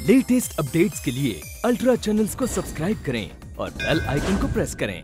Latest updates के लिए ultra channels को सब्सक्राइब करें और बेल आइकन को प्रेस करें।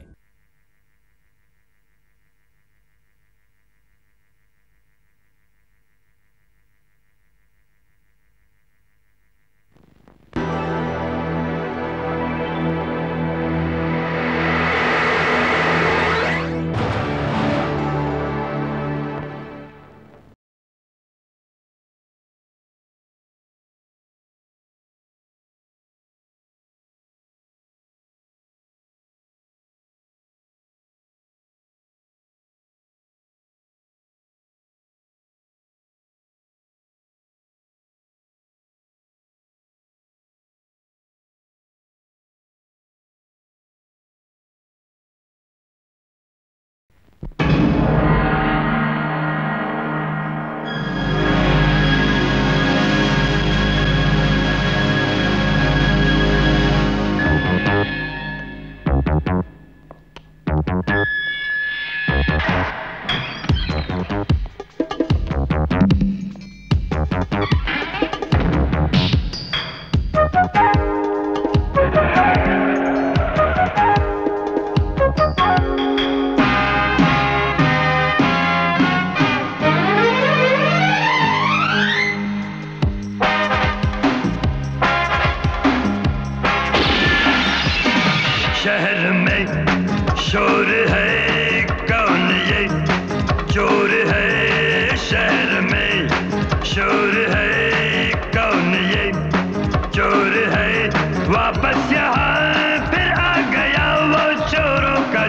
शहर में शोर है, कौन ये चोर है। शहर में शोर है, कौन ये चोर है। वापस यहाँ फिर आ गया वो चोरों का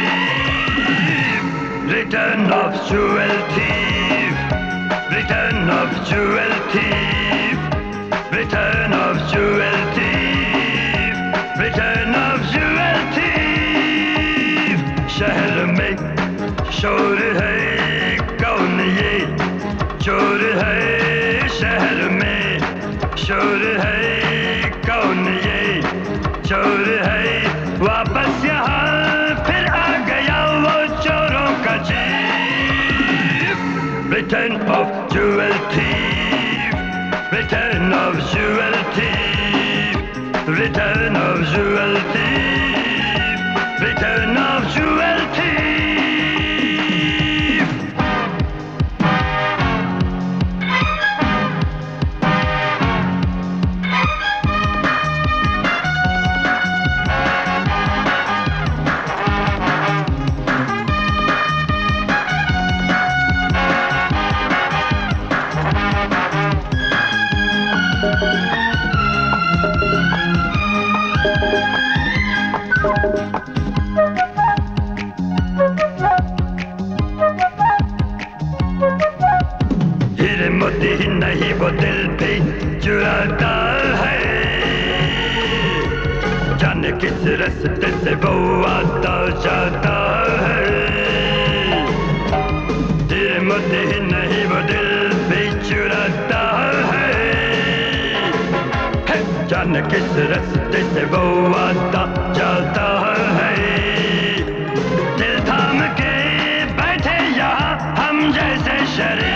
jeep. Return of jewel thief, return of jewel thief, return of jewel thief, return of jewel thief. शहर में शोर है, कौन ये चोर है। शहर में शोर है, कौन ये चोर है। वापस यहाँ फिर आ गया वो चोरों का jeep. Return of jewel thief, return of jewel thief, return of jewel thief, return of jewel thief. हीरे मोती ही नहीं वो दिल भी चुराता है। जाने किस रास्ते से वो आता जाता है। हीरे मोती ही नहीं वो दिल भी चुराता है। जाने किस रास्ते से वो आता जाता है। दिल थाम के बैठे यहाँ हम जैसे शरीफ।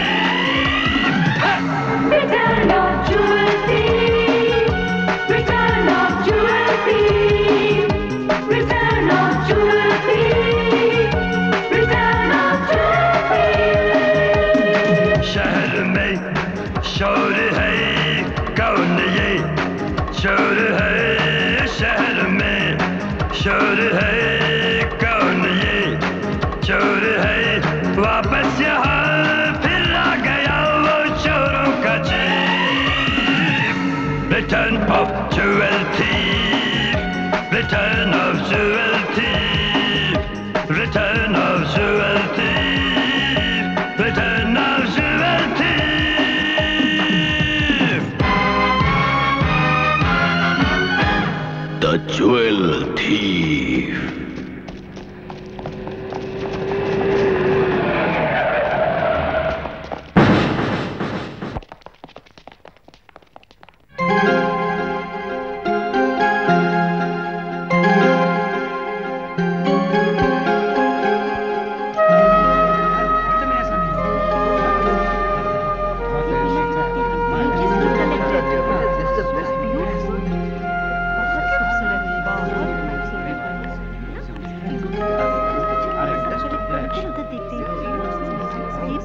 Return of jewel thief, return of jewel thief, return of jewel thief, return of jewel thief. शहर में शोर है, कौन ये चोर है। शहर में शोर है, कौन ये चोर है। वापस यहाँ फिर आ गया वो चोरों का jeep. Return of jewel thief, return of jewel thief, return of jewel thief, return of jewel thief. The Jewel Thief.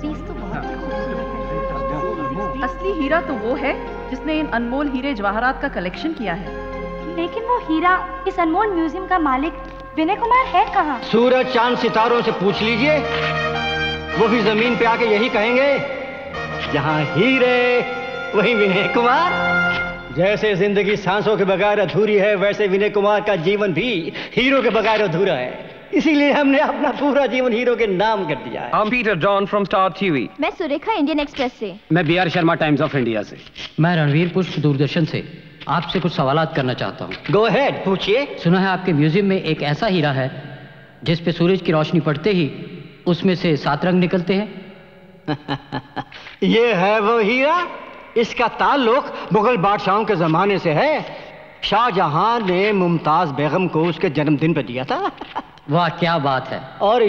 फीस तो बहुत ही खूबसूरत है। असली हीरा तो वो है जिसने इन अनमोल हीरे जवाहरात का कलेक्शन किया है। लेकिन वो हीरा इस अनमोल म्यूजियम का मालिक विनय कुमार है कहाँ? सूरज चांद सितारों से पूछ लीजिए, वो भी जमीन पे आके यही कहेंगे, जहाँ हीरे वही विनय कुमार। जैसे जिंदगी सांसों के बगैर अधूरी है, वैसे विनय कुमार का जीवन भी हीरो के बगैर अधूरा है। इसीलिए हमने अपना पूरा जीवन हीरो के नाम कर दिया है। I'm Peter Don from Star TV. मैं सुरेखा इंडियन एक्सप्रेस से। मैं B R Sharma times of India से। मैं रणवीर पुष्प दूरदर्शन से आपसे कुछ सवालात करना चाहता हूँ। गो अहेड, पूछिए। सुना है आपके म्यूजियम में एक ऐसा हीरा है जिस पे सूरज की रोशनी पड़ते ही उसमें से 7 रंग निकलते हैं। ये है वो हीरा। इसका ताल्लुक मुगल बादशाहों के जमाने से है। शाहजहां ने मुमताज बेगम को उसके जन्मदिन पर दिया था। वाह, क्या बात है। और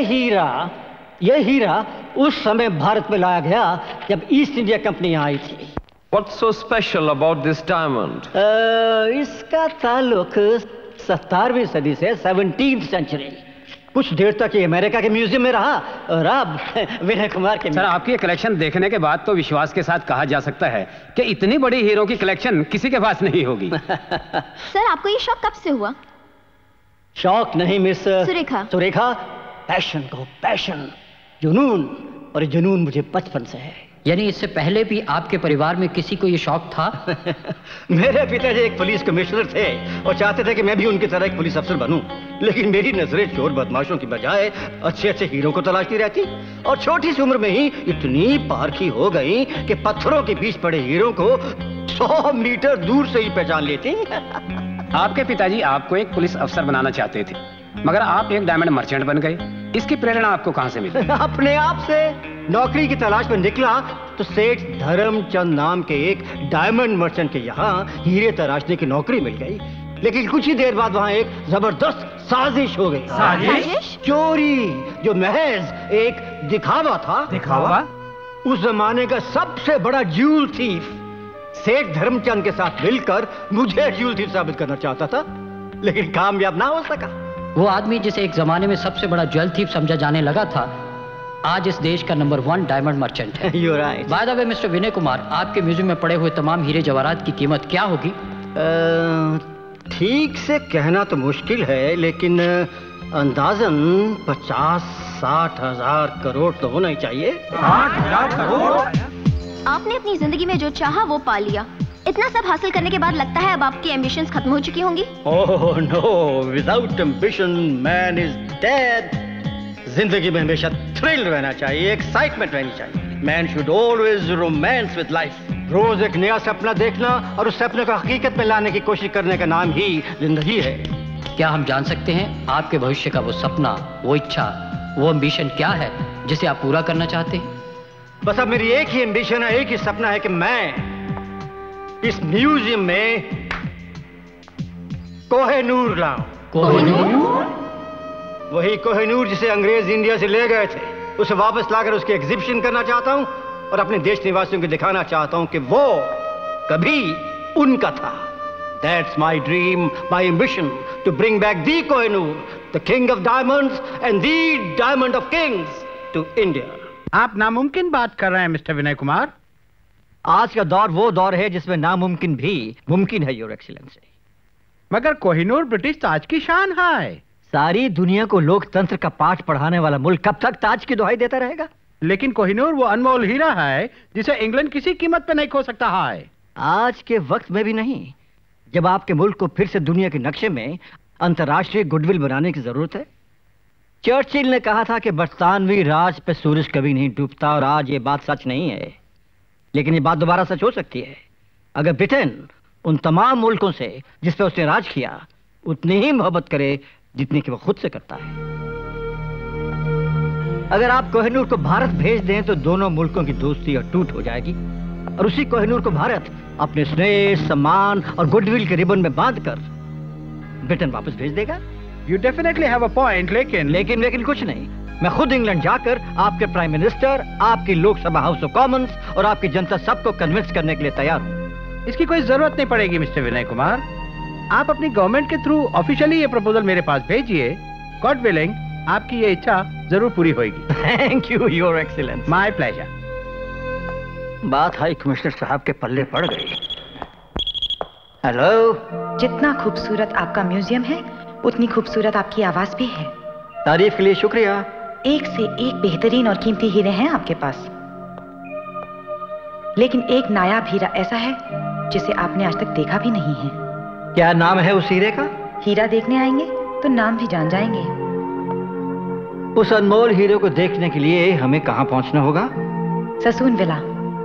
ये हीरा उस समय भारत में लाया गया जब ईस्ट इंडिया कंपनी यहाँ आई थी। What's so special about this diamond? इसका ताल्लुक 17वीं सदी से 17th सेंचुरी। कुछ देर तक ये अमेरिका के म्यूजियम में रहा और अब विनय कुमार के। सर, आपकी कलेक्शन देखने के बाद तो विश्वास के साथ कहा जा सकता है कि इतनी बड़ी हीरो की कलेक्शन किसी के पास नहीं होगी। सर, आपको ये शौक कब से हुआ? शौक नहीं मिस सुरेखा, पैशन को पैशन, जुनून, और जुनून मुझे बचपन से है। यानी इससे पहले भी आपके परिवार में किसी को ये शौक था? मेरे पिताजी एक पुलिस कमिश्नर थे और चाहते थे कि मैं भी उनकी तरह एक पुलिस अफसर बनूं, लेकिन मेरी नजरें चोर बदमाशों की बजाय अच्छे अच्छे हीरो को तलाशती रहती और छोटी सी उम्र में ही इतनी पारखी हो गई कि पत्थरों के बीच पड़े हीरो को 100 मीटर दूर से ही पहचान लेती। आपके पिताजी आपको एक पुलिस अफसर बनाना चाहते थे, मगर आप एक डायमंड मर्चेंट बन गए। इसकी प्रेरणा आपको कहां से मिली? अपने आप से। नौकरी की तलाश में निकला तो सेठ धर्मचंद नाम के एक डायमंड मर्चेंट के यहाँ हीरे तराशने की नौकरी मिल गई। लेकिन कुछ ही देर बाद वहाँ एक जबरदस्त साजिश हो गई। साजिश? चोरी, जो महज एक दिखावा था। दिखावा? उस जमाने का सबसे बड़ा ज्यूल थीफ सेठ धर्मचंद के साथ मिलकर मुझे ज्यूल थीफ साबित करना चाहता था, लेकिन कामयाब ना हो सका। वो आदमी जिसे एक जमाने में सबसे बड़ा ज्वेल थीफ समझा जाने लगा था, आज इस देश का नंबर 1 डायमंड मर्चेंट है। You're right. By the way mister Vinay Kumar, आपके म्यूजियम में पड़े हुए तमाम हीरे जवाहरात की कीमत क्या होगी? ठीक से कहना तो मुश्किल है, लेकिन अंदाजन 50-60 हजार करोड़ तो होना ही चाहिए। 60,000 करोड़? आपने अपनी जिंदगी में जो चाहा वो पा लिया। इतना सब हासिल करने के बाद लगता है अब आपकी एम्बिशंस खत्म हो चुकी होंगी। Oh no, without ambition man is dead. जिंदगी में हमेशा थ्रिल रहना चाहिए, एक्साइटमेंट रहनी चाहिए। Man should always romance with life. रोज एक नया सपना देखना और उस सपने को हकीकत में लाने की कोशिश करने का नाम ही जिंदगी है। क्या हम जान सकते हैं आपके भविष्य का वो सपना, वो इच्छा, वो एम्बिशन क्या है जिसे आप पूरा करना चाहते हैं? बस अब मेरी एक ही एम्बिशन है, एक ही सपना है कि मैं इस म्यूजियम में कोहिनूर लाऊं। कोहिनूर? वही कोहिनूर जिसे अंग्रेज इंडिया से ले गए थे, उसे वापस लाकर उसकी एग्जिबिशन करना चाहता हूं और अपने देश निवासियों को दिखाना चाहता हूं कि वो कभी उनका था। That's my dream, my ambition, to bring back the Kohinoor, the king of diamonds and the diamond of kings to India. आप नामुमकिन बात कर रहे हैं मिस्टर विनय कुमार। आज का दौर वो दौर है जिसमें नामुमकिन भी मुमकिन है, योर एक्सीलेंसी। मगर कोहिनूर ब्रिटिश ताज की शान है। सारी दुनिया को लोकतंत्र का पाठ पढ़ाने वाला मुल्क कब तक ताज की दुहाई देता रहेगा? लेकिन कोहिनूर वो अनमोल हीरा है जिसे इंग्लैंड किसी कीमत पे नहीं खो सकता है। आज के वक्त में भी नहीं, जब आपके मुल्क को फिर से दुनिया के नक्शे में अंतर्राष्ट्रीय गुडविल बनाने की जरूरत है। चर्चिल ने कहा था कि बरतानवी राज पे सूरज कभी नहीं डूबता, और आज ये बात सच नहीं है, लेकिन ये बात दोबारा सच हो सकती है अगर ब्रिटेन उन तमाम मुल्कों से जिस पे उसने राज किया उतनी ही मोहब्बत करे जितनी कि वो खुद से करता है। अगर आप कोहिनूर को भारत भेज दें तो दोनों मुल्कों की दोस्ती अटूट हो जाएगी, और उसी कोहिनूर को भारत अपने स्नेह, सम्मान और गुडविल के रिबन में बांधकर ब्रिटेन वापस भेज देगा। You definitely have a point, लेकिन कुछ नहीं। मैं खुद इंग्लैंड जाकर आपके प्राइम मिनिस्टर, आपकी लोकसभा हाउस ऑफ कॉमन्स और आपकी जनता सबको कन्विंस करने के लिए तैयार हूँ। इसकी कोई जरूरत नहीं पड़ेगी मिस्टर विनय कुमार। आप अपनी गवर्नमेंट के थ्रू ऑफिशियली ये प्रपोजल मेरे पास भेजिए। गॉड विलिंग आपकी ये इच्छा जरूर पूरी होगी। Thank you your excellence. My pleasure. बात हाई कमिश्नर साहब के पल्ले पड़ गई। हेलो। जितना खूबसूरत आपका म्यूजियम है उतनी खूबसूरत आपकी आवाज भी है। तारीफ के लिए शुक्रिया। एक से एक बेहतरीन और कीमती हीरे हैं आपके पास, लेकिन एक नायाब हीरा ऐसा है जिसे आपने आज तक देखा भी नहीं है। क्या नाम है उस हीरे का? हीरा देखने आएंगे तो नाम भी जान जाएंगे। उस अनमोल हीरे को देखने के लिए हमें कहां पहुंचना होगा? Sassoon villa.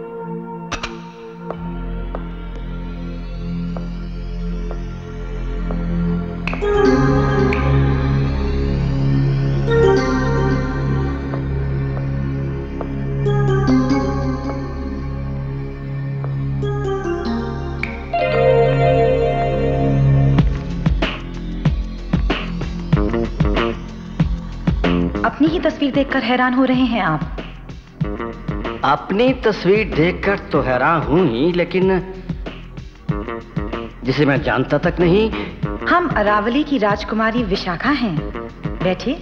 अपनी ही तस्वीर देखकर हैरान हो रहे हैं आप? अपनी तस्वीर देखकर तो हैरान हूं ही, लेकिन जिसे मैं जानता तक नहीं। हम अरावली की राजकुमारी विशाखा हैं। बैठिए।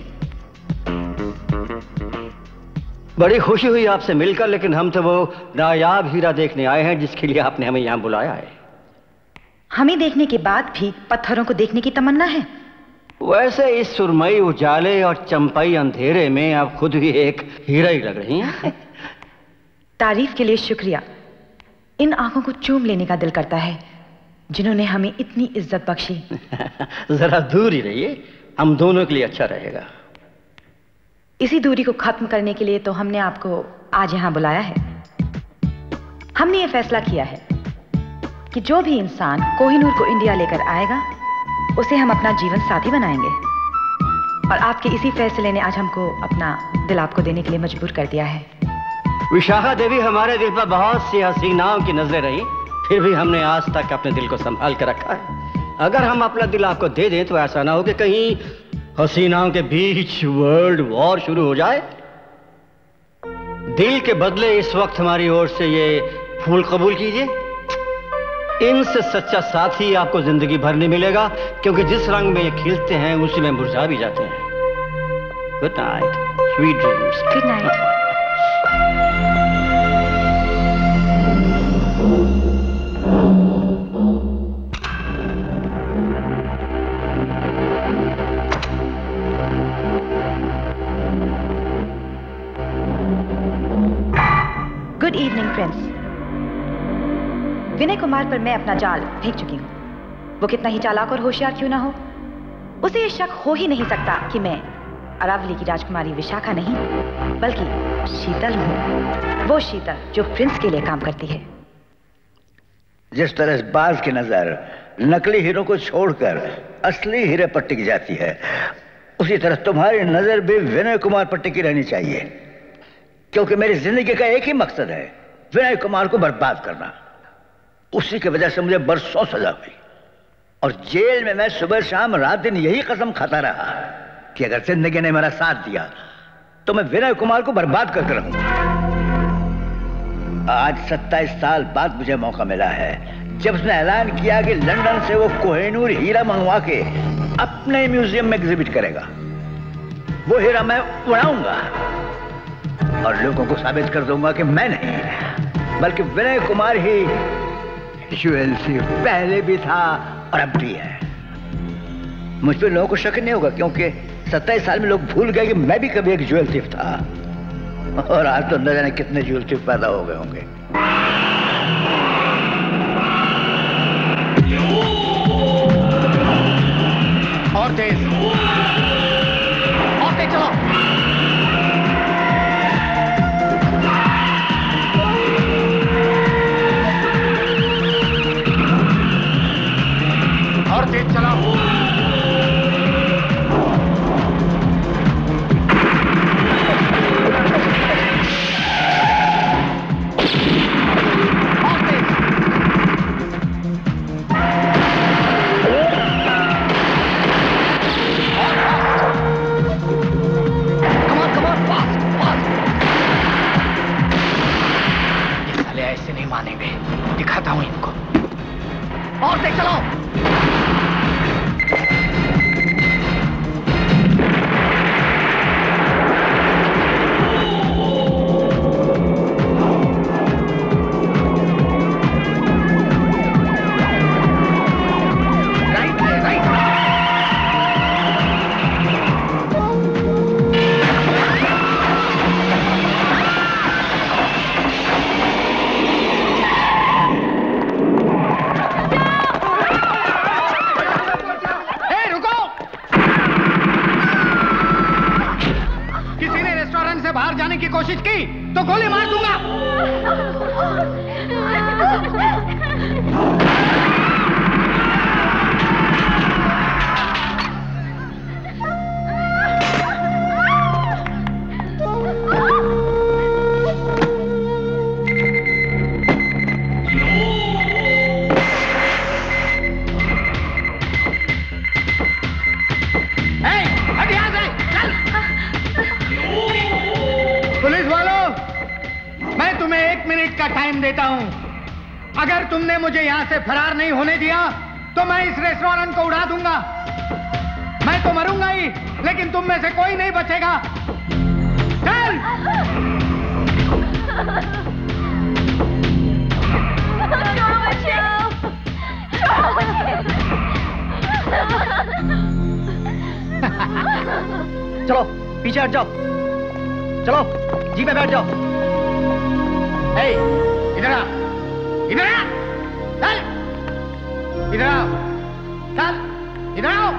बड़ी खुशी हुई आपसे मिलकर, लेकिन हम तो वो नायाब हीरा देखने आए हैं जिसके लिए आपने हमें यहाँ बुलाया है। हमें देखने के बाद भी पत्थरों को देखने की तमन्ना है। वैसे इस सुरमई उजाले और चंपाई अंधेरे में आप खुद भी एक हीरा ही लग रही हैं। तारीफ के लिए शुक्रिया। इन आंखों को चूम लेने का दिल करता है जिन्होंने हमें इतनी इज्जत बख्शी। जरा दूर ही रहिए, हम दोनों के लिए अच्छा रहेगा। इसी दूरी को खत्म करने के लिए तो हमने आपको आज यहाँ बुलाया है। हमने ये फैसला किया है कि जो भी इंसान कोहिनूर को इंडिया लेकर आएगा उसे हम अपना जीवन साथी बनाएंगे, और आपके इसी फैसले ने आज हमको अपना दिल आपको देने के लिए मजबूर कर दिया है। विशाखा देवी हमारे दिल पर बहुत सी हसीनाओं की नजरें रही, फिर भी हमने आज तक अपने दिल को संभाल कर रखा है। अगर हम अपना दिल आपको दे दें तो ऐसा ना हो कि कहीं हसीनाओं के बीच वर्ल्ड वॉर शुरू हो जाए। दिल के बदले इस वक्त हमारी ओर से ये फूल कबूल कीजिए। इनसे सच्चा साथी आपको जिंदगी भर नहीं मिलेगा, क्योंकि जिस रंग में ये खिलते हैं उसी में मुरझा भी जाते हैं। Good night, sweet dreams. Good night. Good evening friends. Vinay Kumar पर मैं अपना जाल फेंक चुकी हूँ। वो कितना ही चालाक और होशियार क्यों ना हो, उसे ये शक हो ही नहीं सकता कि मैं अरावली की राजकुमारी विशाखा नहीं बल्कि शीतल हूँ। वो शीतल जो प्रिंस के लिए काम करती है। जिस तरह इस बाज की नजर नकली हीरो को छोड़कर असली हीरे पर टिक जाती है, उसी तरह तुम्हारी नजर भी विनय कुमार पर टिकी रहनी चाहिए, क्योंकि मेरी जिंदगी का एक ही मकसद है, विनय कुमार को बर्बाद करना। उसी की वजह से मुझे बरसों सजा हुई, और जेल में मैं सुबह शाम रात दिन यही कसम खाता रहा कि अगर जिंदगी ने मेरा साथ दिया तो मैं विनय कुमार को बर्बाद करके रहूंगा। आज 27 साल बाद मुझे मौका मिला है, जब उसने ऐलान किया कि लंदन से वो कोहिनूर हीरा मंगवा के अपने म्यूजियम में एग्जिबिट करेगा। वो हीरा मैं उड़ाऊंगा और लोगों को साबित कर दूंगा कि मैं नहीं बल्कि विनय कुमार ही ज्वेल थीफ पहले भी था और अब भी है। मुझ पर लोगों को शक नहीं होगा, क्योंकि 27 साल में लोग भूल गए कि मैं भी कभी एक ज्वेल थीफ था, और आज तो न जाने कितने ज्वेल थीफ पैदा हो गए होंगे। और तेज चलो। और तेज चलाओ। ऐसे नहीं मानेंगे, दिखाता हूं इनको। और तेज चलाओ। टाइम देता हूं। अगर तुमने मुझे यहां से फरार नहीं होने दिया तो मैं इस रेस्टोरेंट को उड़ा दूंगा। मैं तो मरूंगा ही, लेकिन तुम में से कोई नहीं बचेगा। चल! चलो पीछे हट जाओ, चलो जीप में बैठ जाओ। इधर आ, इधर आ, चल, इधर आओ, चल, इधर आओ।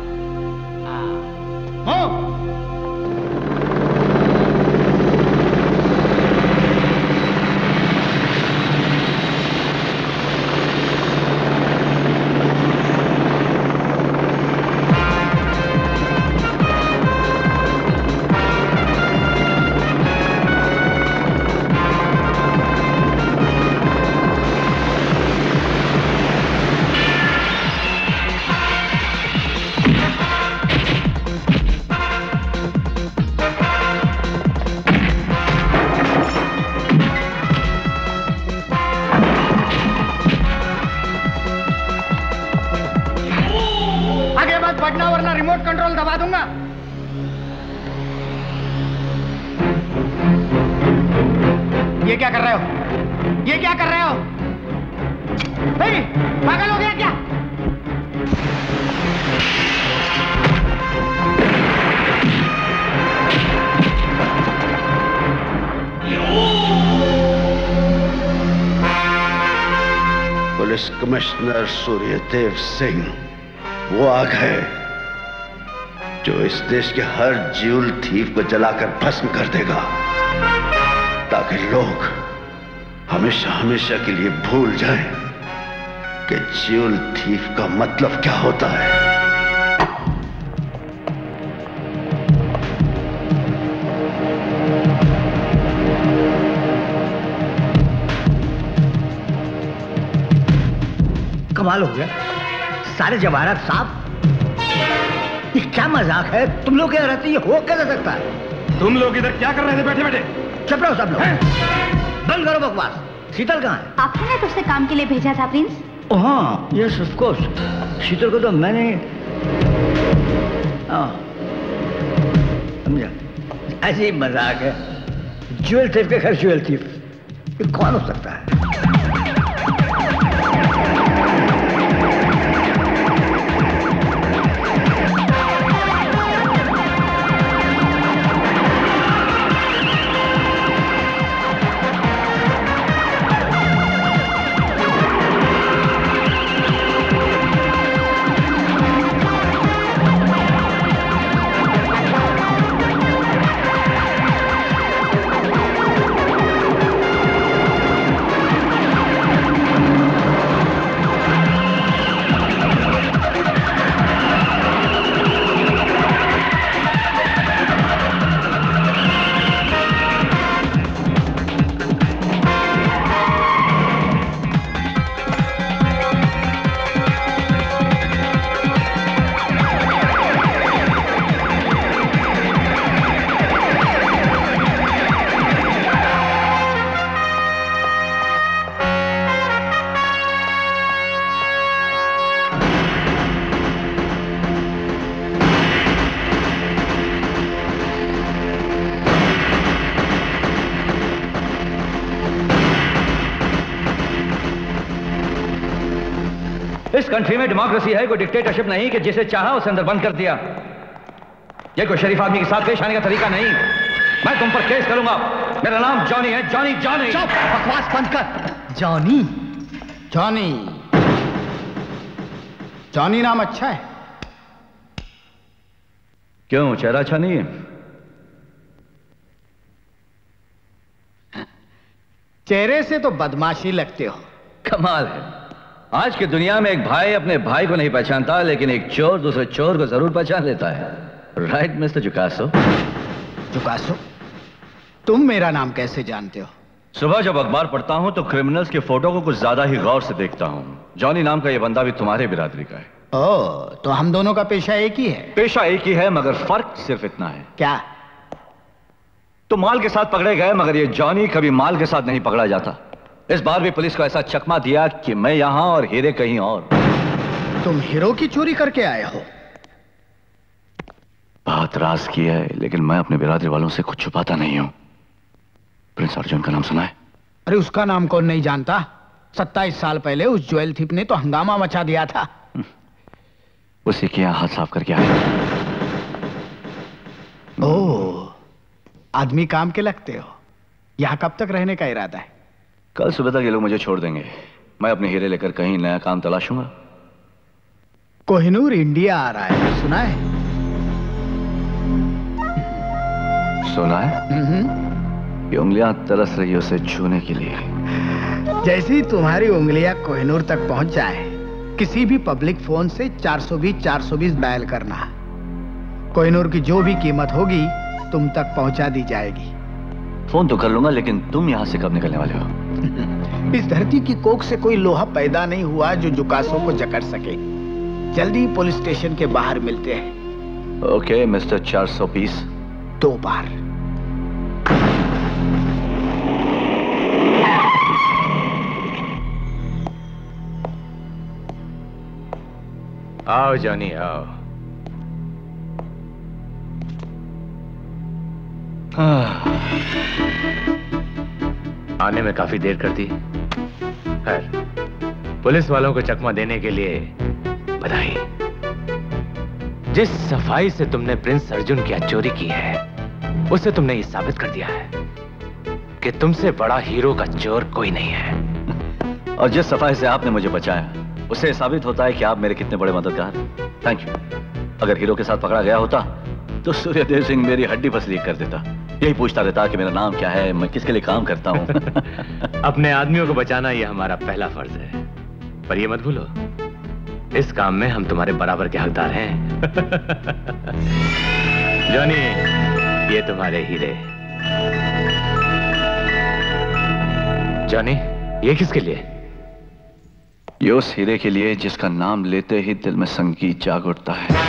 वरना रिमोट कंट्रोल दबा दूंगा। ये क्या कर रहे हो? ये क्या कर रहे हो? पागल हो गया क्या? पुलिस कमिश्नर सूर्यदेव सिंह वो आग है जो इस देश के हर ज्यूल थीफ को जलाकर भस्म कर देगा, ताकि लोग हमेशा हमेशा के लिए भूल जाएं कि ज्यूल थीफ का मतलब क्या होता है। कमाल हो गया, सारे जवाहरात साहब। ये क्या मजाक है? तुम लोग क्या रहते, ये हो कैसे सकता है? तुम लोग इधर क्या कर रहे थे बैठे बैठे? चुप रहो सब लोग, बंद करो बकवास। शीतल कहाँ है? आपने ना तुझसे काम के लिए भेजा था प्रिंस। ओह हाँ, यस ऑफ कोर्स। शीतल को तो मैंने समझा, ऐसे ही मजाक है। ज्वेल थीफ के घर ज्वेल थीफ, ये कौन हो सकता है? इस कंट्री में डेमोक्रेसी है, कोई डिक्टेटरशिप नहीं कि जिसे चाहा उसे अंदर बंद कर दिया। यह कोई शरीफ आदमी के साथ पेश आने का तरीका नहीं। मैं तुम पर केस करूंगा। मेरा नाम जॉनी है, जॉनी जॉनी। चुप, बकवास बंद कर। जॉनी जॉनी जॉनी नाम अच्छा है। क्यों, चेहरा अच्छा नहीं है? चेहरे से तो बदमाशी लगते हो। कमाल है, आज की दुनिया में एक भाई अपने भाई को नहीं पहचानता, लेकिन एक चोर दूसरे चोर को जरूर पहचान लेता है। Right mister जुकासो? जुकासो, तुम मेरा नाम कैसे जानते हो? सुबह जब अखबार पढ़ता हूं तो क्रिमिनल्स की फोटो को कुछ ज्यादा ही गौर से देखता हूं। जॉनी नाम का यह बंदा भी तुम्हारे बिरादरी का है। ओह, तो हम दोनों का पेशा एक ही है। पेशा एक ही है, मगर फर्क सिर्फ इतना है। क्या? तो माल के साथ पकड़े गए, मगर ये जॉनी कभी माल के साथ नहीं पकड़ा जाता। इस बार भी पुलिस को ऐसा चकमा दिया कि मैं यहां और हीरे कहीं और। तुम हीरो की चोरी करके आए हो? बात राज की है, लेकिन मैं अपने बिरादरी वालों से कुछ छुपाता नहीं हूं। प्रिंस अर्जुन का नाम सुना है? अरे उसका नाम कौन नहीं जानता। 27 साल पहले उस ज्वेल थिप ने तो हंगामा मचा दिया था। उसी के यहां हाथ साफ करके आया। ओह, आदमी काम के लगते हो। यहां कब तक रहने का इरादा है? कल सुबह तक ये लोग मुझे छोड़ देंगे। मैं अपने हीरे लेकर कहीं नया काम तलाशूंगा। कोहिनूर इंडिया आ रहा है, सुना है? सुना है? ये उंगलियां तरस रही उसे छूने के लिए। जैसे ही तुम्हारी उंगलियां कोहिनूर तक पहुंच जाए, किसी भी पब्लिक फोन से 420 डायल करना। कोहिनूर की जो भी कीमत होगी तुम तक पहुंचा दी जाएगी। फोन तो कर लूंगा, लेकिन तुम यहां से कब निकलने वाले हो? इस धरती की कोख से कोई लोहा पैदा नहीं हुआ जो जुकासों को जकड़ सके। जल्दी पुलिस स्टेशन के बाहर मिलते हैं। Okay mister 420। 2 बार। आओ जॉनी, आओ। आने में काफी देर कर दी। खैर, पुलिस वालों को चकमा देने के लिए बधाई। जिस सफाई से तुमने प्रिंस अर्जुन की चोरी की है, उससे तुमने ये साबित कर दिया है कि तुमसे बड़ा हीरो का चोर कोई नहीं है। और जिस सफाई से आपने मुझे बचाया, उससे साबित होता है कि आप मेरे कितने बड़े मददगार हैं। Thank you. अगर हीरो के साथ पकड़ा गया होता तो सूर्यदेव सिंह मेरी हड्डी पसली कर देता। यही पूछता रहता कि मेरा नाम क्या है, मैं किसके लिए काम करता हूँ। अपने आदमियों को बचाना यह हमारा पहला फर्ज है, पर यह मत भूलो, इस काम में हम तुम्हारे बराबर के हकदार हैं। जॉनी, ये तुम्हारे हीरे। जॉनी, ये किसके लिए? ये उस हीरे के लिए जिसका नाम लेते ही दिल में संगीत जाग उठता है।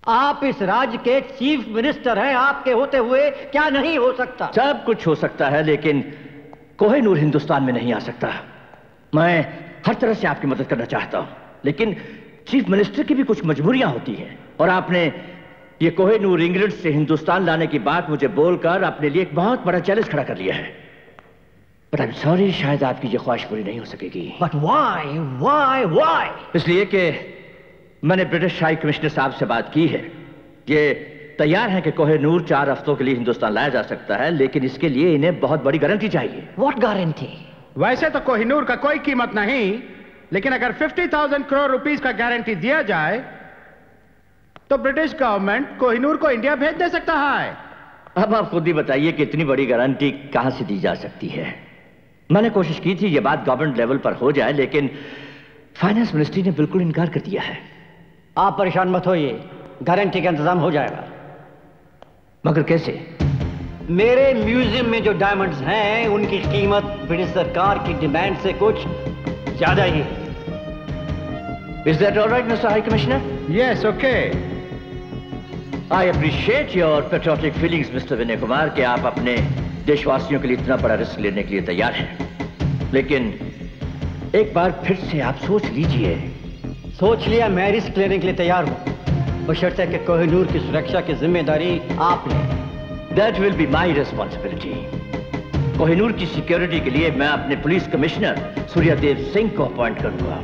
आप इस राज्य के चीफ मिनिस्टर हैं, आपके होते हुए क्या नहीं हो सकता? सब कुछ हो सकता है, लेकिन कोहिनूर हिंदुस्तान में नहीं आ सकता। मैं हर तरह से आपकी मदद करना चाहता हूं, लेकिन चीफ मिनिस्टर की भी कुछ मजबूरियां होती हैं। और आपने ये कोहिनूर इंग्लैंड से हिंदुस्तान लाने की बात मुझे बोलकर अपने लिए एक बहुत बड़ा चैलेंज खड़ा कर लिया है। बट आई एम सॉरी, शायद आपकी ये ख्वाहिश पूरी नहीं हो सकेगी। But why why why? इसलिए कि मैंने ब्रिटिश हाई कमिश्नर साहब से बात की है। ये तैयार है कि कोहिनूर 4 हफ्तों के लिए हिंदुस्तान लाया जा सकता है, लेकिन इसके लिए इन्हें बहुत बड़ी गारंटी चाहिए। What guarantee? वैसे तो कोहिनूर का कोई कीमत नहीं, लेकिन अगर 50,000 करोड़ रुपीस का गारंटी दिया जाए तो ब्रिटिश गवर्नमेंट कोहिनूर को इंडिया भेज दे सकता है। अब आप खुद ही बताइए कि इतनी बड़ी गारंटी कहां से दी जा सकती है। मैंने कोशिश की थी ये बात गवर्नमेंट लेवल पर हो जाए, लेकिन फाइनेंस मिनिस्ट्री ने बिल्कुल इनकार कर दिया है। आप परेशान मत होइए, गारंटी का इंतजाम हो जाएगा। मगर कैसे? मेरे म्यूजियम में जो डायमंड्स हैं उनकी कीमत ब्रिटिश सरकार की डिमांड से कुछ ज्यादा ही है। Is that all right, Mr. High Commissioner? Yes, okay. I appreciate your patriotic feelings, Mr. Vinay Kumar, कि आप अपने देशवासियों के लिए इतना बड़ा रिस्क लेने के लिए तैयार हैं। लेकिन एक बार फिर से आप सोच लीजिए। सोच लिया, मैं रिस्क लेने के लिए तैयार हूं, बशर्ते कि कोहिनूर की सुरक्षा की जिम्मेदारी आप लें। That will be my responsibility. Kohinoor की सिक्योरिटी के लिए मैं अपने पुलिस कमिश्नर सूर्यदेव सिंह को अपॉइंट करूंगा।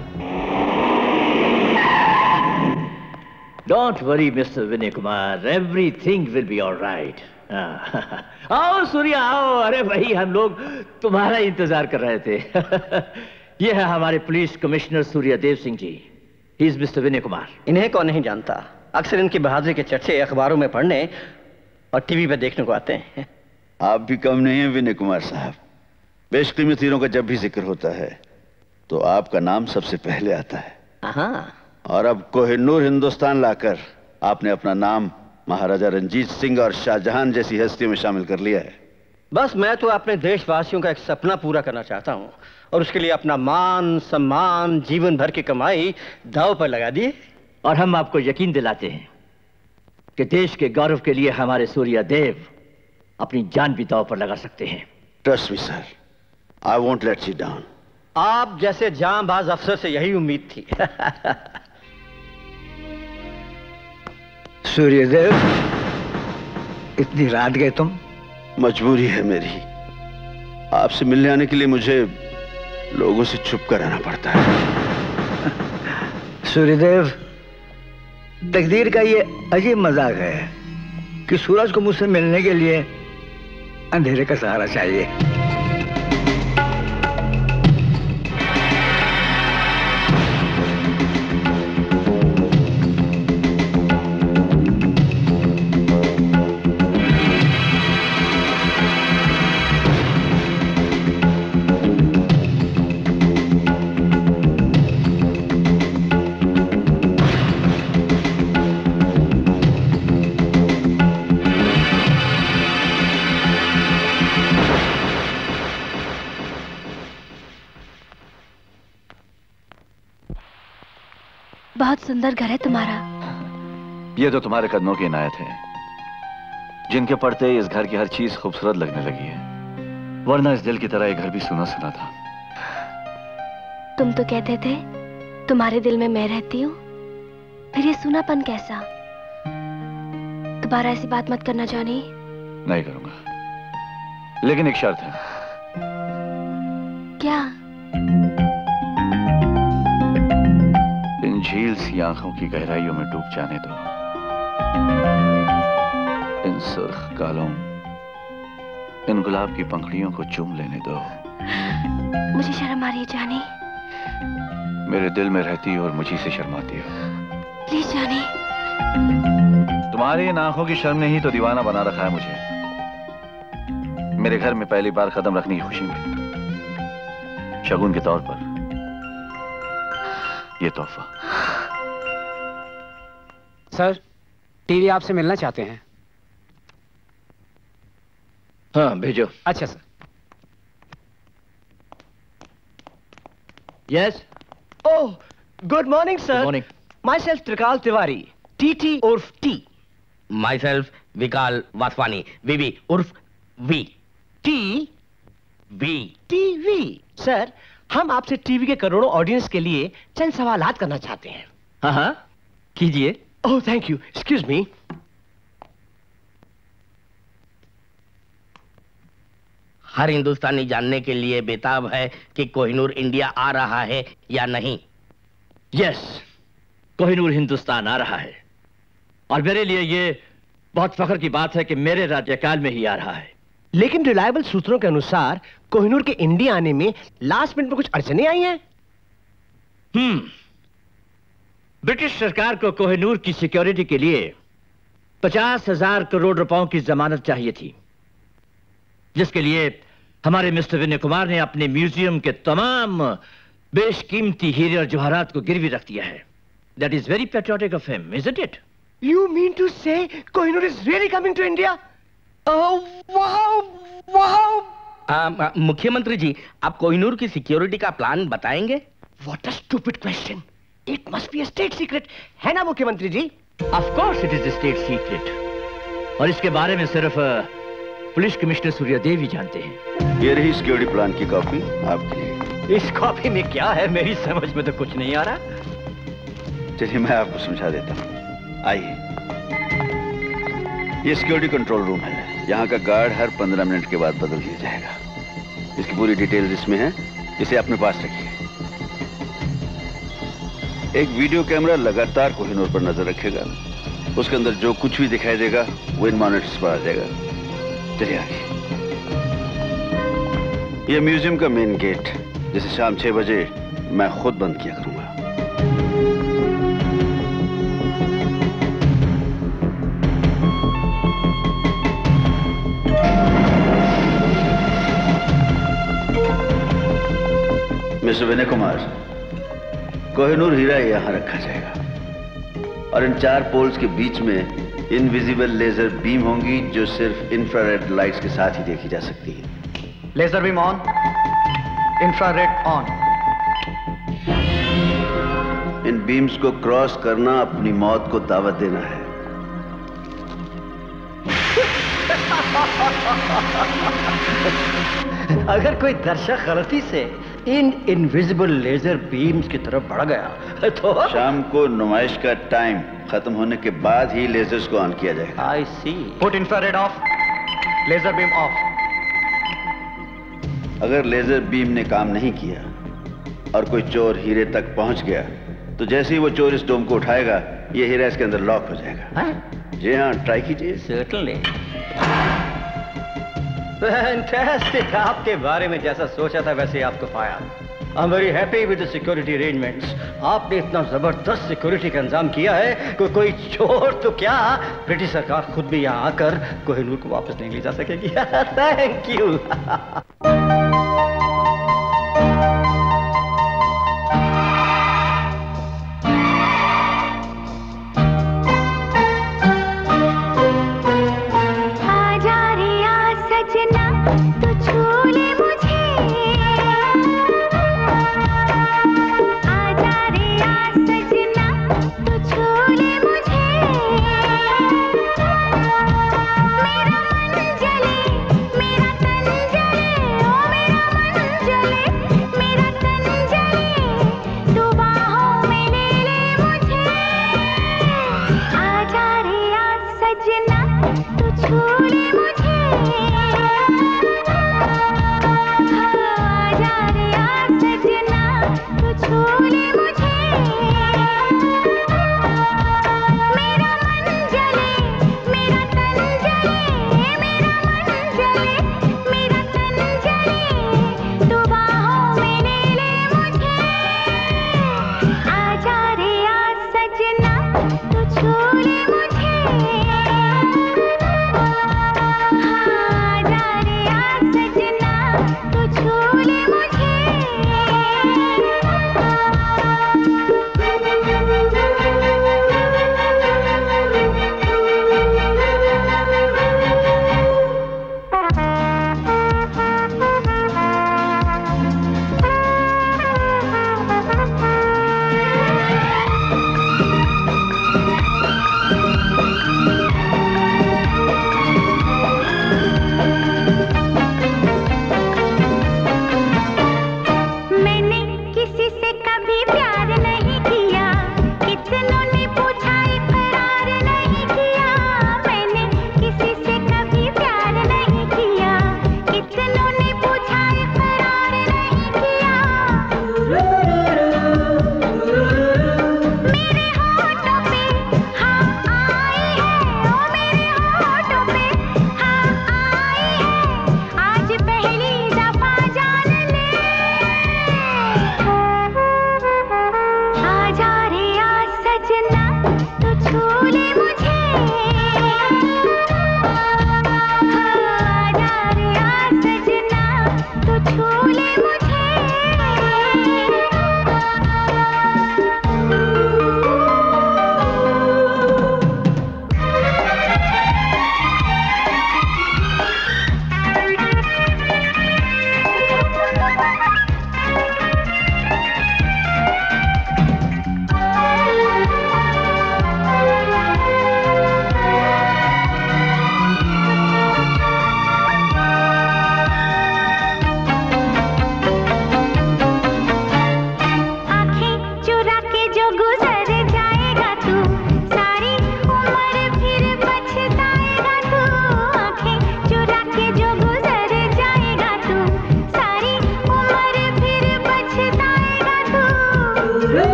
Don't worry, Mr. Vinay Kumar, everything will be all right. आओ सूर्य आओ। अरे भाई, हम लोग तुम्हारा इंतजार कर रहे थे। ये है हमारे police commissioner Suryadev Singh ji. He is Mr. Vinay Kumar. इन्हें कौन नहीं जानता, अक्सर इनकी बहादुरी के चर्चे अखबारों में पढ़ने और टीवी पे देखने को आते हैं। आप भी कम नहीं हैं विनय कुमार साहब। बेशकीमती हीरों का जब भी जिक्र होता है तो आपका नाम सबसे पहले आता है। हाँ। और अब कोहिनूर हिंदुस्तान लाकर आपने अपना नाम महाराजा रंजीत सिंह और शाहजहां जैसी हस्तियों में शामिल कर लिया है। बस मैं तो अपने देशवासियों का एक सपना पूरा करना चाहता हूँ, और उसके लिए अपना मान सम्मान जीवन भर की कमाई दांव पर लगा दिए। और हम आपको यकीन दिलाते हैं कि देश के गौरव के लिए हमारे सूर्यदेव अपनी जान भी दांव पर लगा सकते हैं। Trust me sir, I won't let you down. आप जैसे जांबाज अफसर से यही उम्मीद थी। सूर्यदेव, इतनी रात गए तुम? मजबूरी है मेरी। आपसे मिलने आने के लिए मुझे लोगों से छुप कर रहना पड़ता है। सूर्यदेव, तकदीर का ये अजीब मजाक है कि सूरज को मुझसे मिलने के लिए अंधेरे का सहारा चाहिए। बहुत सुंदर घर है तुम्हारा। ये तो तुम्हारे कदमों की इनायत है, जिनके पड़ते इस घर की हर चीज खूबसूरत लगने लगी है, वरना इस दिल की तरह ये घर भी सुना सुना था। तुम तो कहते थे तुम्हारे दिल में मैं रहती हूँ, फिर ये सूनापन कैसा? दोबारा ऐसी बात मत करना जानी। नहीं करूंगा, लेकिन एक शर्त है। क्या? इन झील सी आंखों की गहराइयों में डूब जाने दो, इन सुर्ख गालों, इन गुलाब की पंखुड़ियों को चूम लेने दो। मुझे शर्म आ रही है जानी। मेरे दिल में रहती हो और मुझी से शर्माती हो। प्लीज जानी। तुम्हारी इन आंखों की शर्म ने ही तो दीवाना बना रखा है मुझे। मेरे घर में पहली बार कदम रखने की खुशी में शगुन के तौर पर ये तोहफा। सर, टीवी आपसे मिलना चाहते हैं। हाँ, भेजो। अच्छा sir. Yes. Oh, good morning sir. Morning. Myself Trikal Tiwari, TT उर्फ T. Myself Vikal Vaswani, VV उर्फ V. T V. TV. Sir, हम आपसे टीवी के करोड़ों ऑडियंस के लिए चंद सवालात करना चाहते हैं। हाँ हाँ, कीजिए। Oh thank you, excuse me. हर हिंदुस्तानी जानने के लिए बेताब है कि कोहिनूर इंडिया आ रहा है या नहीं। यस, कोहिनूर हिंदुस्तान आ रहा है और मेरे लिए ये बहुत फख्र की बात है कि मेरे राज्यकाल में ही आ रहा है। लेकिन रिलायबल सूत्रों के अनुसार कोहिनूर के इंडिया आने में लास्ट मिनट में कुछ अड़चनें आई हैं। ब्रिटिश सरकार को कोहिनूर की सिक्योरिटी के लिए 50,000 करोड़ रुपयों की जमानत चाहिए थी, जिसके लिए हमारे मिस्टर विनय कुमार ने अपने म्यूजियम के तमाम बेशकीमती हीरे और जवाहरात को गिरवी रख दिया है। That is very patriotic of him, isn't it? You mean to say Kohinoor is really coming to India? Wow wow. मुख्यमंत्री जी, आप कोहिनूर की सिक्योरिटी का प्लान बताएंगे? What a stupid question. It must be a state secret, है ना मुख्यमंत्री ji? Of course it is a state secret और इसके बारे में सिर्फ पुलिस कमिश्नर सूर्यदेव ही जानते हैं। ये रही सिक्योरिटी प्लान की कॉपी आपके लिए। इस कॉपी में क्या है, मेरी समझ में तो कुछ नहीं आ रहा। चलिए मैं आपको समझा देता हूँ, आइए। ये सिक्योरिटी कंट्रोल रूम है। यहाँ का गार्ड हर 15 मिनट के बाद बदल दिया जाएगा। इसकी पूरी डिटेल्स इसमें है, इसे अपने पास रखिए। एक वीडियो कैमरा लगातार कोहिनूर पर नजर रखेगा। उसके अंदर जो कुछ भी दिखाई देगा वो इन मॉनिटर्स पर आ जाएगा। चलिए आगे। ये म्यूजियम का मेन गेट, जिसे शाम 6 बजे मैं खुद बंद किया करूंगा। मिस्टर विनय कुमार, कोहिनूर हीरा यहां रखा जाएगा और इन 4 पोल्स के बीच में इनविजिबल लेजर बीम होंगी जो सिर्फ इंफ्रारेड लाइट्स के साथ ही देखी जा सकती है। Laser beam on, infrared on. इन बीम्स को क्रॉस करना अपनी मौत को दावत देना है। अगर कोई दर्शक गलती से इन इनविजिबल लेजर बीम्स की तरफ बढ़ गया तो शाम को नुमाइश का टाइम खत्म होने के बाद ही लेजर्स को ऑन किया जाएगा। I see. Put infrared off, laser beam off. अगर लेजर बीम ने काम नहीं किया और कोई चोर हीरे तक पहुंच गया तो जैसे ही वो चोर इस डोम को उठाएगा ये हीरा इसके अंदर लॉक हो जाएगा। जी हाँ, ट्राई कीजिए। सर्टेनली। फैंटास्टिक। आपके बारे में जैसा सोचा था वैसे ही आपको पाया। I am very happy with the security arrangements. आपने इतना जबरदस्त सिक्योरिटी का इंतजाम किया है कि कोई चोर तो क्या, ब्रिटिश सरकार खुद भी यहाँ आकर कोहिनूर को वापस नहीं ले जा सकेगी। Thank you.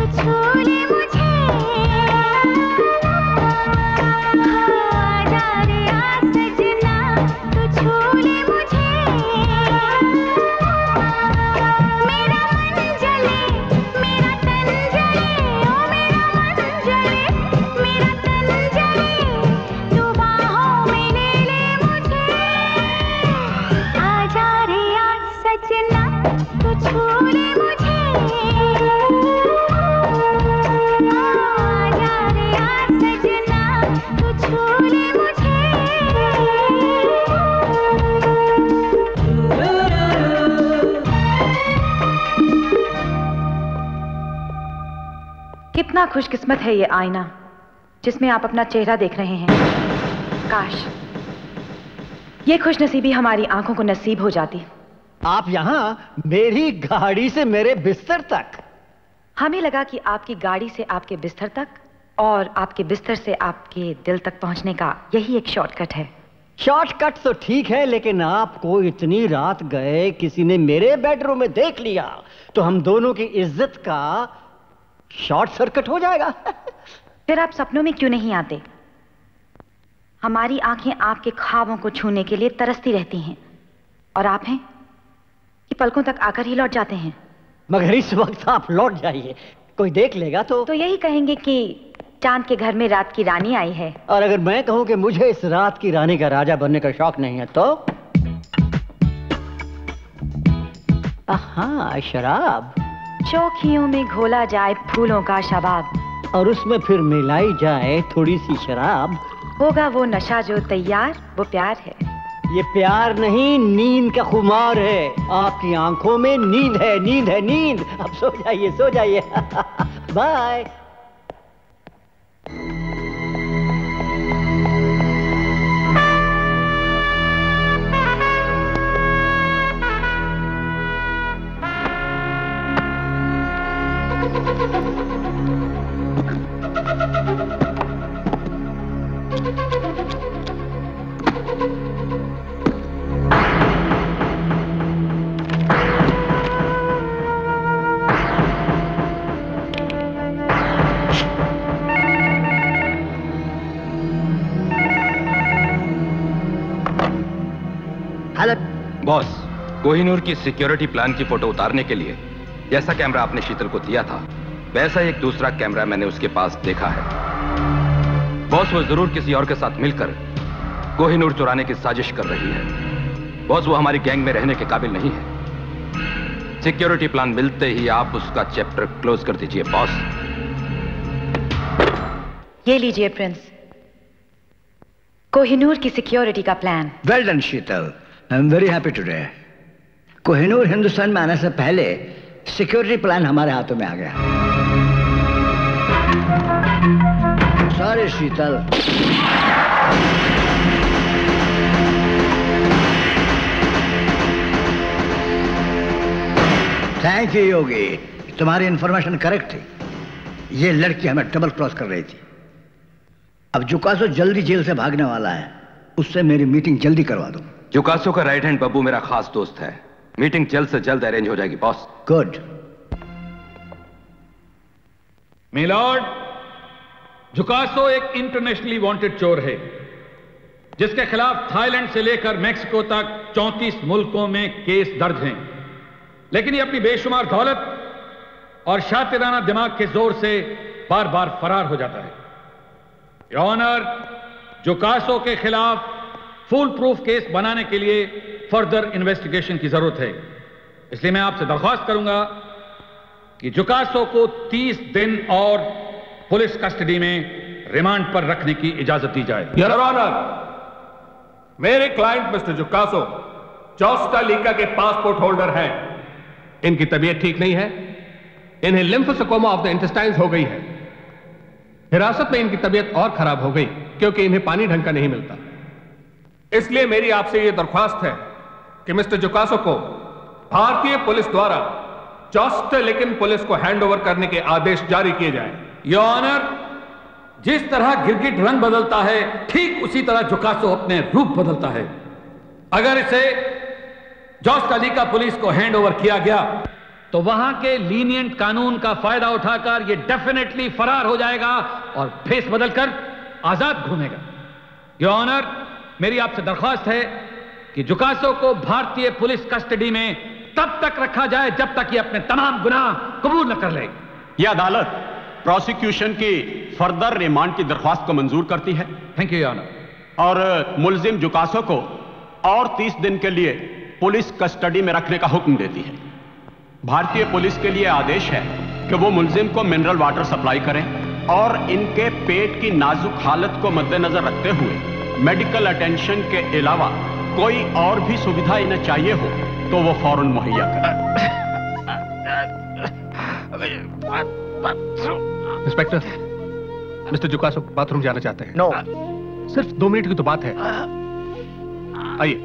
कितना खुशकिस्मत है ये आईना जिसमें आप अपना चेहरा देख रहे हैं। काश ये खुशनसीबी हमारी आंखों को नसीब हो जाती। आप यहाँ मेरी गाड़ी से मेरे बिस्तर तक। हमें लगा कि आपकी गाड़ी से आपके बिस्तर तक और आपके बिस्तर से आपके दिल तक पहुंचने का यही एक शॉर्टकट है। शॉर्टकट तो ठीक है, लेकिन आपको इतनी रात गए किसी ने मेरे बेडरूम में देख लिया तो हम दोनों की इज्जत का शॉर्ट सर्किट हो जाएगा। फिर आप सपनों में क्यों नहीं आते? हमारी आंखें आपके ख्वाबों को छूने के लिए तरसती रहती हैं और आप हैं कि पलकों तक आकर ही लौट जाते हैं। मगर इस वक्त आप लौट जाइए, कोई देख लेगा तो यही कहेंगे कि चांद के घर में रात की रानी आई है। और अगर मैं कहूं कि मुझे इस रात की रानी का राजा बनने का शौक नहीं है तो हाँ, शराब। चौखियों में घोला जाए फूलों का शबाब और उसमें फिर मिलाई जाए थोड़ी सी शराब, होगा वो नशा जो तैयार, वो प्यार है। ये प्यार नहीं, नींद का खुमार है। आपकी आंखों में नींद है, नींद है, नींद। अब सो जाइए, सो जाइए। बाय। बॉस, कोहिनूर की सिक्योरिटी प्लान की फोटो उतारने के लिए जैसा कैमरा आपने शीतल को दिया था वैसा एक दूसरा कैमरा मैंने उसके पास देखा है। बॉस, वो जरूर किसी और के साथ मिलकर कोहिनूर चुराने की साजिश कर रही है। बॉस, वो हमारी गैंग में रहने के काबिल नहीं है। सिक्योरिटी प्लान मिलते ही आप उसका चैप्टर क्लोज कर दीजिए बॉस। ये लीजिए प्रिंस, कोहिनूर की सिक्योरिटी का plan. Well done Sheetal, I am very happy today. Kohinoor Hindustan में आने से पहले सिक्योरिटी प्लान हमारे हाथों में आ गया। Sorry Sheetal. Thank you Yogi, तुम्हारी इंफॉर्मेशन करेक्ट थी। ये लड़की हमें डबल क्रॉस कर रही थी। अब जुकासो जल्दी जेल से भागने वाला है, उससे मेरी मीटिंग जल्दी करवा दो। जुकासो का राइट हैंड बब्बू मेरा खास दोस्त है। मीटिंग जल्द से जल्द अरेंज हो जाएगी बॉस। गुड। मिलॉर्ड, जुकासो एक इंटरनेशनली वांटेड चोर है जिसके खिलाफ थाईलैंड से लेकर मैक्सिको तक 34 मुल्कों में केस दर्ज हैं। लेकिन ये अपनी बेशुमार दौलत और शातिराना दिमाग के जोर से बार बार फरार हो जाता है। योर ऑनर, जुकासो के खिलाफ फुल प्रूफ केस बनाने के लिए फर्दर इन्वेस्टिगेशन की जरूरत है। इसलिए मैं आपसे दरख्वास्त करूंगा कि जुकासो को 30 दिन और पुलिस कस्टडी में रिमांड पर रखने की इजाजत दी जाए। योर ऑनर, मेरे client mister Jukaso Costa Rica के पासपोर्ट होल्डर हैं। इनकी तबीयत ठीक नहीं है, इन्हें लिम्फोसार्कोमा ऑफ द इंटेस्टाइन्स हो गई है। हिरासत में इनकी तबीयत और खराब हो गई क्योंकि इन्हें पानी ढंग का नहीं मिलता। इसलिए मेरी आपसे यह दरख्वास्त है कि मिस्टर जुकासो को भारतीय पुलिस द्वारा कोस्टा रिकन पुलिस को हैंडओवर करने के आदेश जारी किए जाएं। योर ऑनर, जिस तरह गिरगिट रंग बदलता है ठीक उसी तरह जुकासो अपने रूप बदलता है। अगर इसे कोस्टा रिका पुलिस को हैंडओवर किया गया तो वहां के लीनियंट कानून का फायदा उठाकर ये डेफिनेटली फरार हो जाएगा और फेस बदलकर आजाद घूमेगा। योर ऑनर, मेरी आपसे दरख्वास्त है कि जुकासो को भारतीय पुलिस कस्टडी में तब तक रखा जाए जब तक ये अपने तमाम गुनाह कबूल न कर ले। यह अदालत प्रोसिक्यूशन की फर्दर रिमांड की दरख्वास्त को मंजूर करती है। Thank you your honour. और मुलजिम जुकासो को और 30 दिन के लिए पुलिस कस्टडी में रखने का हुक्म देती है। भारतीय पुलिस के लिए आदेश है कि वो मुलजिम को मिनरल वाटर सप्लाई करें और इनके पेट की नाजुक हालत को मद्देनजर रखते हुए मेडिकल अटेंशन के अलावा कोई और भी सुविधा इन्हें चाहिए हो तो वो फौरन मुहैया करें। इंस्पेक्टर, मिस्टर जुकासो बाथरूम जाना चाहते हैं। नो। सिर्फ 2 मिनट की तो बात है, आइए।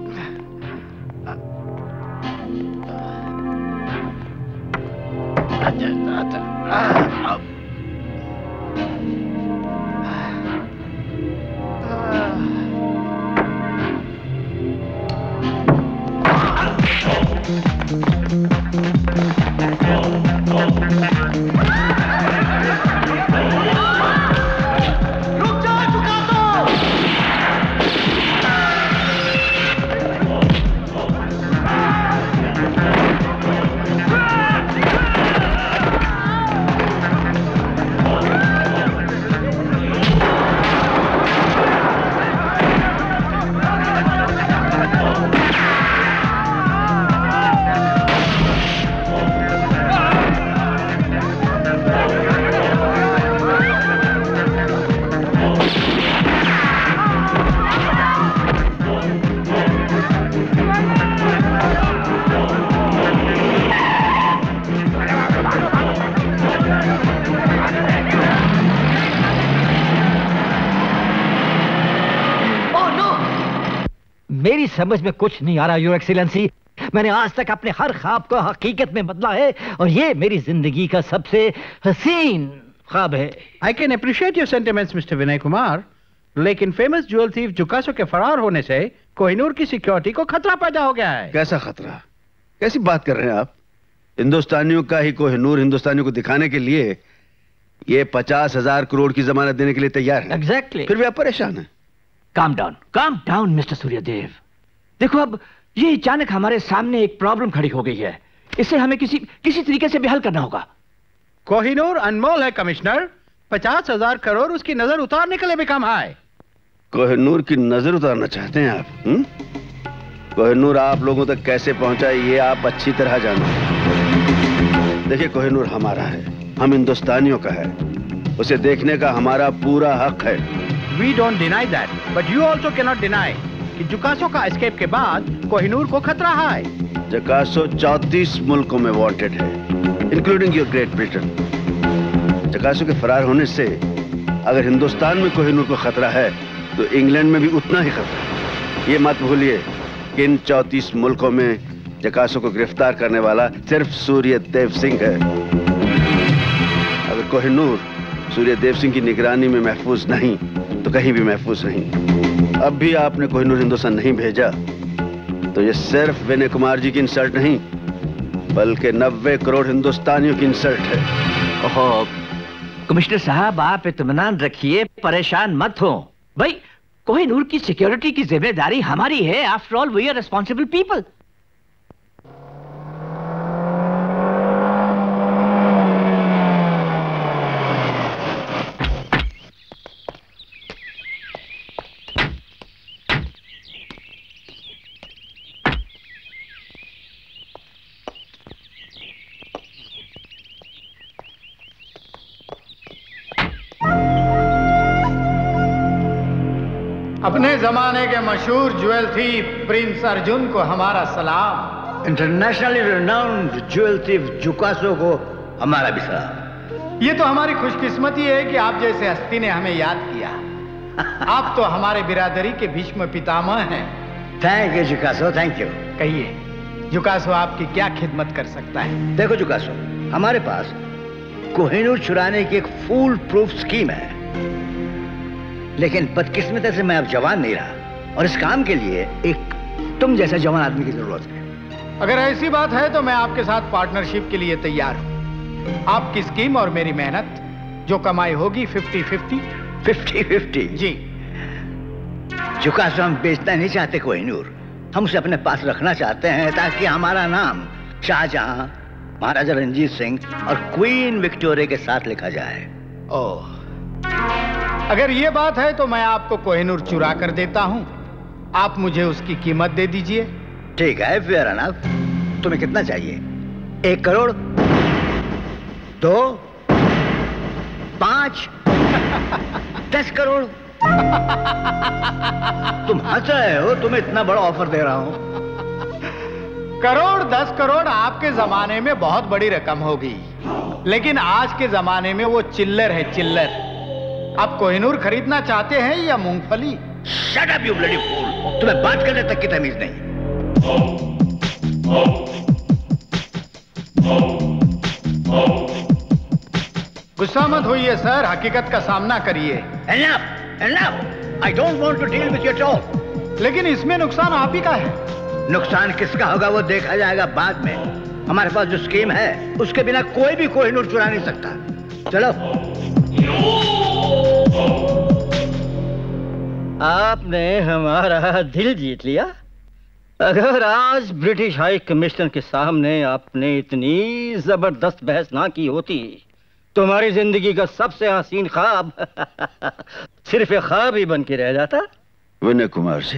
मेरी समझ में कुछ नहीं आ रहा योर एक्सीलेंसी। मैंने आज तक अपने हर ख्वाब को हकीकत में बदला है और ये मेरी जिंदगी का सबसे हसीन ख्वाब है। I can appreciate your sentiments mister Vinay Kumar, लेकिन फेमस ज्वेल थीफ जुकासो के फरार होने से कोहिनूर की सिक्योरिटी को खतरा पैदा हो गया है। कैसा खतरा? कैसी बात कर रहे हैं आप? हिंदुस्तानियों का ही कोहिनूर हिंदुस्तानियों को दिखाने के लिए ये 50,000 करोड़ की जमानत देने के लिए तैयार है। एग्जैक्टली। फिर भी आप परेशान हैं। Calm down mister Suryadev. देखो, अब ये अचानक हमारे सामने एक प्रॉब्लम खड़ी हो गई है, इसे हमें किसी तरीके से भी हल करना होगा। कोहिनूर अनमोल है कमिश्नर, 50,000 करोड़ उसकी नजर उतारने के लिए भी कम है। कोहिनूर की नजर उतारना चाहते हैं आप? कोहिनूर आप लोगों तक कैसे पहुंचा ये आप अच्छी तरह जानते। देखिए, कोहिनूर हमारा है, हम हिंदुस्तानियों का है, उसे देखने का हमारा पूरा हक है। We don't deny that, but you also cannot deny कि जुकासो का एस्केप के बाद कोहिनूर को खतरा है। जुकासो 34 मुल्कों में वांटेड है, including your Great Britain. Jukaso के फरार होने से अगर हिंदुस्तान में कोहिनूर को खतरा है तो इंग्लैंड में भी उतना ही खतरा है। ये मत भूलिए कि इन 34 मुल्कों में जुकासो को गिरफ्तार करने वाला सिर्फ सूर्यदेव सिंह है। अगर कोहिनूर सूर्यदेव सिंह की निगरानी में महफूज नहीं तो कहीं भी महफूज नहीं। अब भी आपने कोहिनूर हिंदुस्तान नहीं भेजा तो ये सिर्फ विनय कुमार जी की इंसल्ट नहीं बल्कि 90 करोड़ हिंदुस्तानियों की इंसल्ट है। ओहो, कमिश्नर साहब आप इत्मीनान रखिए, परेशान मत हो। भाई, कोहिनूर की सिक्योरिटी की जिम्मेदारी हमारी है। After all we are responsible people. अपने जमाने के मशहूर ज्वेल थीफ प्रिंस अर्जुन को हमारा सलाम। Internationally renowned jewel thief Jukaso को हमारा भी सलाम। ये तो हमारी खुशकिस्मती है कि आप जैसे हस्ती ने हमें याद किया। आप तो हमारे बिरादरी के भीष्म पितामह हैं। Thank you Jukaso, thank you. कहिए जुकासो आपकी क्या खिदमत कर सकता है? देखो जुकासो, हमारे पास कोहिनूर चुराने की एक फूल प्रूफ स्कीम है, लेकिन बदकिस्मती से मैं अब जवान नहीं रहा और इस काम के लिए एक तुम जैसा जवान आदमी की जरूरत है। अगर ऐसी बात है तो मैं आपके साथ पार्टनरशिप के लिए तैयार हूं। आपकी स्कीम और मेरी मेहनत, जो कमाई होगी 50-50। 50-50 जी। जुकासो हम बेचना नहीं चाहते कोहिनूर, हम उसे अपने पास रखना चाहते हैं ताकि हमारा नाम शाहजहां, महाराजा रंजीत सिंह और क्वीन विक्टोरिया के साथ लिखा जाए। ओह, अगर ये बात है तो मैं आपको कोहिनूर चुरा कर देता हूं, आप मुझे उसकी कीमत दे दीजिए। ठीक है, फेयर एनफ। तुम्हें कितना चाहिए? 1 करोड़? 2? 5? 10 करोड़? तुम हंस रहे हो, तुम्हें इतना बड़ा ऑफर दे रहा हूं। करोड़ 10 करोड़ आपके जमाने में बहुत बड़ी रकम होगी, लेकिन आज के जमाने में वो चिल्लर है, चिल्लर। आप कोहिनूर खरीदना चाहते हैं या मूंगफली? Shut up you bloody fool, तुम्हें बात करने तक की तमीज नहीं। गुस्सा मत होइए सर, हकीकत का सामना करिए। Enough, enough. I don't want to deal with your talk. लेकिन इसमें नुकसान आप ही का है। नुकसान किसका होगा वो देखा जाएगा बाद में। हमारे पास जो स्कीम है उसके बिना कोई भी कोहिनूर चुरा नहीं सकता। चलो। आपने हमारा दिल जीत लिया। अगर आज ब्रिटिश हाई कमिश्नर के सामने आपने इतनी जबरदस्त बहस ना की होती तो हमारी जिंदगी का सबसे हसीन ख्वाब सिर्फ एक ख्वाब ही बन के रह जाता। विनय कुमार जी,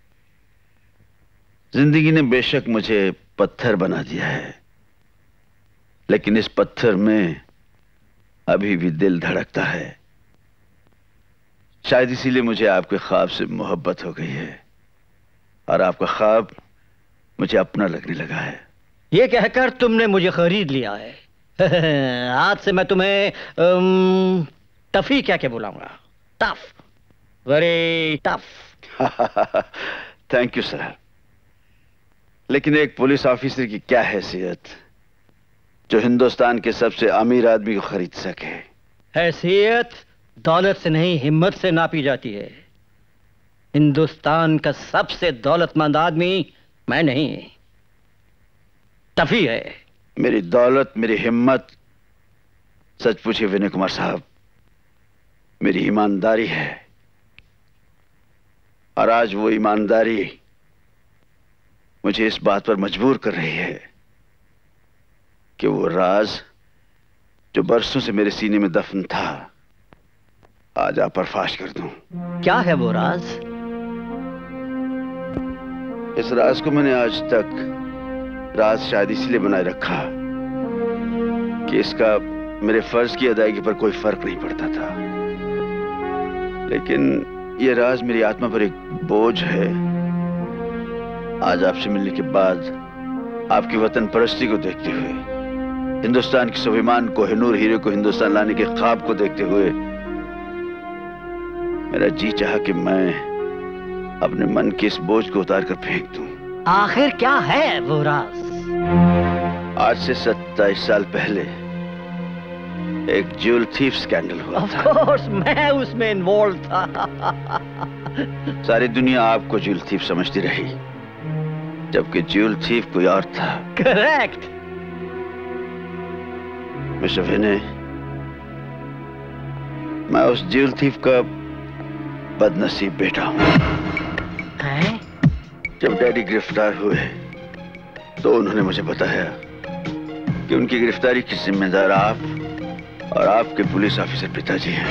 जिंदगी ने बेशक मुझे पत्थर बना दिया है, लेकिन इस पत्थर में अभी भी दिल धड़कता है। शायद इसीलिए मुझे आपके ख्वाब से मोहब्बत हो गई है और आपका ख्वाब मुझे अपना लगने लगा है। ये कहकर तुमने मुझे खरीद लिया है। आज से मैं तुम्हें टफी क्या क्या बुलाऊंगा। Tough, very tough. Thank you sir, लेकिन एक पुलिस ऑफिसर की क्या हैसियत जो हिंदुस्तान के सबसे अमीर आदमी को खरीद सके। हैसियत दौलत से नहीं, हिम्मत से नापी जाती है। हिंदुस्तान का सबसे दौलतमंद आदमी मैं नहीं, टफी है। मेरी दौलत, मेरी हिम्मत, सच पूछिए विनय कुमार साहब, मेरी ईमानदारी है। और आज वो ईमानदारी मुझे इस बात पर मजबूर कर रही है कि वो राज जो बरसों से मेरे सीने में दफन था आज आप पर्दाफाश कर दूं। क्या है वो राज? इस राज को मैंने आज तक राज शायद इसलिए बनाए रखा कि इसका मेरे फर्ज की अदायगी पर कोई फर्क नहीं पड़ता था, लेकिन यह राज मेरी आत्मा पर एक बोझ है। आज आपसे मिलने के बाद, आपकी वतन परस्ती को देखते हुए, हिंदुस्तान की स्वाभिमान कोहिनूर हीरे को हिंदुस्तान लाने के ख्वाब को देखते हुए मेरा जी चाहा कि मैं अपने मन के इस बोझ को उतार कर फेंक दूं। आखिर क्या है वो राज? आज से 27 साल पहले एक ज्वेल थीफ स्कैंडल हुआ था। Of course, मैं उसमें इन्वॉल्व था। सारी दुनिया आपको ज्वेल थीफ समझती रही, जबकि ज्वेल थीफ कोई और था। करेक्ट। मिस्टर विनय, मैं उस ज्वेल थीफ का बदनसीब बेटा हूं। जब डैडी गिरफ्तार हुए तो उन्होंने मुझे बताया कि उनकी गिरफ्तारी की जिम्मेदार आप और आपके पुलिस ऑफिसर पिताजी हैं।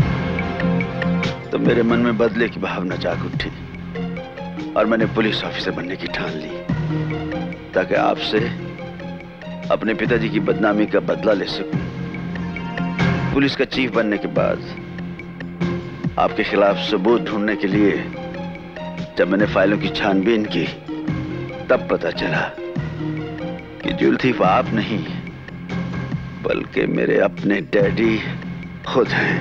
तो मेरे मन में बदले की भावना जाग उठी और मैंने पुलिस ऑफिसर बनने की ठान ली ताकि आपसे अपने पिताजी की बदनामी का बदला ले सकूं। पुलिस का चीफ बनने के बाद आपके खिलाफ सबूत ढूंढने के लिए जब मैंने फाइलों की छानबीन की तब पता चला कि ज्वेल थीफ आप नहीं बल्कि मेरे अपने डैडी खुद हैं।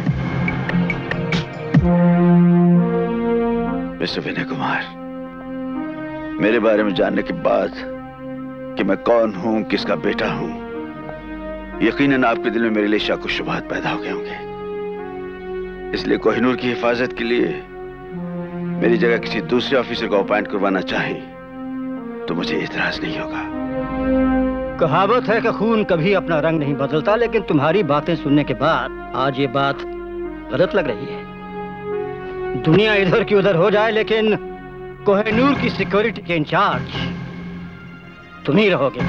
मिस्टर विनय कुमार, मेरे बारे में जानने के बाद कि मैं कौन हूं, किसका बेटा हूं, यकीनन आपके दिल में मेरे लिए शक और शुबहात पैदा हो गए होंगे। इसलिए कोहिनूर की हिफाजत के लिए मेरी जगह किसी दूसरे ऑफिसर को अपॉइंट करवाना चाहे तो मुझे इतराज नहीं होगा। कहावत है कि खून कभी अपना रंग नहीं बदलता, लेकिन तुम्हारी बातें सुनने के बाद आज ये बात गलत लग रही है। दुनिया इधर की उधर हो जाए, लेकिन कोहिनूर की सिक्योरिटी के इंचार्ज तुम ही रहोगे।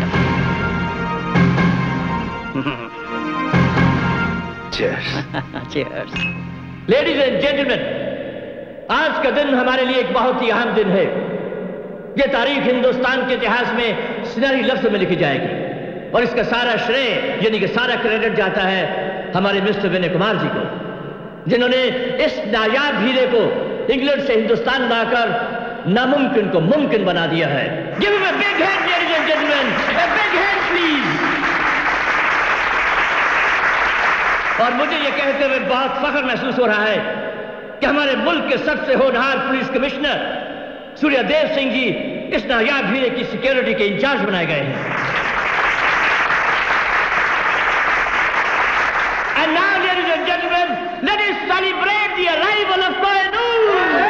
चीयर्स। लेडीज एंड जेंटलमैन, आज का दिन हमारे लिए एक बहुत ही अहम दिन है। ये तारीख हिंदुस्तान के इतिहास में सुनहरी लफ्ज में लिखी जाएगी और इसका सारा श्रेय यानी कि सारा क्रेडिट जाता है हमारे मिस्टर विनय कुमार जी को, जिन्होंने इस नायाब हीरे को इंग्लैंड से हिंदुस्तान लाकर नामुमकिन को मुमकिन बना दिया है। Give him a big hand ladies and gentleman, a big hand please. और मुझे ये कहते हुए बहुत फख्र महसूस हो रहा है कि हमारे मुल्क के सबसे होनहार पुलिस कमिश्नर सूर्यदेव सिंह जी इस नायाब हीरे की सिक्योरिटी के इंचार्ज बनाए गए हैं। And now, ladies and gentlemen, let us celebrate the arrival of Kohinoor.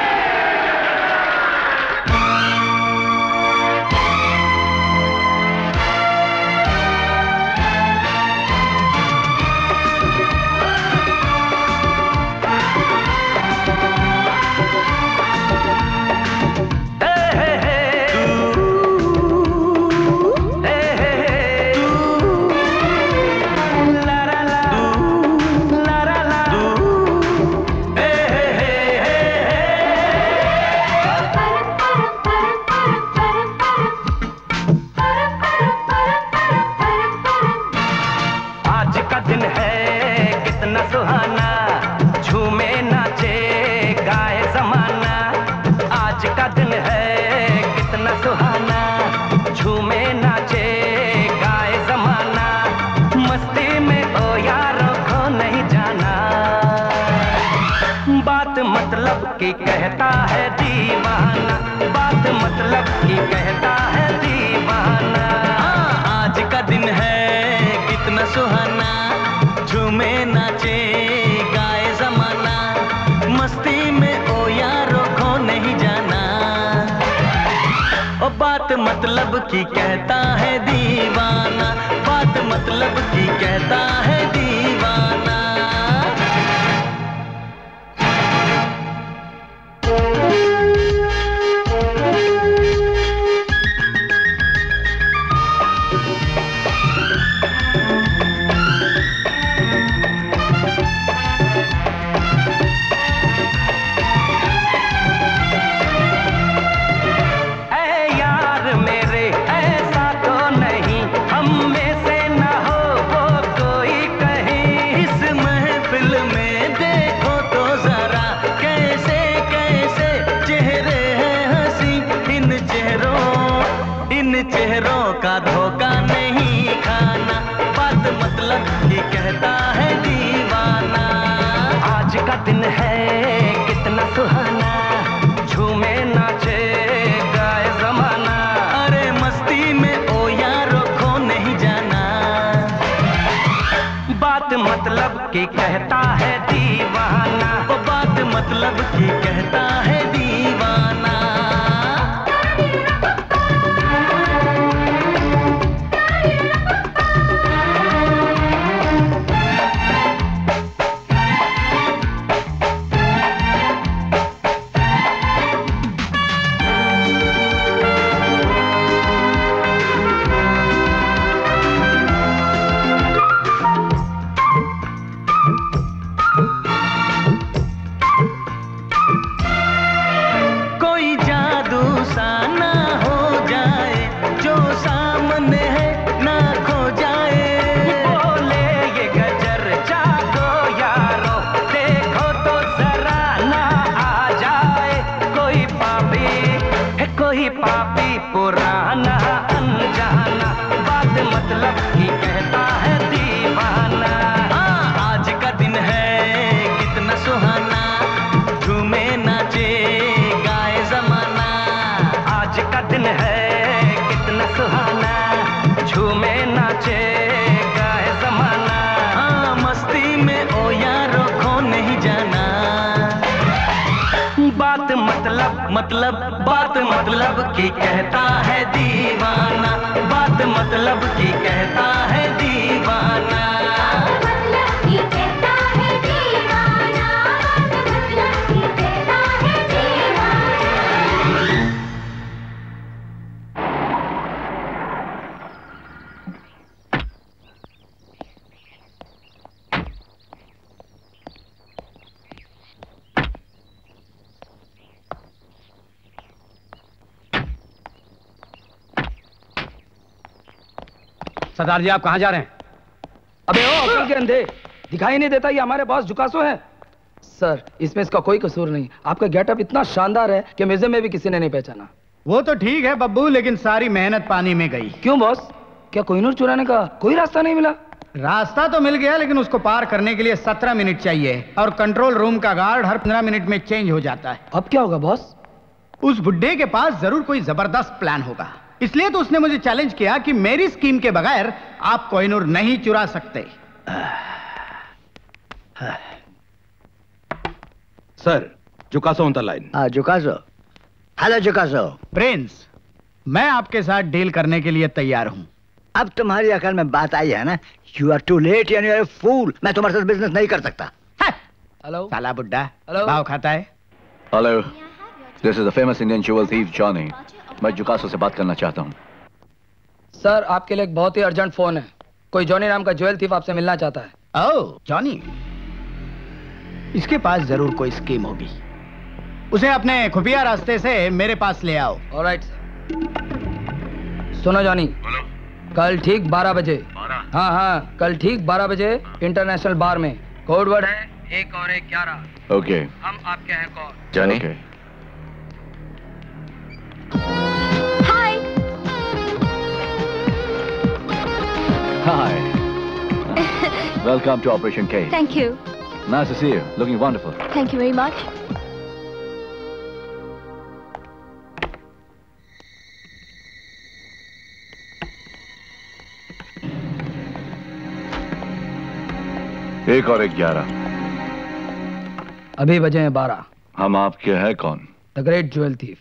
की कहता है दीवाना, बात मतलब की कहता है दीवाना। आज का दिन है कितना सुहाना, झूमे नाचे गाए जमाना, मस्ती में ओ यारो खो नहीं जाना। ओ बात मतलब की कहता है दीवाना, बात मतलब की कहता है दीवाना। चेहरों का धोखा नहीं खाना, बात मतलब की कहता है दीवाना। आज का दिन है कितना सुहाना, झूमे नाचे गाए जमाना, अरे मस्ती में ओ यारो खो नहीं जाना। बात मतलब की कहता है दीवाना, वो बात मतलब की कहता है दीवाना। मतलब बात मतलब की कहता है दीवाना, बात मतलब की कहता है दीवाना। सरदार जी आप कहां जा रहे हैं? अबे ओ अकल के अंधे, दिखाई नहीं देता ये हमारे बॉस जुकासो है। सर इसमें इसका कोई कसूर नहीं, आपका गेटअप इतना शानदार है कि म्यूजियम में भी किसी ने नहीं पहचाना। वो तो ठीक है बब्बू, लेकिन सारी मेहनत पानी में गई। क्यों बॉस, क्या कोहिनूर चुराने का कोई रास्ता नहीं मिला? रास्ता तो मिल गया, लेकिन उसको पार करने के लिए 17 मिनट चाहिए और कंट्रोल रूम का गार्ड हर 15 मिनट में चेंज हो जाता है। अब क्या होगा बॉस? उस बुड्ढे के पास जरूर कोई जबरदस्त प्लान होगा, इसलिए तो उसने मुझे चैलेंज किया कि मेरी स्कीम के बगैर आप कोहिनूर नहीं चुरा सकते। Sir, Jukaso on the line. Jukaso, hello Jukaso. Prince, मैं आपके साथ डील करने के लिए तैयार हूं। अब तुम्हारी अकल में बात आई है ना? You are too late and you are fool. मैं तुम्हारे साथ बिजनेस नहीं कर सकता। हेलो साला बुड्ढा, भाव खाता है। Hello, this is the famous Indian jewel thief Johnny. मैं जुकासो से बात करना चाहता हूँ। सर आपके लिए एक बहुत ही अर्जेंट फोन है, कोई जॉनी नाम का ज्वेल थीफ आपसे मिलना चाहता है। ओह जॉनी, इसके पास जरूर कोई स्कीम होगी, उसे अपने खुफिया रास्ते से मेरे पास ले आओ। ऑलराइट। सुनो जॉनी, कल ठीक 12 बजे, हाँ हाँ कल ठीक 12 बजे इंटरनेशनल बार में, कोड वर्ड है 1 और 1 11। ओके, हम आपके हैं कौन? Johnny. Hi. Hi. Welcome to Operation K. Thank you. Nice to see you. Looking wonderful. Thank you very much. एक और 1 11। अभी बजे हैं 12। हम आपके हैं कौन? The great jewel thief.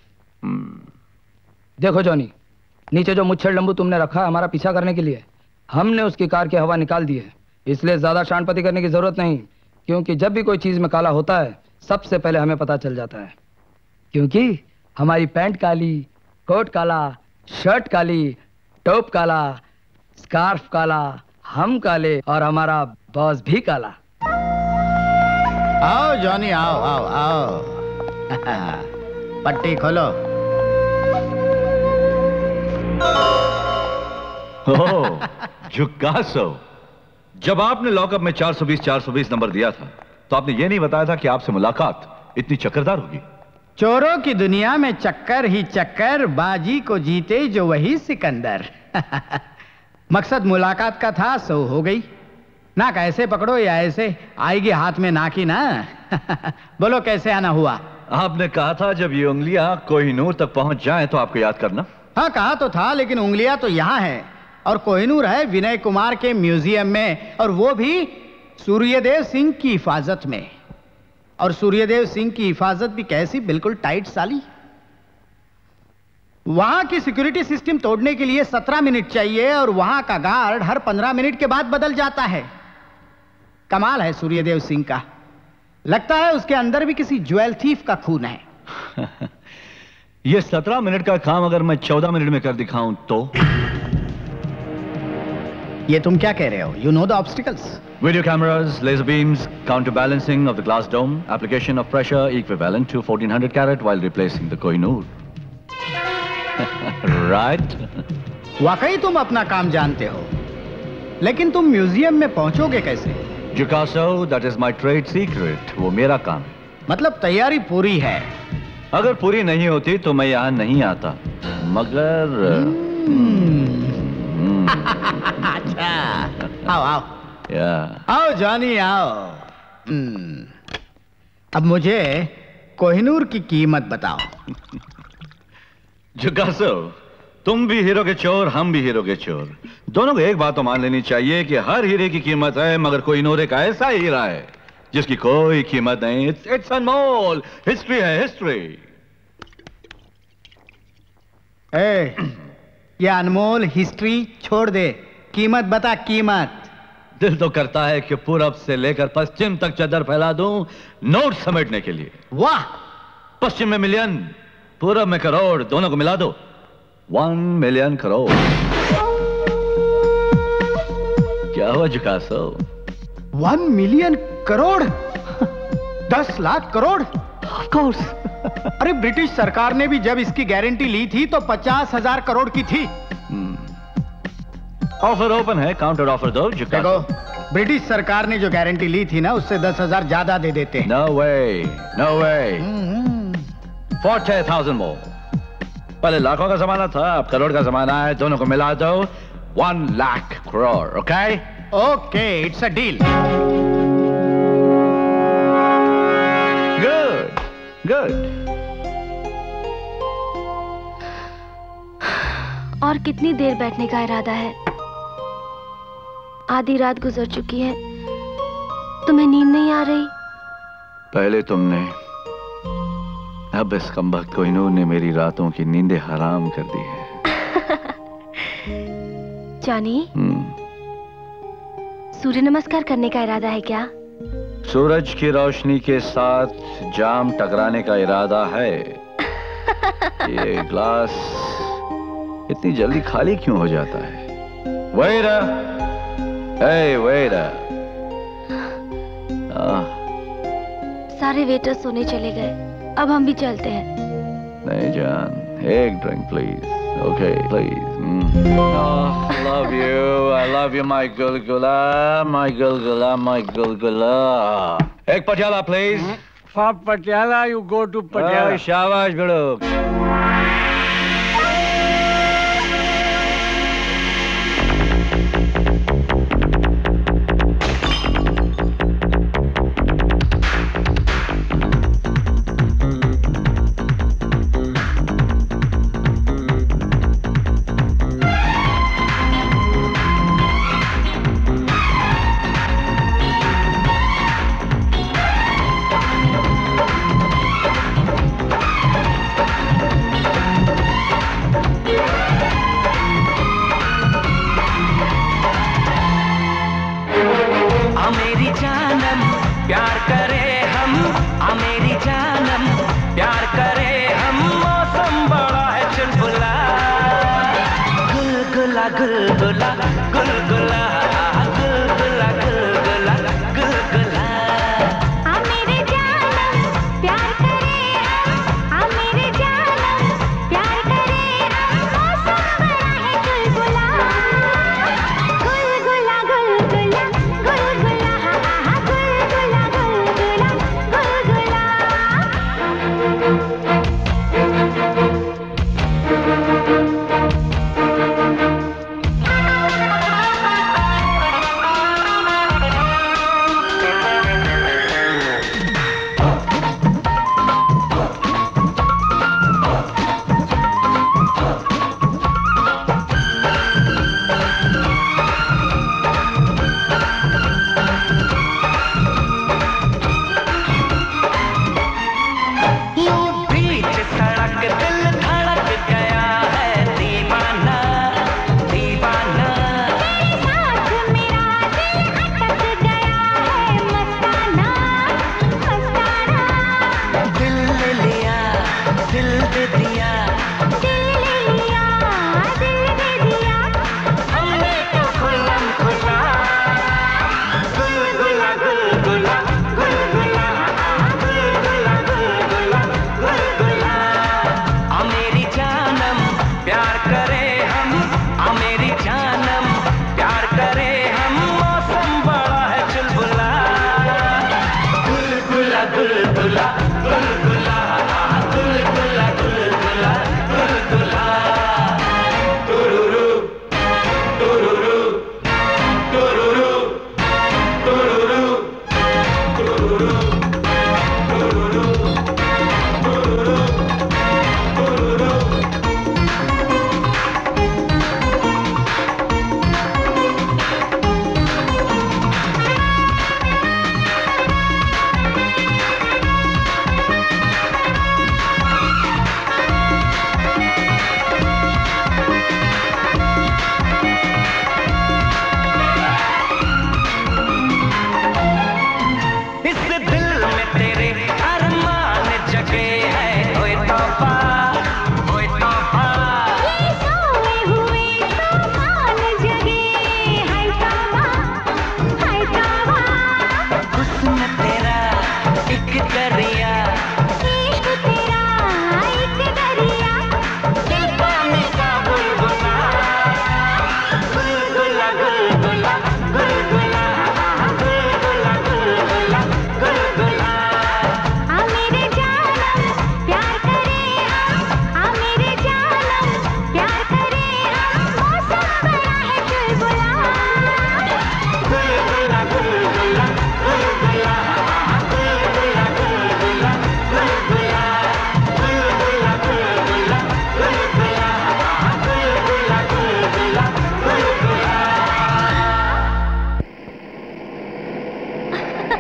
देखो जॉनी, नीचे जो मुच्छर लंबू तुमने रखा है हमारा पीछा करने के लिए, हमने उसकी कार की हवा निकाल दी है, इसलिए ज्यादा शानपति करने की जरूरत नहीं, क्योंकि जब भी कोई चीज में काला होता है सबसे पहले हमें पता चल जाता है, क्योंकि हमारी पैंट काली, कोट काला, शर्ट काली, टोप काला, स्कार्फ काला, हम काले और हमारा बॉस भी काला। आओ जॉनी, आओ आओ आओ। पट्टी खोलो। ओह, जुकासो। जब आपने लॉकअप में 420 नंबर दिया था तो आपने ये नहीं बताया था कि आपसे मुलाकात इतनी चक्करदार होगी। चोरों की दुनिया में चक्कर ही चक्कर, बाजी को जीते जो वही सिकंदर। मकसद मुलाकात का था, सो हो गई। ना कैसे पकड़ो या ऐसे आएगी हाथ में ना की ना। बोलो कैसे आना हुआ? आपने कहा था जब ये उंगलियां कोहिनूर तक पहुंच जाएं तो आपको याद करना। हाँ कहा तो था, लेकिन उंगलियां तो यहाँ है और कोहिनूर है विनय कुमार के म्यूजियम में, और वो भी सूर्यदेव सिंह की हिफाजत में। और सूर्यदेव सिंह की हिफाजत भी कैसी, बिल्कुल टाइट साली। वहां की सिक्योरिटी सिस्टम तोड़ने के लिए 17 मिनट चाहिए और वहां का गार्ड हर 15 मिनट के बाद बदल जाता है। कमाल है सूर्यदेव सिंह का, लगता है उसके अंदर भी किसी ज्वेल थीफ का खून है। ये 17 मिनट का काम अगर मैं 14 मिनट में कर दिखाऊं तो? ये तुम क्या कह रहे हो? You know the obstacles. Video cameras, laser beams, counterbalancing of the glass dome, application of pressure equivalent to 1400 carat while replacing the Kohinoor. Right? वाकई तुम अपना काम जानते हो, लेकिन तुम म्यूजियम में पहुंचोगे कैसे? Jukaso, that is my trade secret. वो मेरा काम है। मतलब तैयारी पूरी है? अगर पूरी नहीं होती तो मैं यहाँ नहीं आता, मगर अच्छा, आओ आओ। आओ जॉनी आओ। अब मुझे कोहिनूर की कीमत बताओ। जुकासो, तुम भी हीरो के चोर, हम भी हीरो के चोर। दोनों को एक बात तो मान लेनी चाहिए कि हर हीरे की कीमत है, मगर कोहिनूर एक ऐसा हीरा है जिसकी कोई कीमत नहीं। इट्स अनमोल। हिस्ट्री है, हिस्ट्री। ये अनमोल हिस्ट्री छोड़ दे, कीमत बता कीमत। दिल तो करता है कि पूरब से लेकर पश्चिम तक चादर फैला दूं नोट समेटने के लिए। वाह! पश्चिम में मिलियन, पूरब में करोड़, दोनों को मिला दो 1 मिलियन करोड़। क्या हुआ Jukaso? 1 million crore? 10 lakh crore? Of course. अरे ब्रिटिश सरकार ने भी जब इसकी गारंटी ली थी तो 50,000 करोड़ की थी। ऑफर ओपन है, काउंटर ऑफर दो जुकासो। देखो, ब्रिटिश सरकार ने जो गारंटी ली थी ना, उससे 10,000 ज्यादा दे देते हैं। No way, no way. 40,000 more. पहले लाखों का जमाना था, अब करोड़ का जमाना है, दोनों को मिला दो 1 lakh crore. Okay okay, it's a deal. Good good. और कितनी देर बैठने का इरादा है? आधी रात गुजर चुकी है, तुम्हें नींद नहीं आ रही? पहले तुमने, अब इस कमबख्त कोहिनूर ने मेरी रातों की नींदें हराम कर दी है। जानी, सूर्य नमस्कार करने का इरादा है क्या? सूरज की रोशनी के साथ जाम टकराने का इरादा है। ये ग्लास इतनी जल्दी खाली क्यों हो जाता है? Waiter, hey waiter. सारे वेटर सोने चले गए, अब हम भी चलते हैं। नहीं जान, एक drink please. Okay please. Love you, I love you, my गुलगुला, my गुलगुला, my गुलगुला। एक Patiala please. For Patiala, you go to Patiala. शाबाश बेड़ो।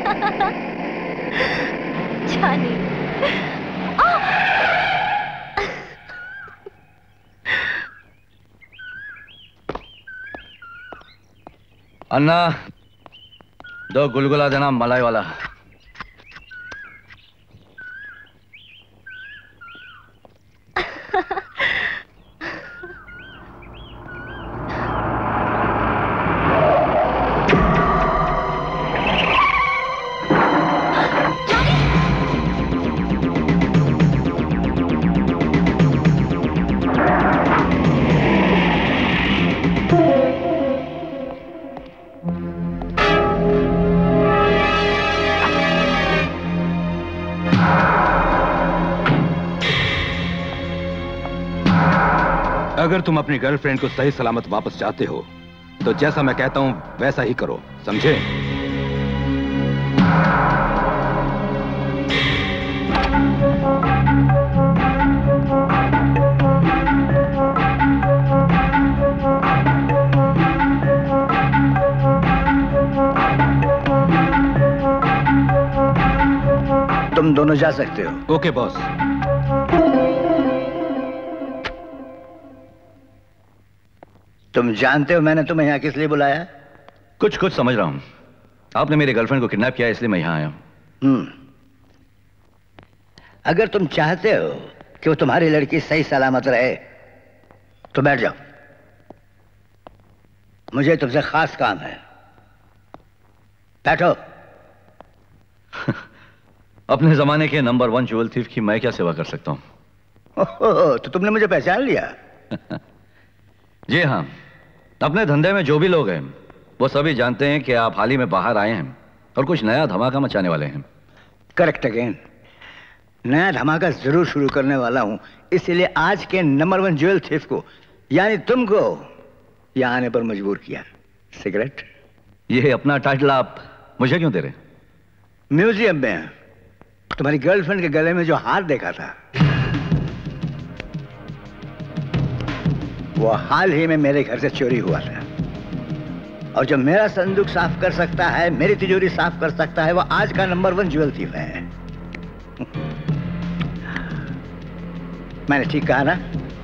जानी। अन्ना, 2 गुलगुला देना मलाई वाला। अगर तुम अपनी गर्लफ्रेंड को सही सलामत वापस चाहते हो तो जैसा मैं कहता हूं वैसा ही करो, समझे? तुम दोनों जा सकते हो। Okay boss. तुम जानते हो मैंने तुम्हें यहाँ किस लिए बुलाया? कुछ समझ रहा हूं। आपने मेरी गर्लफ्रेंड को किडनैप किया इसलिए मैं यहाँ आया हूं। अगर तुम चाहते हो कि वो तुम्हारी लड़की सही सलामत रहे तो बैठ जाओ। मुझे तुमसे खास काम है। बैठो। अपने जमाने के नंबर 1 ज्वेल थीफ की मैं क्या सेवा कर सकता हूं? तो तुमने मुझे पहचान लिया? जी हाँ, अपने धंधे में जो भी लोग हैं वो सभी जानते हैं कि आप हाल ही में बाहर आए हैं और कुछ नया धमाका मचाने वाले हैं। Correct again. नया धमाका जरूर शुरू करने वाला हूं, इसीलिए आज के नंबर 1 ज्वेल थीफ को यानी तुमको यहां आने पर मजबूर किया। सिगरेट? ये अपना टाइटल आप मुझे क्यों दे रहे? म्यूजियम में तुम्हारी गर्लफ्रेंड के गले में जो हार देखा था वो हाल ही में मेरे घर से चोरी हुआ था, और जो मेरा संदूक साफ कर सकता है, मेरी तिजोरी साफ कर सकता है, वो आज का नंबर 1 ज्वेल थीफ है। मैंने ठीक कहा ना?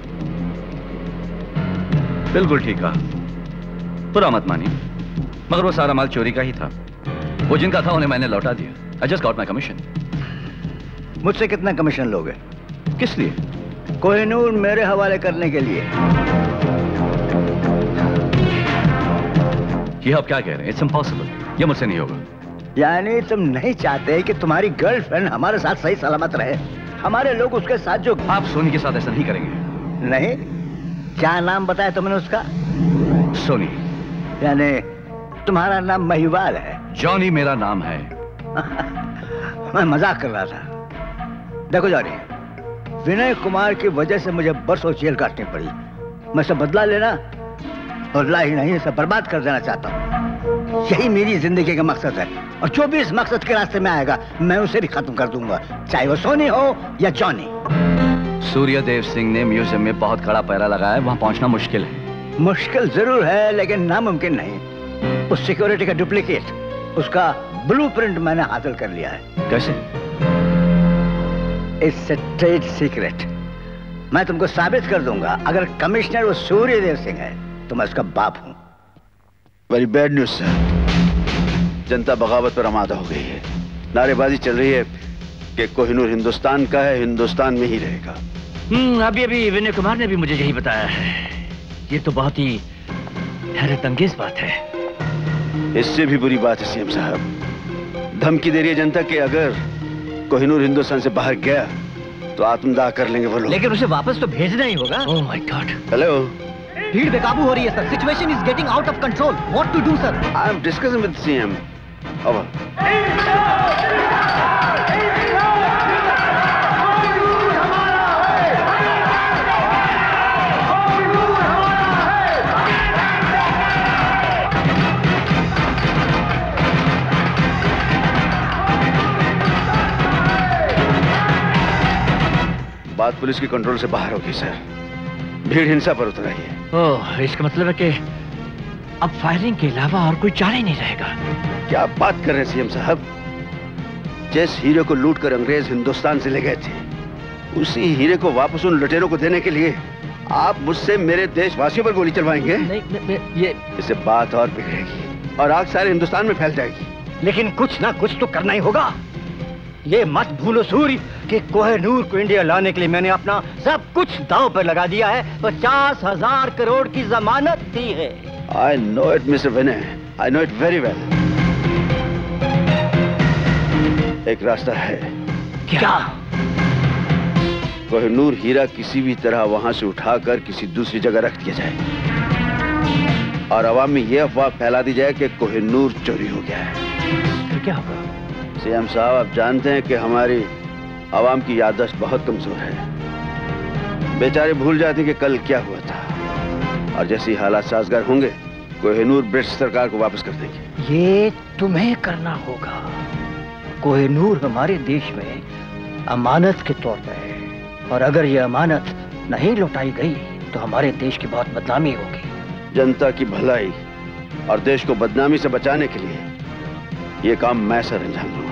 बिल्कुल ठीक कहा। बुरा मत मानिए, मगर वो सारा माल चोरी का ही था। वो जिनका था उन्हें मैंने लौटा दिया। I just got my commission। मुझसे कितना कमीशन लोगे? किस लिए? कोहिनूर मेरे हवाले करने के लिए। ये आप क्या कह रहे हैं? It's impossible. ये मुझसे नहीं होगा। यानी तुम नहीं चाहते कि तुम्हारी गर्लफ्रेंड हमारे साथ सही सलामत रहे? हमारे लोग उसके साथ जो... आप सोनी के साथ ऐसा नहीं करेंगे। नहीं? क्या नाम बताया तुमने उसका? सोनी। यानी तुम्हारा नाम महिवाल है? जॉनी मेरा नाम है। मैं मजाक कर रहा था। देखो जॉनी, विनय कुमार की वजह से मुझे बरसों जेल काटनी पड़ी। मैं सब बदला लेना और ला ही नहीं, सब बर्बाद कर देना चाहता हूँ। यही मेरी जिंदगी का मकसद है, और जो भी इस मकसद के रास्ते में आएगा मैं उसे भी खत्म कर दूंगा, चाहे वो सोनी हो या जॉनी। सूर्यदेव सिंह ने म्यूजियम में बहुत कड़ा पहरा लगाया है, वहां पहुंचना मुश्किल है। मुश्किल जरूर है लेकिन नामुमकिन नहीं। उस सिक्योरिटी का डुप्लीकेट, उसका ब्लूप्रिंट मैंने हासिल कर लिया है। कैसे? It's a trade secret. मैं तुमको साबित कर दूंगा। अगर कमिश्नर वो सूर्यदेव सिंह है तो मैं उसका बाप हूं। Very bad news sir. जनता बगावत पर आमादा हो गई है। नारेबाजी चल रही है कि कोहिनूर हिंदुस्तान का है, हिंदुस्तान में ही रहेगा। अभी विनय कुमार ने भी मुझे यही बताया है। ये तो बहुत ही हैरतअंगेज बात है। इससे भी बुरी बात है सीएम साहब, धमकी दे रही है जनता कि अगर कोहिनूर हिंदुस्तान से बाहर गया तो आत्मदाह कर लेंगे वो लोग। लेकिन उसे वापस तो भेजना ही होगा। ओह माय गॉड। हेलो, भीड़ बेकाबू हो रही है sir. Situation is getting out of control. What to do sir? I am discussing with CM. Over. बात पुलिस की कंट्रोल से बाहर होगी सर। भीड़ हिंसा पर उतर आई है। ओह, इसका मतलब है कि अब फायरिंग के अलावा और कोई चारा ही नहीं रहेगा। क्या बात कर रहे हैं सीएम साहब? जिस हीरे को लूटकर अंग्रेज हिंदुस्तान से ले गए थे, उसी हीरे को वापस उन लुटेरों को देने के लिए आप मुझसे मेरे देशवासियों पर गोली चलवाएंगे? नहीं, ये इससे बात और बिगड़ेगी और आग सारे हिंदुस्तान में फैल जाएगी। लेकिन कुछ ना कुछ तो करना ही होगा। ये मत भूलो सूर्य कि कोहिनूर को इंडिया लाने के लिए मैंने अपना सब कुछ दांव पर लगा दिया है। 50,000 करोड़ की जमानत दी है। I know it, Mr. Vinay. I know it very well. एक रास्ता है। क्या? कोहिनूर हीरा किसी भी तरह वहां से उठाकर किसी दूसरी जगह रख दिया जाए और अवाम में यह अफवाह फैला दी जाए कि कोहिनूर चोरी हो गया है। फिर क्या होगा? सीएम साहब, आप जानते हैं कि हमारी अवाम की याददाश्त बहुत कमजोर है। बेचारे भूल जाते कि कल क्या हुआ था और जैसे ही हालात साजगार होंगे कोहिनूर ब्रिटिश सरकार को वापस कर देंगे। ये तुम्हें करना होगा। कोहिनूर हमारे देश में अमानत के तौर पर है और अगर ये अमानत नहीं लौटाई गई तो हमारे देश की बहुत बदनामी होगी। जनता की भलाई और देश को बदनामी से बचाने के लिए ये काम मैं सर अंजाम दूंगा।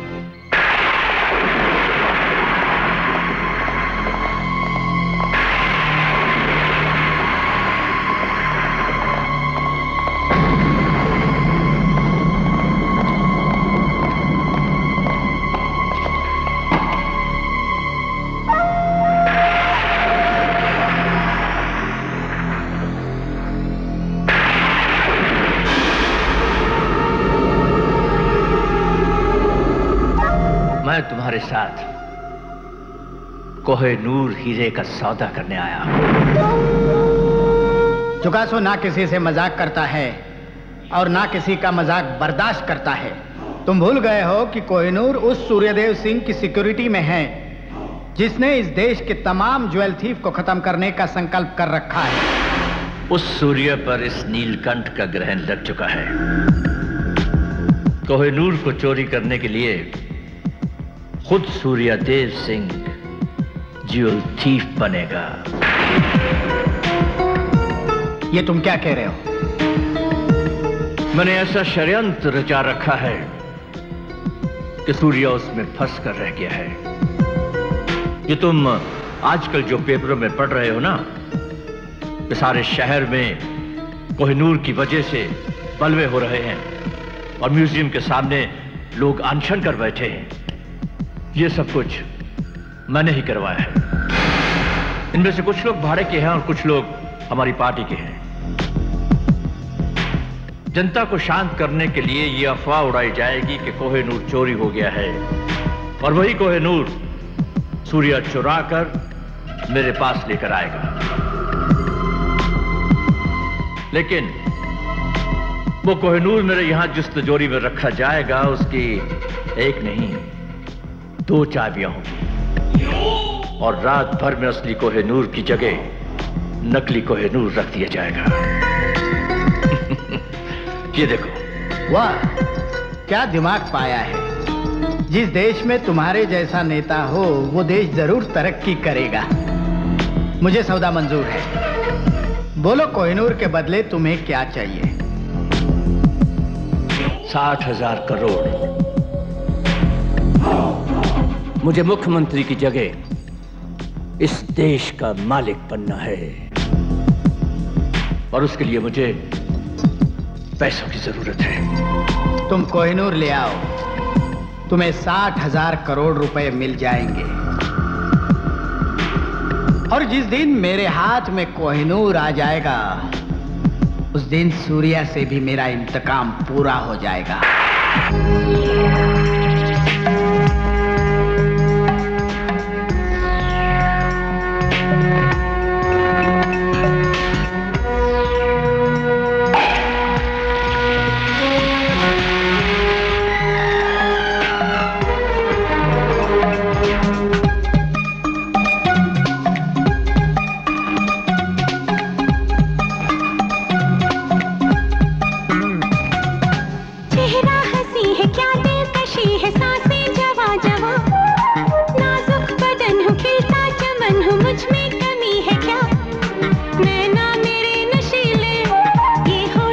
मैं तुम्हारे साथ कोहिनूर हीरे का सौदा करने आया हूं। जुकासो ना किसी से मजाक करता है और ना किसी का मजाक बर्दाश्त करता है। तुम भूल गए हो कि कोहिनूर उस सूर्यदेव सिंह की सिक्योरिटी में है जिसने इस देश के तमाम ज्वेल थीफ को खत्म करने का संकल्प कर रखा है। उस सूर्य पर इस नीलकंठ का ग्रहण लग चुका है। कोहिनूर को चोरी करने के लिए खुद सूर्यदेव सिंह ज्वेल थीफ बनेगा। ये तुम क्या कह रहे हो? मैंने ऐसा षड्यंत्र रचा रखा है कि सूर्य उसमें फंस कर रह गया है। ये तुम आजकल जो पेपरों में पढ़ रहे हो ना कि सारे शहर में कोहिनूर की वजह से बलवे हो रहे हैं और म्यूजियम के सामने लोग अनशन कर बैठे हैं, ये सब कुछ मैंने ही करवाया है। इनमें से कुछ लोग भाड़े के हैं और कुछ लोग हमारी पार्टी के हैं। जनता को शांत करने के लिए यह अफवाह उड़ाई जाएगी कि कोहिनूर चोरी हो गया है और वही कोहिनूर सूर्य चुरा कर मेरे पास लेकर आएगा। लेकिन वो कोहिनूर मेरे यहां जिस तिजोरी में रखा जाएगा उसकी एक नहीं 2 चाबियां होंगी और रात भर में असली कोहिनूर की जगह नकली कोहिनूर रख दिया जाएगा। ये देखो। वाह, क्या दिमाग पाया है। जिस देश में तुम्हारे जैसा नेता हो वो देश जरूर तरक्की करेगा। मुझे सौदा मंजूर है। बोलो कोहिनूर के बदले तुम्हें क्या चाहिए? 60,000 करोड़। मुझे मुख्यमंत्री की जगह इस देश का मालिक बनना है और उसके लिए मुझे पैसों की जरूरत है। तुम कोहिनूर ले आओ, तुम्हें 60,000 करोड़ रुपए मिल जाएंगे। और जिस दिन मेरे हाथ में कोहिनूर आ जाएगा उस दिन सूर्या से भी मेरा इंतकाम पूरा हो जाएगा।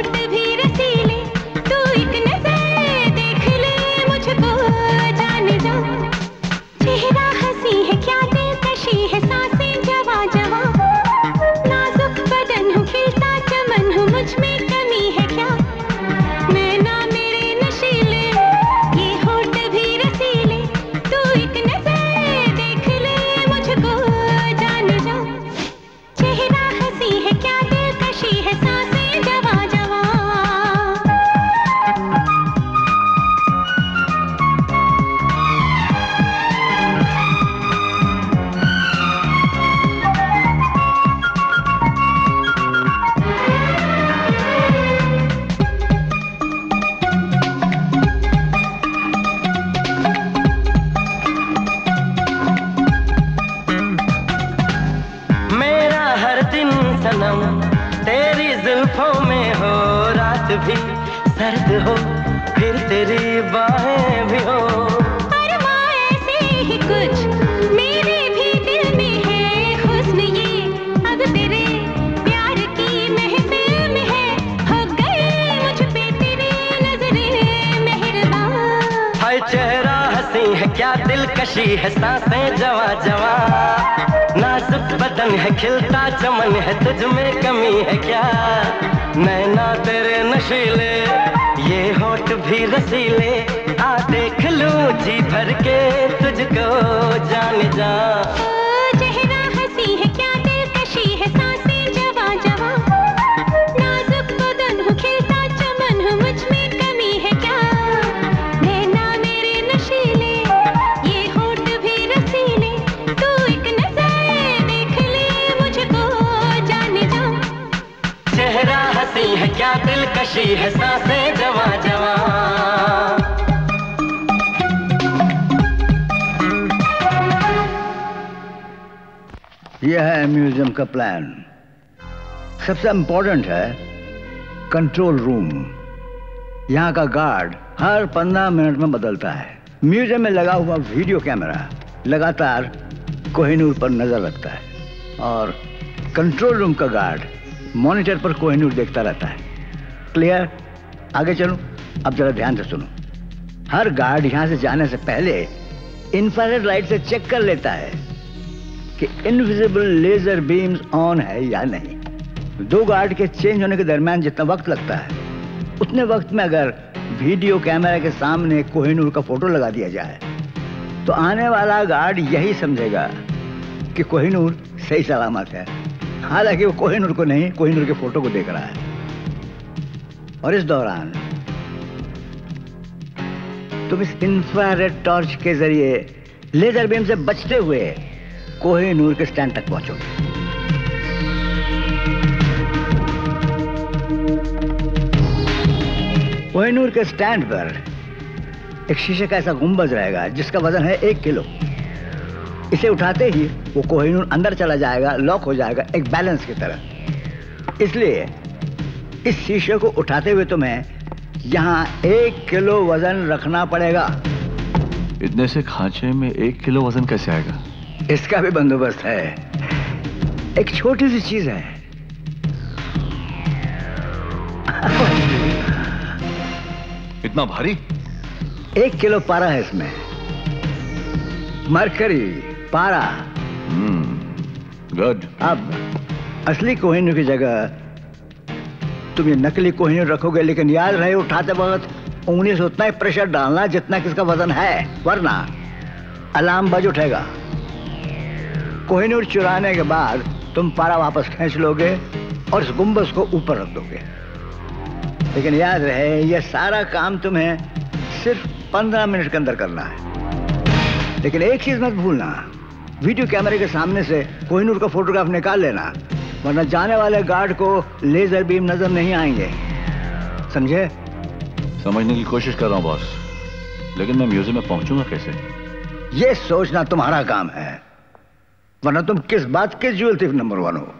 जाने जा सर्द हो फिर तेरी बाहें भी हो। अरमा ऐसे ही कुछ मेरे भी दिल में है हुस्न ये, अब तेरे प्यार की महफिल में है, हो गई मुझ पे तेरी नजरें मेहरबान। हाय चेहरा हंसी है क्या दिलकशी है, सांसें जवा जवा, नाजुक बदन है खिलता चमन है, तुझ में कमी है क्या। नैना तेरे नशीले ये होठ भी रसीले, आ देख लूं जी भर के तुझको जान जा। चेहरा हंसी है क्या दिलकशी है, सांसें जवा जवा, नाजुक बदन हो खिलता चमन हो, मुझ में कमी है क्या। नैना मेरे नशीले ये होठ भी रसीले, तू एक नजर देख ले मुझको जान जा। चेहरा हंसी है क्या दिलकशी है, सांसें जवा जवा। यह है म्यूजियम का प्लान। सबसे इंपॉर्टेंट है कंट्रोल रूम। यहाँ का गार्ड हर 15 मिनट में बदलता है। म्यूजियम में लगा हुआ वीडियो कैमरा लगातार कोहिनूर पर नजर रखता है और कंट्रोल रूम का गार्ड मॉनिटर पर कोहिनूर देखता रहता है। क्लियर? आगे चलूं? अब जरा ध्यान से सुनो। हर गार्ड यहां से जाने से पहले इंफ्रारेड लाइट से चेक कर लेता है कि इनविजिबल लेजर बीम्स ऑन है या नहीं। 2 गार्ड के चेंज होने के दरमियान जितना वक्त लगता है, उतने वक्त में अगर वीडियो कैमरा के सामने कोहिनूर का फोटो लगा दिया जाए तो आने वाला गार्ड यही समझेगा कि कोहिनूर सही सलामत है, हालांकि वो कोहिनूर को नहीं, कोहिनूर के फोटो को देख रहा है। और इस दौरान तुम इस इंफ्रारेड टॉर्च के जरिए लेजर बीम से बचते हुए कोहिनूर के स्टैंड तक पहुंचोगे। कोहिनूर के स्टैंड पर एक शीशे का ऐसा गुंबद रहेगा जिसका वजन है 1 किलो। इसे उठाते ही वो कोहिनूर अंदर चला जाएगा, लॉक हो जाएगा एक बैलेंस की तरह। इसलिए इस शीशे को उठाते हुए तुम्हें यहाँ 1 किलो वजन रखना पड़ेगा। इतने से खांचे में 1 किलो वजन कैसे आएगा? इसका भी बंदोबस्त है। एक छोटी सी चीज है। इतना भारी? 1 किलो पारा है इसमें। मरकरी, पारा। गुड। अब असली कोहिनूर की जगह तुम ये नकली कोहिनूर रखोगे, लेकिन याद रहे उठाते वक्त उंगली से उतना ही प्रेशर डालना जितना किसका वजन है, वरना अलार्म बज उठेगा। कोहिनूर चुराने के बाद तुम पारा वापस खींच लोगे और इस गुंबद को ऊपर रख दोगे। लेकिन याद रहे यह सारा काम तुम्हें सिर्फ 15 मिनट के अंदर करना है। लेकिन एक चीज मत भूलना, वीडियो कैमरे के सामने से कोहिनूर का फोटोग्राफ निकाल लेना, वरना जाने वाले गार्ड को लेजर बीम नजर नहीं आएंगे। समझे? समझने की कोशिश कर रहा हूं बॉस, लेकिन मैं म्यूजियम में पहुंचूंगा कैसे? ये सोचना तुम्हारा काम है, वरना तुम किस बात के ज्वेल थीफ नंबर 1 हो।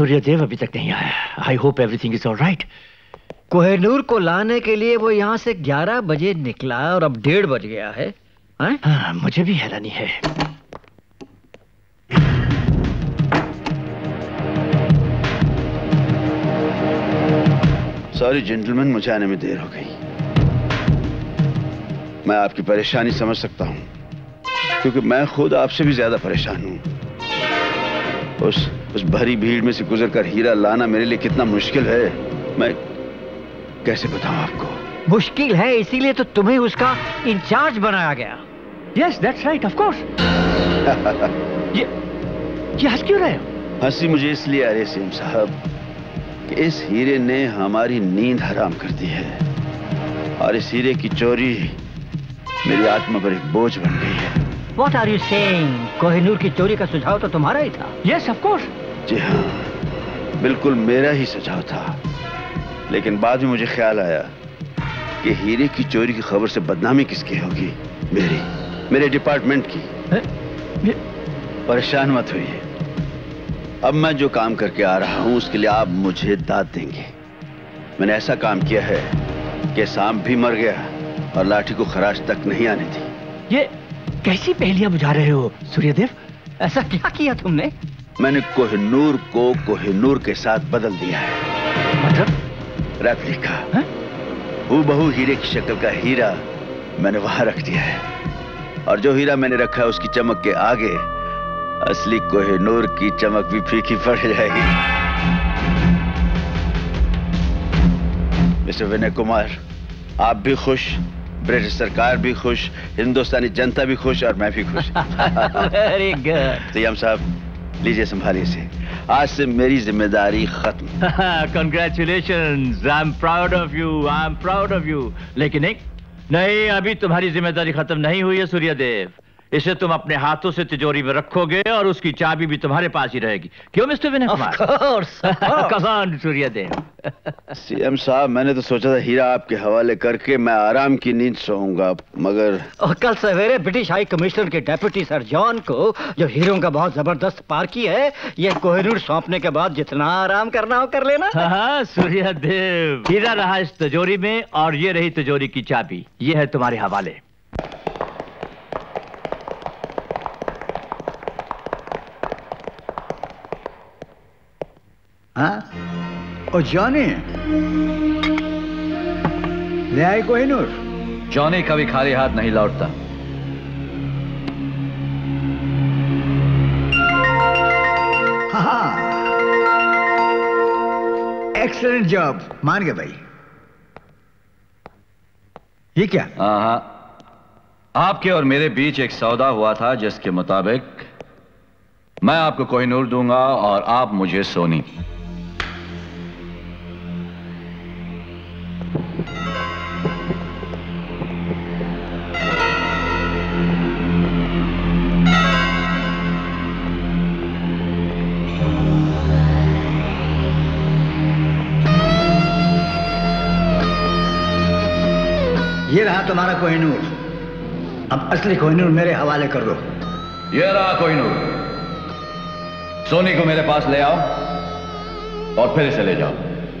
सूर्यदेव अभी तक नहीं आया। I hope everything is alright. Kohinoor को लाने के लिए वो यहाँ से 11 बजे निकला और अब 1:30 बज गया है। हाँ, मुझे भी हैरानी है। सॉरी जेंटलमैन, मुझे आने में देर हो गई। मैं आपकी परेशानी समझ सकता हूं, क्योंकि मैं खुद आपसे भी ज्यादा परेशान हूं। उस भरी भीड़ में से गुजरकर हीरा लाना मेरे लिए कितना मुश्किल है, मैं कैसे बताऊं आपको। मुश्किल है, इसीलिए तो तुम्हें उसका इंचार्ज बनाया गया। Yes, that's right, of course. ये हंस क्यों रहे हो? हंसी मुझे इसलिए आ रही है सीएम साहब कि इस हीरे ने हमारी नींद हराम कर दी है, और इस हीरे की चोरी मेरी आत्मा पर एक बोझ बन गई है। What are you saying? Kohinoor की चोरी का सुझाव तो तुम्हारा ही था। Yes, of course. जी हाँ, बिल्कुल मेरा ही सुझाव था, लेकिन बाद में मुझे ख्याल आया कि हीरे की चोरी की खबर से बदनामी किसकी होगी? मेरे डिपार्टमेंट की। परेशान मत होइए, अब मैं जो काम करके आ रहा हूं उसके लिए आप मुझे दाद देंगे। मैंने ऐसा काम किया है कि सांप भी मर गया और लाठी को खराश तक नहीं आने दी। ये कैसी पहेलियां बुझा रहे हो सूर्यदेव? ऐसा क्या किया तुमने? मैंने कोहिनूर को कोहिनूर के साथ बदल दिया है। मतलब रेप्लिका, हूबहू हीरे की शक्ल का हीरा मैंने वहां रख दिया है, और जो हीरा मैंने रखा है उसकी चमक के आगे असली कोहिनूर की चमक भी फीकी पड़ जाएगी। मिस्टर विनय कुमार, आप भी खुश, ब्रिटिश सरकार भी खुश, हिंदुस्तानी जनता भी खुश, और मैं भी खुश। Very good. सीएम साहब, लीजिए संभालिए इसे, आज से मेरी जिम्मेदारी खत्म। Congratulations, I'm proud of you, I'm proud of you। लेकिन नहीं, अभी तुम्हारी जिम्मेदारी खत्म नहीं हुई है सूर्यदेव। इसे तुम अपने हाथों से तिजोरी में रखोगे और उसकी चाबी भी तुम्हारे पास ही रहेगी। क्यों mister Vinay Kumar? Come on, Suryadev. CM साहब, मैंने तो सोचा था हीरा आपके हवाले करके मैं आराम की नींद सोऊंगा, मगर कल सवेरे ब्रिटिश हाई कमिश्नर के डेप्यूटी सर जॉन को जो हीरों का बहुत जबरदस्त पार्की है, ये कोहिनूर सौंपने के बाद जितना आराम करना हो कर लेना। हाँ सूर्यदेव, हीरा रहा इस तिजोरी में और ये रही तिजोरी की चाबी, ये है तुम्हारे हवाले। हाँ? ओ जॉनी, ले आई कोहिनूर? जॉनी कभी खाली हाथ नहीं लौटता। हाँ, एक्सीलेंट जॉब, मान गए भाई। ये क्या? हाँ, आपके और मेरे बीच एक सौदा हुआ था जिसके मुताबिक मैं आपको कोहिनूर दूंगा और आप मुझे सोनी। ये रहा तुम्हारा कोहिनूर, अब असली कोहिनूर मेरे हवाले कर दो। ये रहा कोहिनूर, सोनी को मेरे पास ले आओ और फिर इसे ले जाओ।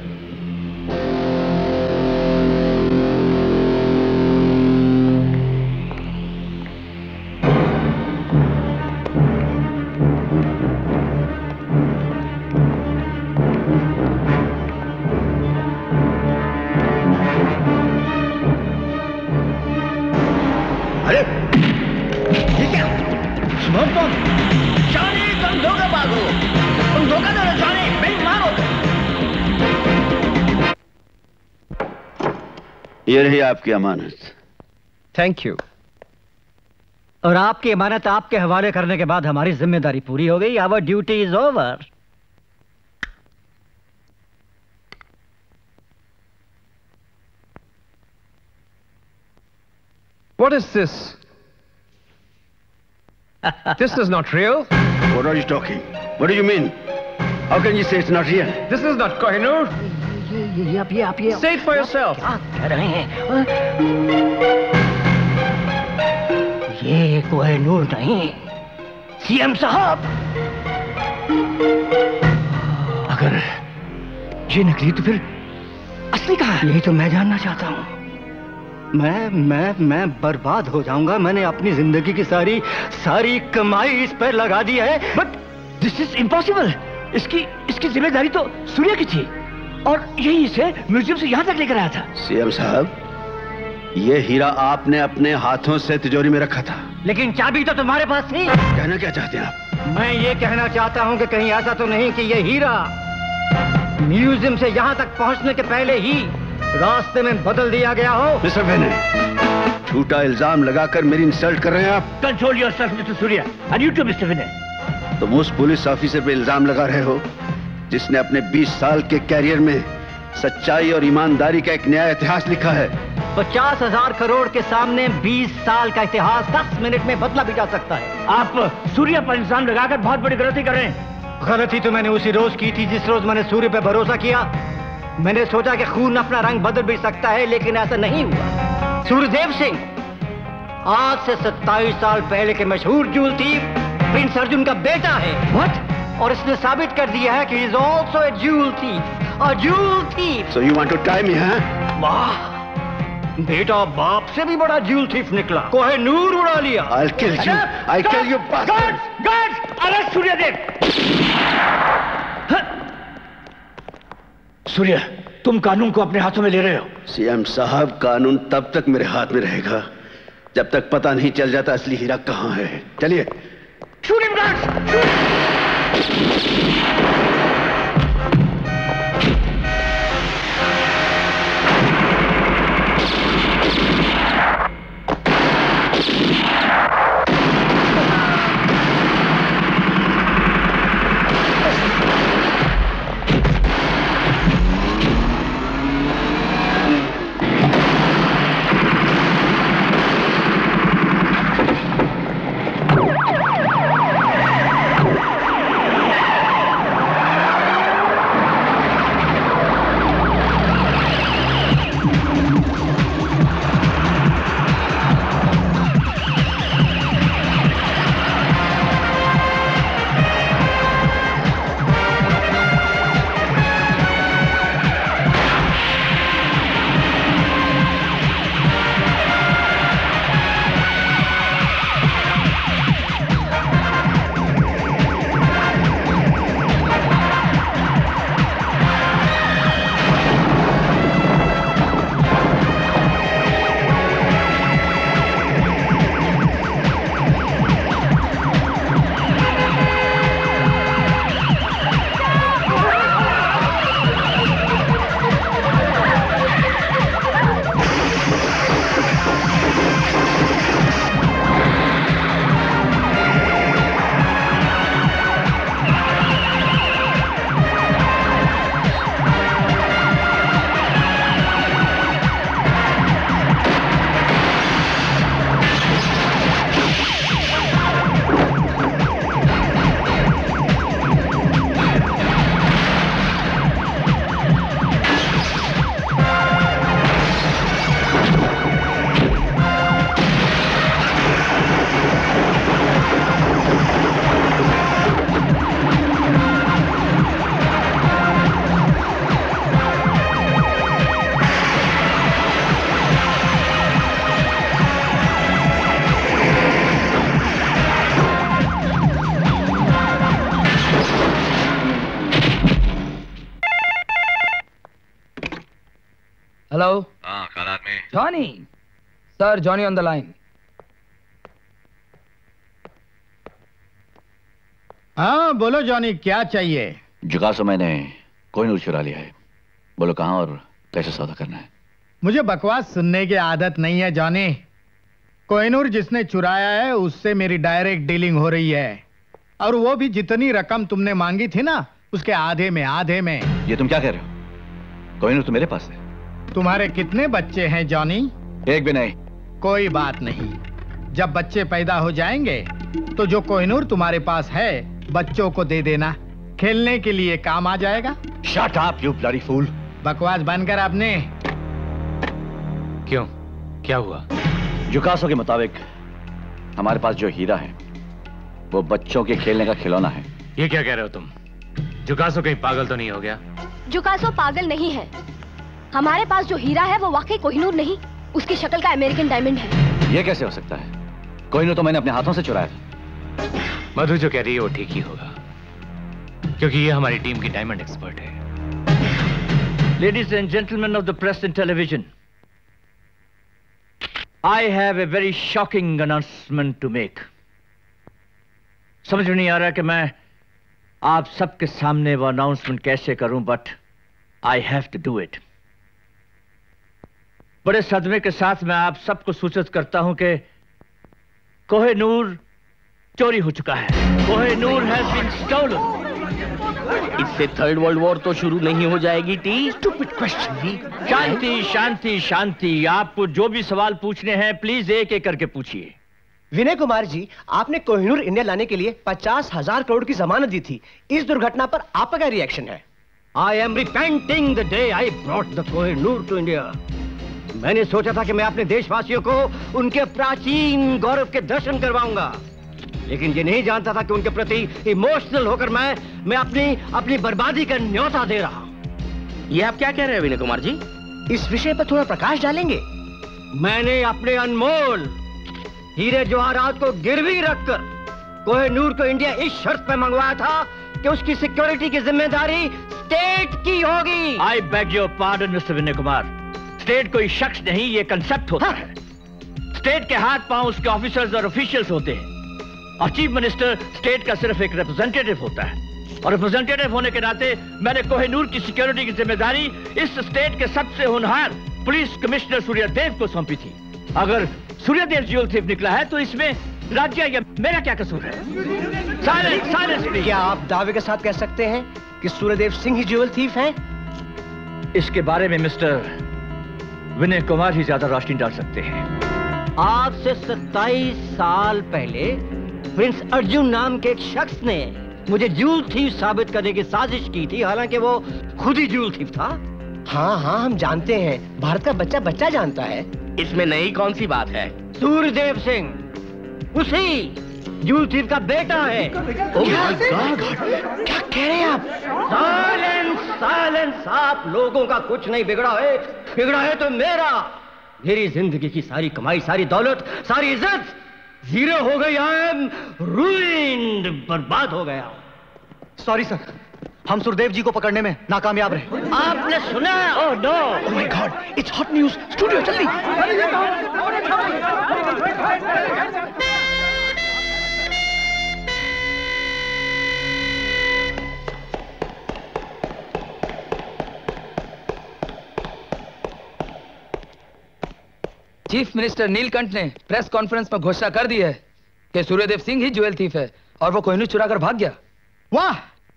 ये रही आपकी अमानत। Thank you. और आपकी अमानत आपके हवाले करने के बाद हमारी जिम्मेदारी पूरी हो गई। Our duty is over. What is this? This is not real. What are you talking? What do you mean? How can you say it's not real? This is not Kohinoor. ये Say it for yourself. क्या कह रहे हैं? ये कोहिनूर नहीं, CM साहब। अगर ये नकली तो फिर असली कहाँ है? यही तो मैं जानना चाहता हूँ। मैं बर्बाद हो जाऊंगा। मैंने अपनी जिंदगी की सारी कमाई इस पर लगा दी है। But this is impossible. इसकी जिम्मेदारी तो सूर्य की थी और यही इसे म्यूजियम से यहाँ तक लेकर आया था। सीएम साहब, ये हीरा आपने अपने हाथों से तिजोरी में रखा था, लेकिन चाबी तो तुम्हारे पास थी। कहना क्या चाहते हैं आप? मैं ये कहना चाहता हूँ कि कहीं ऐसा तो नहीं कि ये हीरा म्यूजियम से यहाँ तक पहुँचने के पहले ही रास्ते में बदल दिया गया हो। मिस्टर विनय, झूठा इल्जाम लगाकर मेरी इंसल्ट कर रहे हैं आप। Control yourself mister Surya, and you too mister Vinay. तुम उस पुलिस ऑफिसर पे इल्जाम लगा रहे हो जिसने अपने 20 साल के कैरियर में सच्चाई और ईमानदारी का एक नया इतिहास लिखा है। 50,000 करोड़ के सामने 20 साल का इतिहास 10 मिनट में बदला भी जा सकता है। आप सूर्य पर इल्जाम लगाकर बहुत बड़ी गलती कर रहे हैं। गलती तो मैंने उसी रोज की थी जिस रोज मैंने सूर्य पे भरोसा किया। मैंने सोचा कि खून अपना रंग बदल भी सकता है, लेकिन ऐसा नहीं हुआ। सूर्यदेव सिंह आज से 27 साल पहले के मशहूर जूल थीफ प्रिंस अर्जुन का बेटा है। What? और इसने साबित कर दिया है कि he is also a jewel thief। So you want to tie me, huh? वाह, बेटा बाप से भी बड़ा जूल थीफ निकला। कोहिनूर उड़ा लिया। I'll kill you. I'll kill you, bastard. Guards, arrest Suryadev. सूर्य, तुम कानून को अपने हाथों में ले रहे हो। सीएम साहब, कानून तब तक मेरे हाथ में रहेगा जब तक पता नहीं चल जाता असली हीरा कहाँ है। चलिए। Shoot him, guards! हेलो। हाँ, कालात में Johnny. Sir, Johnny on the line. हाँ बोलो जॉनी, क्या चाहिए? जुकासो मैंने कोहिनूर चुरा लिया है। बोलो कहाँ और कैसे सौदा करना है? मुझे बकवास सुनने की आदत नहीं है जॉनी। कोहिनूर जिसने चुराया है उससे मेरी डायरेक्ट डीलिंग हो रही है, और वो भी जितनी रकम तुमने मांगी थी ना उसके आधे में। ये तुम क्या कह रहे हो? कोहिनूर तो मेरे पास है। तुम्हारे कितने बच्चे हैं जॉनी? एक भी नहीं। कोई बात नहीं, जब बच्चे पैदा हो जाएंगे तो जो कोहिनूर तुम्हारे पास है बच्चों को दे देना, खेलने के लिए काम आ जाएगा। Shut up you bloody fool. बकवास बंद कर आपने। क्यों, क्या हुआ? जुकासो के मुताबिक हमारे पास जो हीरा है वो बच्चों के खेलने का खिलौना है। ये क्या कह रहे हो तुम? जुकासो कहीं पागल तो नहीं हो गया? जुकासो पागल नहीं है। हमारे पास जो हीरा है वो वाकई कोहिनूर नहीं, उसकी शक्ल का अमेरिकन डायमंड है। ये कैसे हो सकता है? कोहिनूर तो मैंने अपने हाथों से चुराया था। मधु जो कह रही है वो ठीक ही होगा, क्योंकि ये हमारी टीम की डायमंड एक्सपर्ट है। Ladies and gentlemen of the press and television, I have a very shocking announcement to make. समझ में नहीं आ रहा कि मैं आप सबके सामने वो अनाउंसमेंट कैसे करूं, but I have to do it. बड़े सदमे के साथ मैं आप सबको सूचित करता हूं कि कोहिनूर चोरी हो चुका है। Kohinoor has been stolen. इससे थर्ड वर्ल्ड वॉर तो शुरू नहीं हो जाएगी? The stupid question. शांति शांति शांति। आपको जो भी सवाल पूछने हैं प्लीज एक एक करके पूछिए। विनय कुमार जी, आपने कोहिनूर इंडिया लाने के लिए 50,000 करोड़ की जमानत दी थी। इस दुर्घटना पर आपका क्या रिएक्शन है? I am repenting the day I brought the Kohinoor to India. मैंने सोचा था कि मैं अपने देशवासियों को उनके प्राचीन गौरव के दर्शन करवाऊंगा, लेकिन ये नहीं जानता था कि उनके प्रति इमोशनल होकर मैं अपनी बर्बादी का न्योता दे रहा हूं। ये आप क्या कह रहे हैं विनय कुमार जी? इस विषय पर थोड़ा प्रकाश डालेंगे। मैंने अपने अनमोल हीरे जवाहरात को गिरवी रखकर कोहिनूर को इंडिया इस शर्त पर मंगवाया था कि उसकी सिक्योरिटी की जिम्मेदारी स्टेट की होगी। I beg your pardon mister Vinay Kumar. State कोई शख्स नहीं, ये कंसेप्ट होता है। स्टेट के हाथ पांव उसके ऑफिसर्स और ऑफिशियल्स होते हैं, और चीफ मिनिस्टर स्टेट का सिर्फ एक रिप्रेजेंटेटिव होता है। और रिप्रेजेंटेटिव होने के नाते मैंने कोहिनूर की सिक्योरिटी की जिम्मेदारी इस स्टेट के सबसे होनहार पुलिस कमिश्नर सूर्यदेव को सौंपी थी। अगर सूर्यदेव ज्वेल थीफ निकला है तो इसमें राज्य या मेरा क्या कसूर है? Silence silence please. क्या आप दावे के साथ कह सकते हैं कि सूर्यदेव सिंह ही ज्वेल थीफ हैं? इसके बारे में मिस्टर विनय कुमार ही ज्यादा रोशनी डाल सकते हैं। आज से 27 साल पहले प्रिंस अर्जुन नाम के एक शख्स ने मुझे ज्वेल थीफ साबित करने की साजिश की थी, हालांकि वो खुद ही ज्वेल थीफ था। हाँ हाँ, हम जानते हैं, भारत का बच्चा बच्चा जानता है। इसमें नई कौन सी बात है? सूर्यदेव सिंह उसी ज्वेल थीफ का बेटा है। क्या कह रहे हैं आप? Silence silence. आप लोगों का कुछ नहीं बिगड़ा है, बिगड़ा है तो मेरी जिंदगी की सारी कमाई, सारी दौलत, सारी इज्जत जीरो हो गई। आई एम रूइंड, बर्बाद हो गया। सॉरी सर, हम सुरदेव जी को पकड़ने में नाकामयाब रहे। आपने सुना? Oh no, oh my god, it's hot news. Studio जल्दी। चीफ मिनिस्टर नीलकंठ ने प्रेस कॉन्फ्रेंस में घोषणा कर दी है कि सूर्यदेव सिंह ही ज्वेल थीफ है और वो कोहिनूर चुरा कर भाग गया। वाह!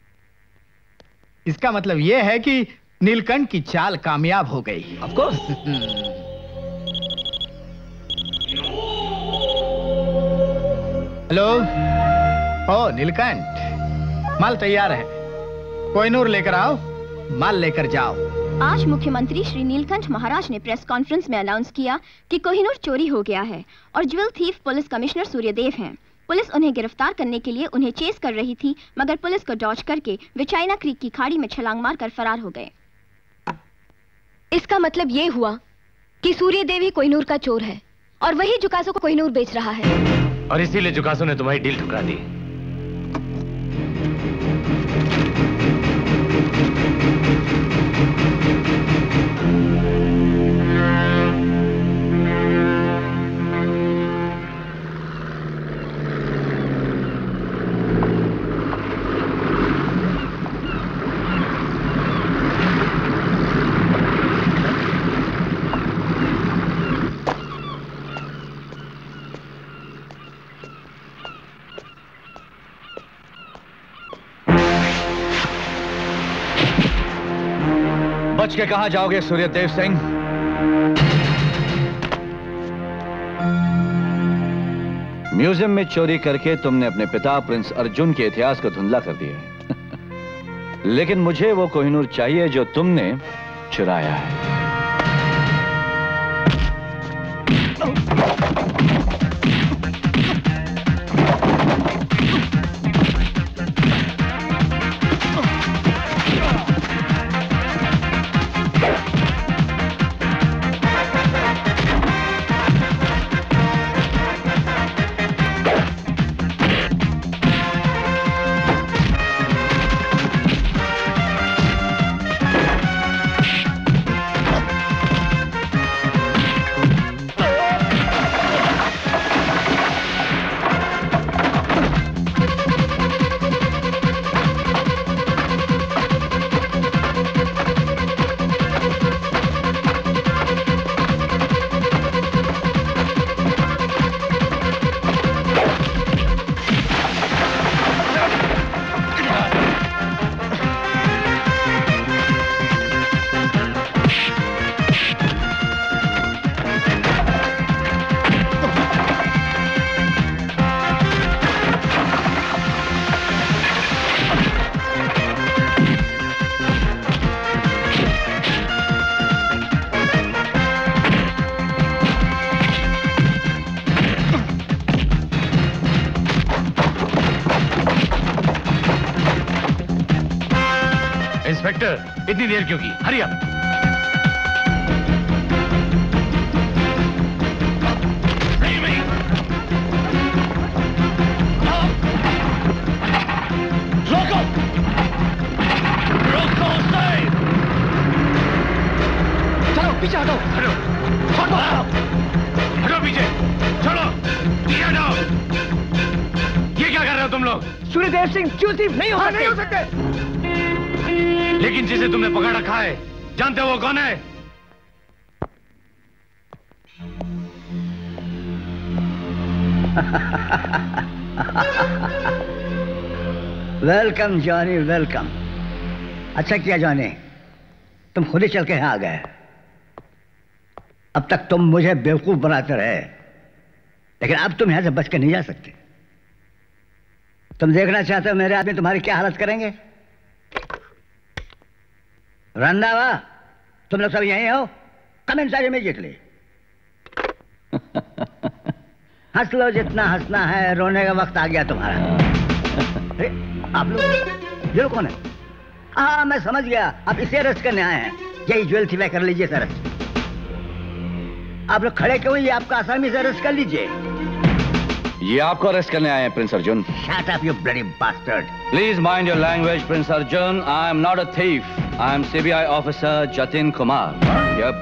इसका मतलब यह है कि नीलकंठ की चाल कामयाब हो गई। Of course. Hello. Oh Neelkanth, माल तैयार है, कोहिनूर लेकर आओ, माल लेकर जाओ। आज मुख्यमंत्री श्री नीलकंठ महाराज ने प्रेस कॉन्फ्रेंस में अनाउंस किया कि कोहिनूर चोरी हो गया है और jewel thief police commissioner Suryadev हैं। पुलिस उन्हें गिरफ्तार करने के लिए उन्हें चेस कर रही थी, मगर पुलिस को डॉज करके वे चाइना क्रीक की खाड़ी में छलांग मारकर फरार हो गए। इसका मतलब ये हुआ कि सूर्यदेव ही कोहिनूर का चोर है और वही जुकासो को कोहिनूर बेच रहा है। और इसीलिए जुकासो ने तुम्हारी डील ठुकरा दी। बच के कहां जाओगे सूर्यदेव सिंह? म्यूजियम में चोरी करके तुमने अपने पिता प्रिंस अर्जुन के इतिहास को धुंधला कर दिया है। लेकिन मुझे वो कोहिनूर चाहिए जो तुमने चुराया है। इंस्पेक्टर इतनी देर क्यों की? Hurry up. रोको! रोको उसे! चलो पीछे हटो। हटो पीछे। चलो पीछे हटो। ये क्या कर रहे हो तुम लोग? सूर्यदेव सिंह ज्वेल थीफ नहीं हो सकते। लेकिन जिसे तुमने पकड़ रखा है, जानते हो वो कौन है? Welcome Johnny, welcome. अच्छा किया जॉनी, तुम खुद ही चल के यहाँ आ गए। अब तक तुम मुझे बेवकूफ बनाते रहे, लेकिन अब तुम यहां से बच के नहीं जा सकते। तुम देखना चाहते हो मेरे आदमी तुम्हारी क्या हालत करेंगे? रंधावा, तुम लोग सब यहीं हो? Come inside immediately. हंस लो जितना हंसना है, रोने का वक्त आ गया तुम्हारा। अरे आप लोग, ये लोग कौन है? हाँ मैं समझ गया, आप इसे अरेस्ट करने आए हैं। यही ज्वेल थीफ कर लीजिए सर। आप लोग खड़े क्यों? ये आपका आसानी से अरेस्ट कर लीजिए। ये आपको अरेस्ट करने आए हैं prince Arjun. Shut up, you bloody bastard. Please mind your language, Prince Arjun. I am not a thief. I am CBI officer Jatin Kumar. Yep.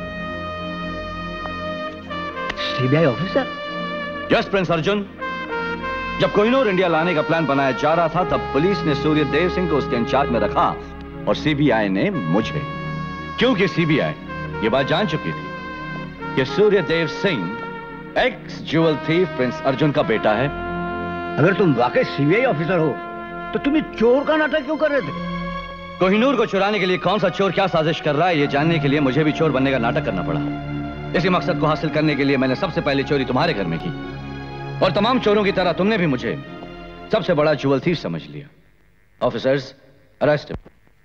CBI officer? Yes, Prince Arjun. जब Kohinoor India लाने का plan बनाया जा रहा था, तब police ने सूर्यदेव सिंह को उसके इंचार्ज में रखा और सीबीआई ने मुझे। क्योंकि सीबीआई ये बात जान चुकी थी कि Suryadev Singh ex jewel thief prince Arjun का बेटा है। अगर तुम वाकई सीबीआई ऑफिसर हो तो तुम ये चोर का नाटक क्यों कर रहे थे? कोहिनूर को चुराने के लिए कौन सा चोर क्या साजिश कर रहा है, ये जानने के लिए मुझे भी चोर बनने का नाटक करना पड़ा। इसी मकसद को हासिल करने के लिए मैंने सबसे पहले चोरी तुम्हारे घर में की, और तमाम चोरों की तरह तुमने भी मुझे सबसे बड़ा ज्वेल थीफ समझ लिया। Officers, arrest.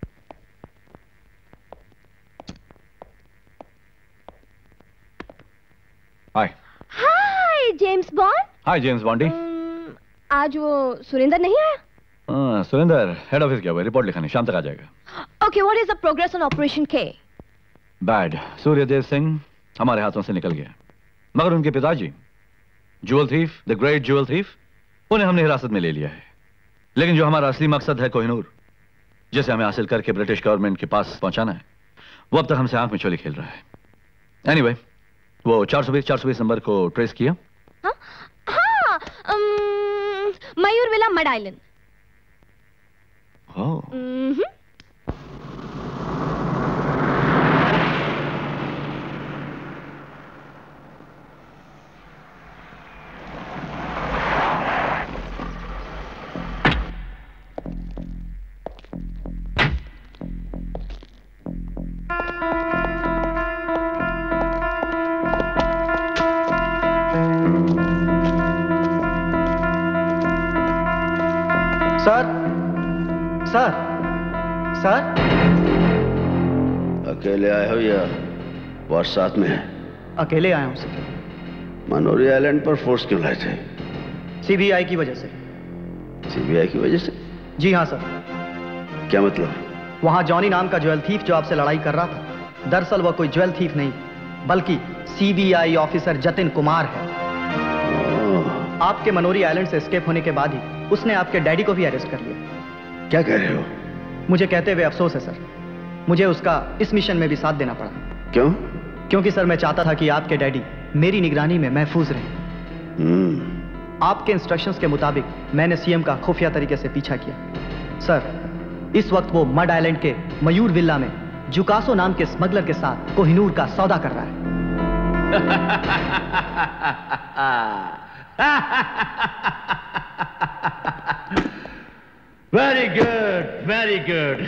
Hi. Hi James Bond. Hi James Bondy. आज वो सुरेंद्र नहीं आया? सुरेंद्र हेड ऑफिस गया हुआ है, रिपोर्ट लिखाने, शाम तक आ जाएगा। Okay, what is the progress on operation के? बैड। सूर्यदेव सिंह हमारे हाथों से निकल गया, मगर उनके पिताजी jewel thief, the great jewel thief, उन्हें हमने हिरासत में ले लिया है। लेकिन जो हमारा असली मकसद है कोहिनूर, जिसे हमें हासिल करके ब्रिटिश गवर्नमेंट के पास पहुंचाना है, वो अब तक हमसे आंख में चोली खेल रहा है। एनीवे, वो 420 नंबर को ट्रेस किया? हाँ, Mayur villa Madh island. Sir अकेले आए हो या बॉस साथ में है? अकेले आया हूं सर। मनोरी आइलैंड पर फोर्स क्यों लाए थे? सीबीआई की वजह से। सीबीआई की वजह से? जी हाँ सर। क्या मतलब? वहां जॉनी नाम का ज्वेल थीफ जो आपसे लड़ाई कर रहा था, दरअसल वह कोई ज्वेल थीफ नहीं बल्कि सीबीआई ऑफिसर जतिन कुमार है। आपके मनोरी आइलैंड से एस्केप होने के बाद ही उसने आपके डैडी को भी अरेस्ट कर लिया। क्या कह रहे हो? मुझे कहते हुए अफसोस है सर, मुझे उसका इस मिशन में भी साथ देना पड़ा। क्यों? क्योंकि सर मैं चाहता था कि आपके डैडी मेरी निगरानी में महफूज रहें। आपके इंस्ट्रक्शंस के मुताबिक मैंने सीएम का खुफिया तरीके से पीछा किया। सर इस वक्त वो मड आइलैंड के मयूर विला में जुकासो नाम के स्मगलर के साथ कोहिनूर का सौदा कर रहा है। Very good, very good.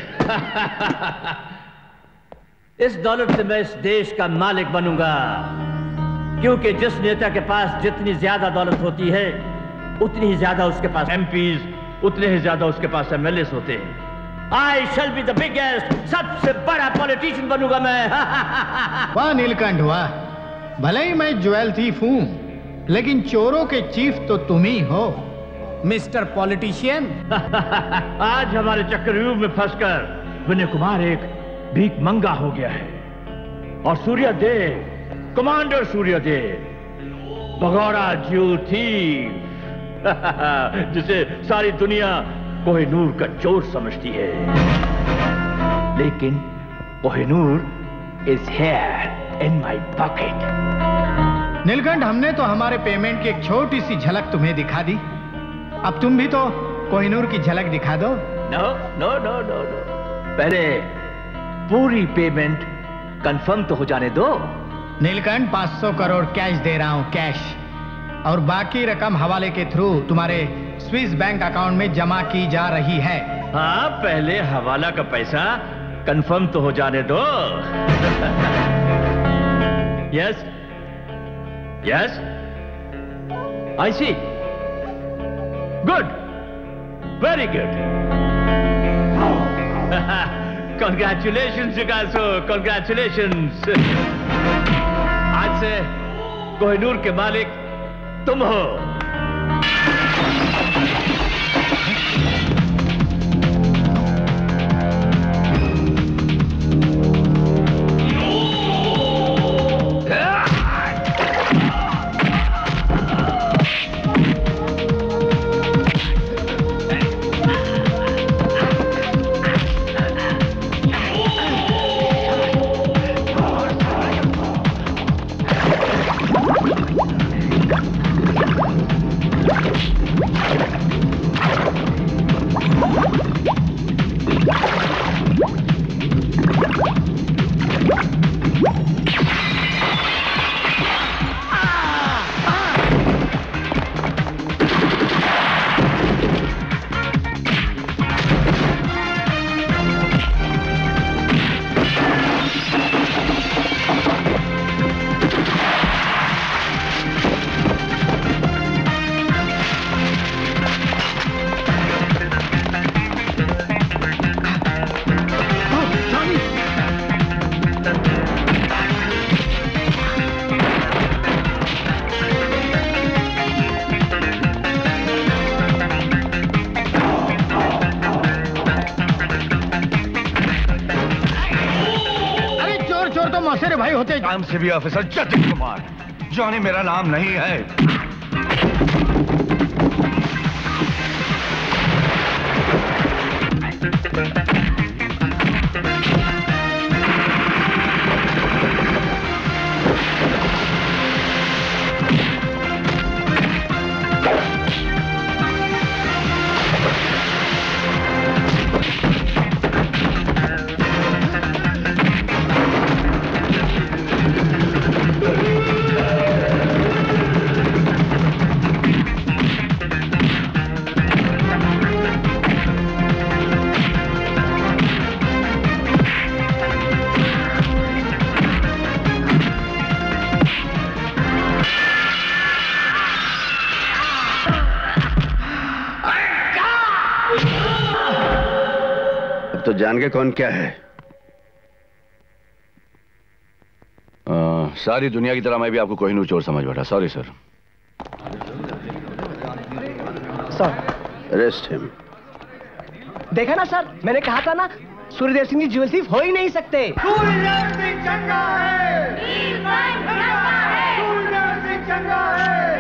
इस दौलत से मैं इस देश का मालिक बनूंगा, क्योंकि जिस नेता के पास जितनी ज्यादा दौलत होती है उतनी ही ज्यादा उसके पास एमपीज, उतने ही ज्यादा उसके पास एमएलएस होते हैं। I shall be the biggest, सबसे बड़ा पॉलिटिशियन बनूंगा मैं। वाह नीलकंठ वाह, भले ही मैं ज्वेल थीफ हूं, लेकिन चोरों के चीफ तो तुम ही हो मिस्टर पॉलिटिशियन। आज हमारे चक्रव्यूह में फंसकर विनय कुमार एक भीख मंगा हो गया है और सूर्यदेव, कमांडर सूर्यदेव, भगोड़ा ज्यूल थीफ जिसे सारी दुनिया कोहिनूर का चोर समझती है, लेकिन Kohinoor is here in my pocket. Neelkanth, हमने तो हमारे पेमेंट की एक छोटी सी झलक तुम्हें दिखा दी, अब तुम भी तो कोहिनूर की झलक दिखा दो। No no no no no, पहले पूरी पेमेंट कंफर्म तो हो जाने दो। नीलकंठ, 500 करोड़ कैश दे रहा हूं, कैश, और बाकी रकम हवाले के थ्रू तुम्हारे स्विस बैंक अकाउंट में जमा की जा रही है। हाँ, पहले हवाला का पैसा कंफर्म तो हो जाने दो। Yes yes, I see, good, very good. Congratulation जुगासो, कॉन्ग्रेचुलेशन। आज से कोहिनूर के मालिक तुम हो। नाम से भी ऑफिसर जतिन कुमार, जॉनी मेरा नाम नहीं है। जान के कौन क्या है? सारी दुनिया की तरह मैं भी आपको कोहिनूर चोर समझ बैठा। Sorry sir. Sir, arrest him. देखा ना सर, मैंने कहा था ना, सूर्यदेव सिंह जी ज्वेल थीफ हो ही नहीं सकते। सूर्यदेव सिंह चंगा है, सूर्यदेव सिंह चंगा है,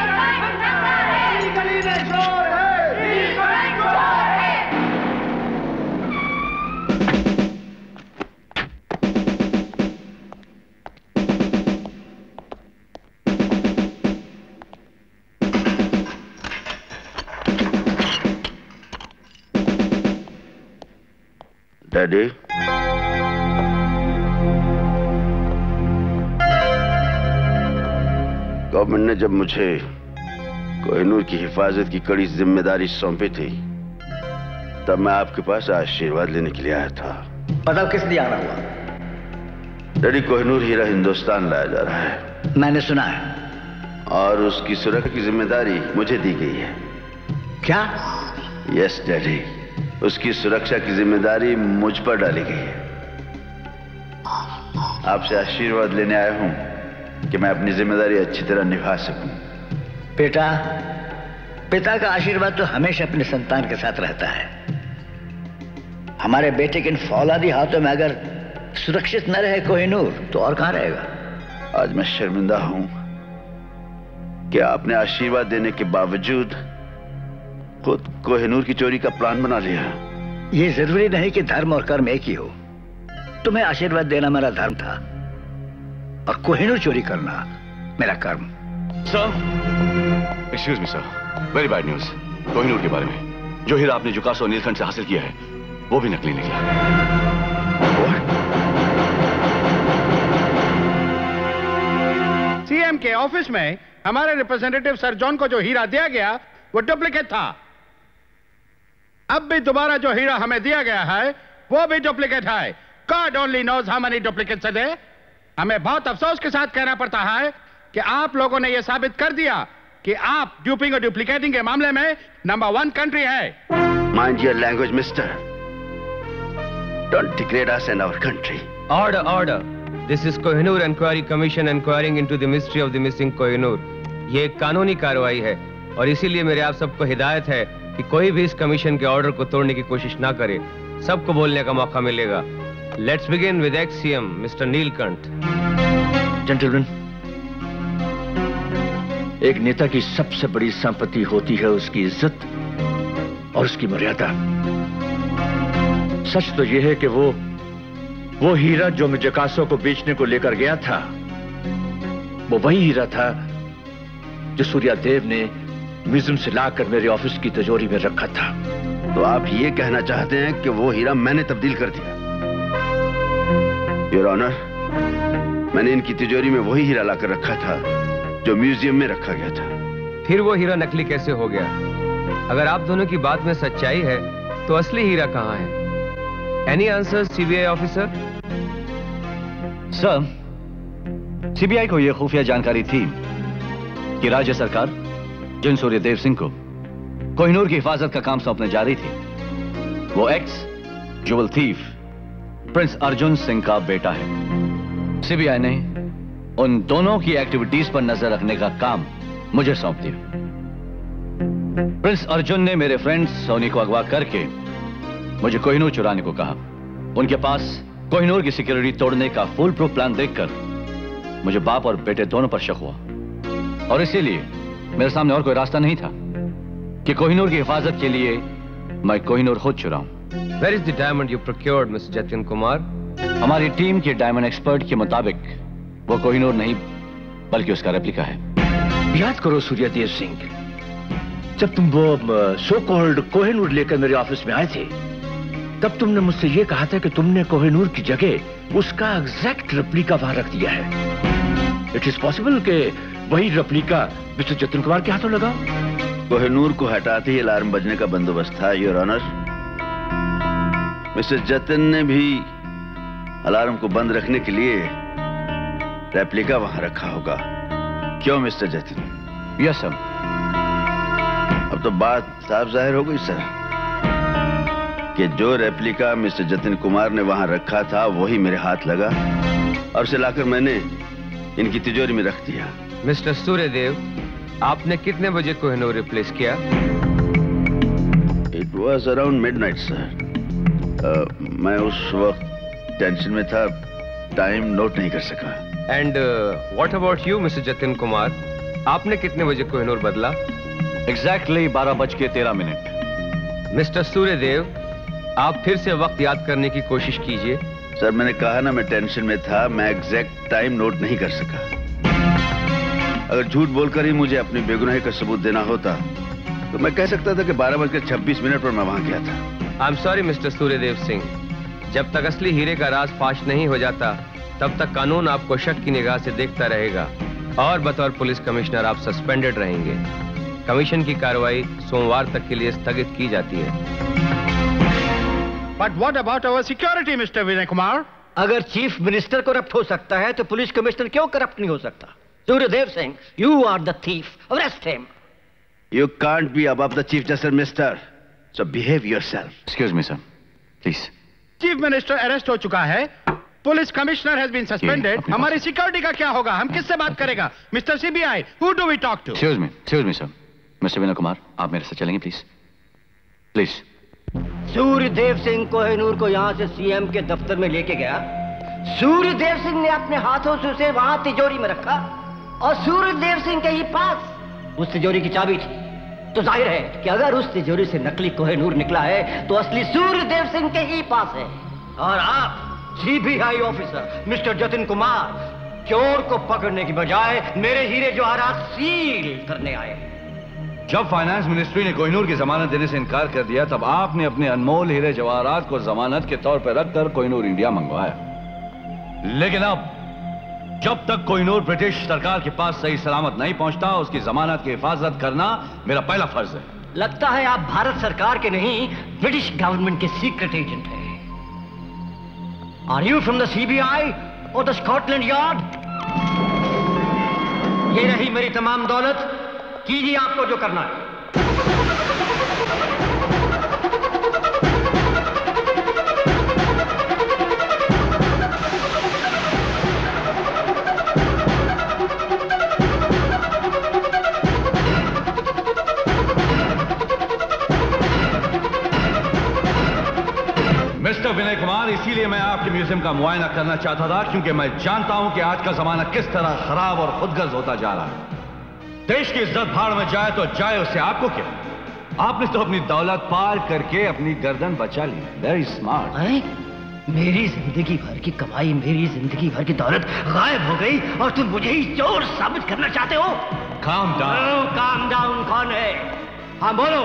गली में चोर है। डैडी, गवर्नमेंट ने जब मुझे कोहिनूर की हिफाजत की कड़ी जिम्मेदारी सौंपी थी, तब मैं आपके पास आशीर्वाद लेने के लिए आया था। बताओ किस लिए आना हुआ? डैडी, कोहिनूर हीरा हिंदुस्तान लाया जा रहा है। मैंने सुना है। और उसकी सुरक्षा की जिम्मेदारी मुझे दी गई है। क्या? यस डैडी, उसकी सुरक्षा की जिम्मेदारी मुझ पर डाली गई है। आपसे आशीर्वाद लेने आया हूं कि मैं अपनी जिम्मेदारी अच्छी तरह निभा सकूं। बेटा, पिता का आशीर्वाद तो हमेशा अपने संतान के साथ रहता है। हमारे बेटे के इन फौलादी हाथों में अगर सुरक्षित न रहे कोहिनूर, तो और कहां रहेगा? आज मैं शर्मिंदा हूं कि आपने आशीर्वाद देने के बावजूद खुद कोहिनूर की चोरी का प्लान बना लिया। ये जरूरी नहीं कि धर्म और कर्म एक ही हो। तुम्हें आशीर्वाद देना मेरा धर्म था और कोहिनूर चोरी करना मेरा कर्म। Sir, excuse me sir, very bad news. Kohinoor के बारे में जो हीरा आपने जुकासो और नीलकंठ से हासिल किया है वो भी नकली निकला। सीएम के ऑफिस में हमारे रिप्रेजेंटेटिव सर जॉन को जो हीरा दिया गया वो डुप्लीकेट था। अब भी दोबारा जो हीरा हमें दिया गया है वो भी डुप्लीकेट है। God only knows how many duplicates are there. हमें बहुत अफसोस के साथ कहना पड़ता है कि आप लोगों ने यह साबित कर दिया कि आप ड्यूपिंग और डुप्लीकेटिंग के मामले में नंबर 1 कंट्री है। Mind your language, mister. Don't degrade us and our country. Order, order. This is Kohinoor Inquiry Commission inquiring into the mystery of the missing Kohinoor. ये एक कानूनी कार्रवाई है और इसीलिए मेरे आप सबको हिदायत है कि कोई भी इस कमीशन के ऑर्डर को तोड़ने की कोशिश ना करे। सबको बोलने का मौका मिलेगा। Let's begin with ex-CM, Mr. Neelkanth. Gentleman, एक नेता की सबसे बड़ी संपत्ति होती है उसकी इज्जत और उसकी मर्यादा। सच तो यह है कि वो हीरा जो मैं जुकासो को बेचने को लेकर गया था, वो वही हीरा था जो सूर्यादेव ने म्यूजियम से लाकर मेरे ऑफिस की तिजोरी में रखा था। तो आप ये कहना चाहते हैं कि वो हीरा मैंने तब्दील कर दिया? योर ऑनर, मैंने इनकी तिजोरी में वही हीरा लाकर रखा था जो म्यूजियम में रखा गया था। फिर वो हीरा नकली कैसे हो गया? अगर आप दोनों की बात में सच्चाई है तो असली हीरा कहां है? Any answer CBI officer? Sir, CBI को यह खुफिया जानकारी थी कि राज्य सरकार जिन सूर्यदेव सिंह को कोहिनूर की हिफाजत का काम सौंपने जा रही थी वो ex jewel thief prince Arjun Singh का बेटा है। सीबीआई ने उन दोनों की एक्टिविटीज पर नजर रखने का काम मुझे सौंप दिया। प्रिंस अर्जुन ने मेरे फ्रेंड सोनी को अगवा करके मुझे कोहिनूर चुराने को कहा। उनके पास कोहिनूर की सिक्योरिटी तोड़ने का फुल प्रूफ प्लान देखकर मुझे बाप और बेटे दोनों पर शक हुआ और इसीलिए मेरे सामने और कोई रास्ता नहीं था कि कोहिनूर की हिफाजत के लिए मैं कोहिनूर खुद चुराऊं। Where is the diamond you procured, Mr. Jatin Kumar? हमारी टीम के डायमंड एक्सपर्ट के मुताबिक वो कोहिनूर नहीं बल्कि उसका रेप्लिका है। याद करो सूर्यदेव सिंह, जब तुम वो सो कॉल्ड कोहिनूर लेकर मेरे ऑफिस में आए थे तब तुमने मुझसे ये कहा था कि तुमने कोहिनूर की जगह उसका एग्जैक्ट रेप्लिका वहां रख दिया है। इट इज पॉसिबल कि वही रेप्लिका मिस्टर जतिन कुमार के हाथों लगा? कोहिनूर को हटाते ही अलार्म बजने का बंदोबस्त था, योर ऑनर। मिस्टर जतिन ने भी अलार्म को बंद रखने के लिए रेप्लिका वहां रखा होगा। क्यों मिस्टर जतिन? Yes sir. अब तो बात साफ जाहिर हो गई सर कि जो रेप्लिका मिस्टर जतिन कुमार ने वहां रखा था वही मेरे हाथ लगा और उसे लाकर मैंने इनकी तिजोरी में रख दिया। मिस्टर सूर्यदेव, आपने कितने बजे कोहिनूर रिप्लेस किया? It was around midnight sir. मैं उस वक्त टेंशन में था, टाइम नोट नहीं कर सका। And what about you mister Jatin Kumar, आपने कितने बजे कोहिनूर बदला? एग्जैक्टली 12:13। मिस्टर सूर्यदेव, आप फिर से वक्त याद करने की कोशिश कीजिए। सर, मैंने कहा ना मैं टेंशन में था, मैं एग्जैक्ट टाइम नोट नहीं कर सका। अगर झूठ बोलकर ही मुझे अपनी बेगुनाही का सबूत देना होता तो मैं कह सकता था कि 12:26 पर मैं वहां गया था। I am sorry mister Suryadev Singh, जब तक असली हीरे का राज फाश नहीं हो जाता तब तक कानून आपको शक की निगाह से देखता रहेगा और बतौर पुलिस कमिश्नर आप सस्पेंडेड रहेंगे। कमीशन की कार्रवाई सोमवार तक के लिए स्थगित की जाती है। But what about our security, Mr. Vinay Kumar? अगर चीफ मिनिस्टर करप्ट हो सकता है तो पुलिस कमिश्नर क्यों करप्ट नहीं हो सकता? Suryadev Singh, you are the thief. Arrest him. You can't be above the chief justice, mister. So behave yourself. Excuse me, sir. Please. Chief minister arrest हो चुका है, police commissioner has been suspended. हमारी security का क्या होगा? हम किससे बात करेगा? Mister CBI, who do we talk to? Excuse me, sir. Mister Vinay Kumar, आप मेरे साथ चलेंगे प्लीज? प्लीज। सूर्यदेव सिंह कोहिनूर को यहाँ से सीएम के दफ्तर में लेके गया। सूर्यदेव सिंह ने अपने हाथों से उसे वहां तिजोरी में रखा और सूर्यदेव सिंह के ही पास उस तिजोरी की चाबी थी। तो जाहिर है कि अगर उस तिजोरी से नकली कोहिनूर निकला है तो असली सूर्यदेव सिंह के ही पास है। और आप CBI officer mister Jatin Kumar चोर को पकड़ने की बजाय मेरे हीरे जवाहरात सील करने आए। जब फाइनेंस मिनिस्ट्री ने कोहिनूर की जमानत देने से इनकार कर दिया तब आपने अपने अनमोल हीरे जवाहरात को जमानत के तौर पर रखकर कोहिनूर इंडिया मंगवाया। लेकिन अब जब तक कोहिनूर ब्रिटिश सरकार के पास सही सलामत नहीं पहुंचता उसकी जमानत की हिफाजत करना मेरा पहला फर्ज है। लगता है आप भारत सरकार के नहीं ब्रिटिश गवर्नमेंट के सीक्रेट एजेंट हैं। Are you from the CBI और द स्कॉटलैंड यार्ड? ये रही मेरी तमाम दौलत, कीजिए आपको जो करना है। मिस्टर विनय कुमार, इसीलिए मैं आपके म्यूजियम का मुआयना करना चाहता था क्योंकि मैं जानता हूं कि आज का जमाना किस तरह खराब और खुदगर्ज होता जा रहा है। देश की इज्जत भाड़ में जाए तो जाए, उससे आपको क्या? आपने तो अपनी दौलत पार करके अपनी गर्दन बचा ली। Very smart. मेरी जिंदगी भर की कमाई, मेरी जिंदगी भर की दौलत गायब हो गई और तुम मुझे ही चोर साबित करना चाहते हो? Calm down. काम डाउन कौन है? हाँ बोलो।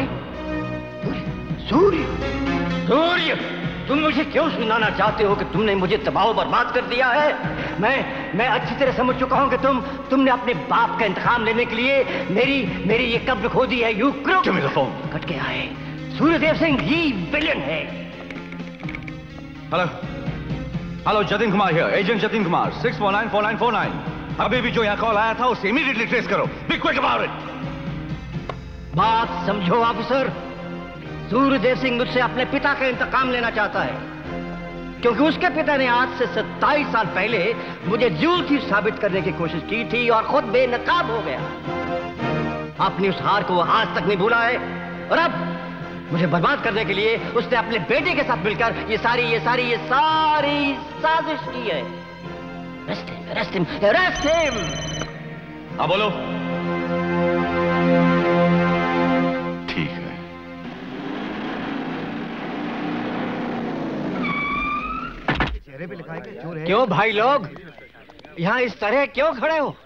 सूर्य, सूर्य, तुम मुझे क्यों सुनाना चाहते हो कि तुमने मुझे तबाह बर्बाद कर दिया है? मैं अच्छी तरह समझ चुका हूं कि तुमने अपने बाप का इंतकाम लेने के लिए मेरी ये कब्र खो दी है। You crook. कट के आए। सूर्यदेव सिंह ही विलेन है। Hello hello, Jatin Kumar here, agent Jatin Kumar, 6494949। अभी भी जो यहाँ कॉल आया था उसे इमीडिएटली ट्रेस करो। Be quick about it. बात समझो ऑफिसर, सूर्यदेव सिंह मुझसे अपने पिता का इंतकाम लेना चाहता है क्योंकि उसके पिता ने आज से 27 साल पहले मुझे जूल थी साबित करने की कोशिश की थी और खुद बेनकाब हो गया। अपनी उस हार को वो आज तक नहीं भूला है और अब मुझे बर्बाद करने के लिए उसने अपने बेटे के साथ मिलकर ये सारी साजिश की है। Arrest him! हाँ बोलो। ठीक है। क्यों भाई लोग यहाँ इस तरह क्यों खड़े हो?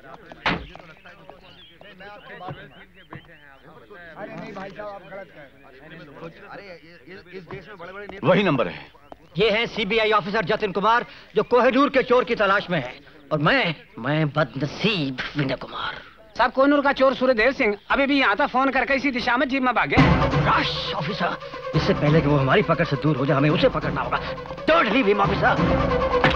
वही नंबर है। ये है सीबीआई ऑफिसर जतिन कुमार जो कोहिनूर के चोर की तलाश में है और मैं बदनसीब विनय कुमार। साहब, कोहिनूर का चोर सूर्यदेव सिंह अभी भी यहाँ था। फोन करके इसी दिशा में जीप में भागे। राश ऑफिसर, इससे पहले कि वो हमारी पकड़ से दूर हो जाए हमें उसे पकड़ना होगा। Don't leave him officer.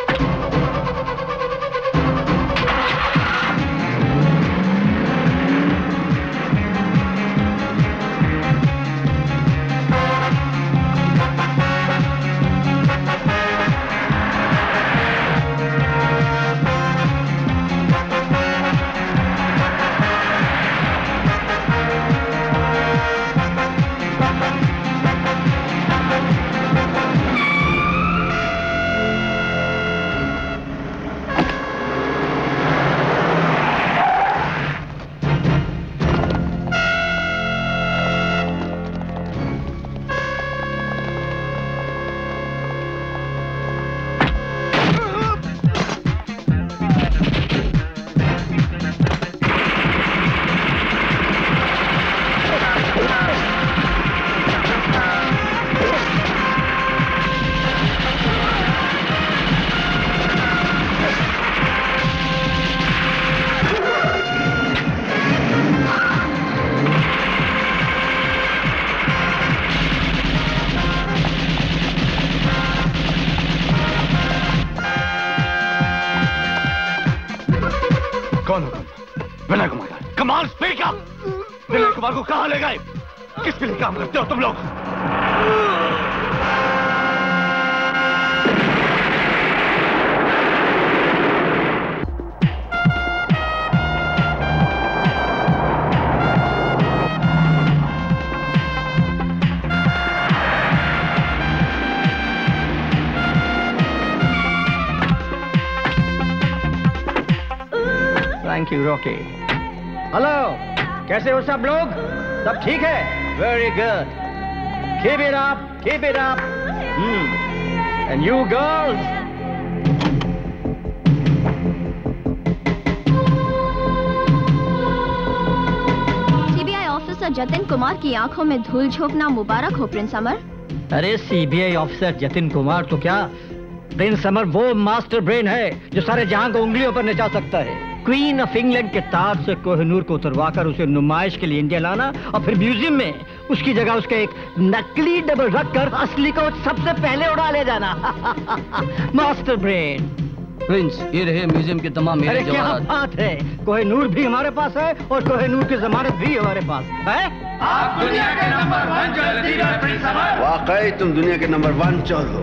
Vinay Kumar, Kamal speak up. Vinay Kumar को कहां ले गए? किसके लिए काम करते हो तुम लोग? Thank you Rocky. हेलो, कैसे हो सब लोग? सब ठीक है? Very good, keep it up, keep it up. And you girls, CBI officer Jatin Kumar की आंखों में धूल झोंकना मुबारक हो प्रिंस अमर। अरे सीबीआई ऑफिसर जतिन कुमार तो क्या, प्रिंस अमर वो मास्टर ब्रेन है जो सारे जहां को उंगलियों पर नचा सकता है। क्वीन ऑफ इंग्लैंड के ताज से कोहिनूर को उतरवाकर उसे नुमाइश के लिए इंडिया लाना और फिर म्यूजियम में उसकी जगह उसका एक नकली डबल रखकर असली को सबसे पहले उड़ा ले जाना। Master brain. प्रिंस, ये रहे म्यूजियम के तमाम मेरे अरे क्या बात है, कोहिनूर भी हमारे पास है और कोहिनूर की जमानत भी हमारे पास है। आप दुनिया के नंबर 1 ज्वेलर प्रिंस अमर। वाकई तुम दुनिया के नंबर 1 चोर हो।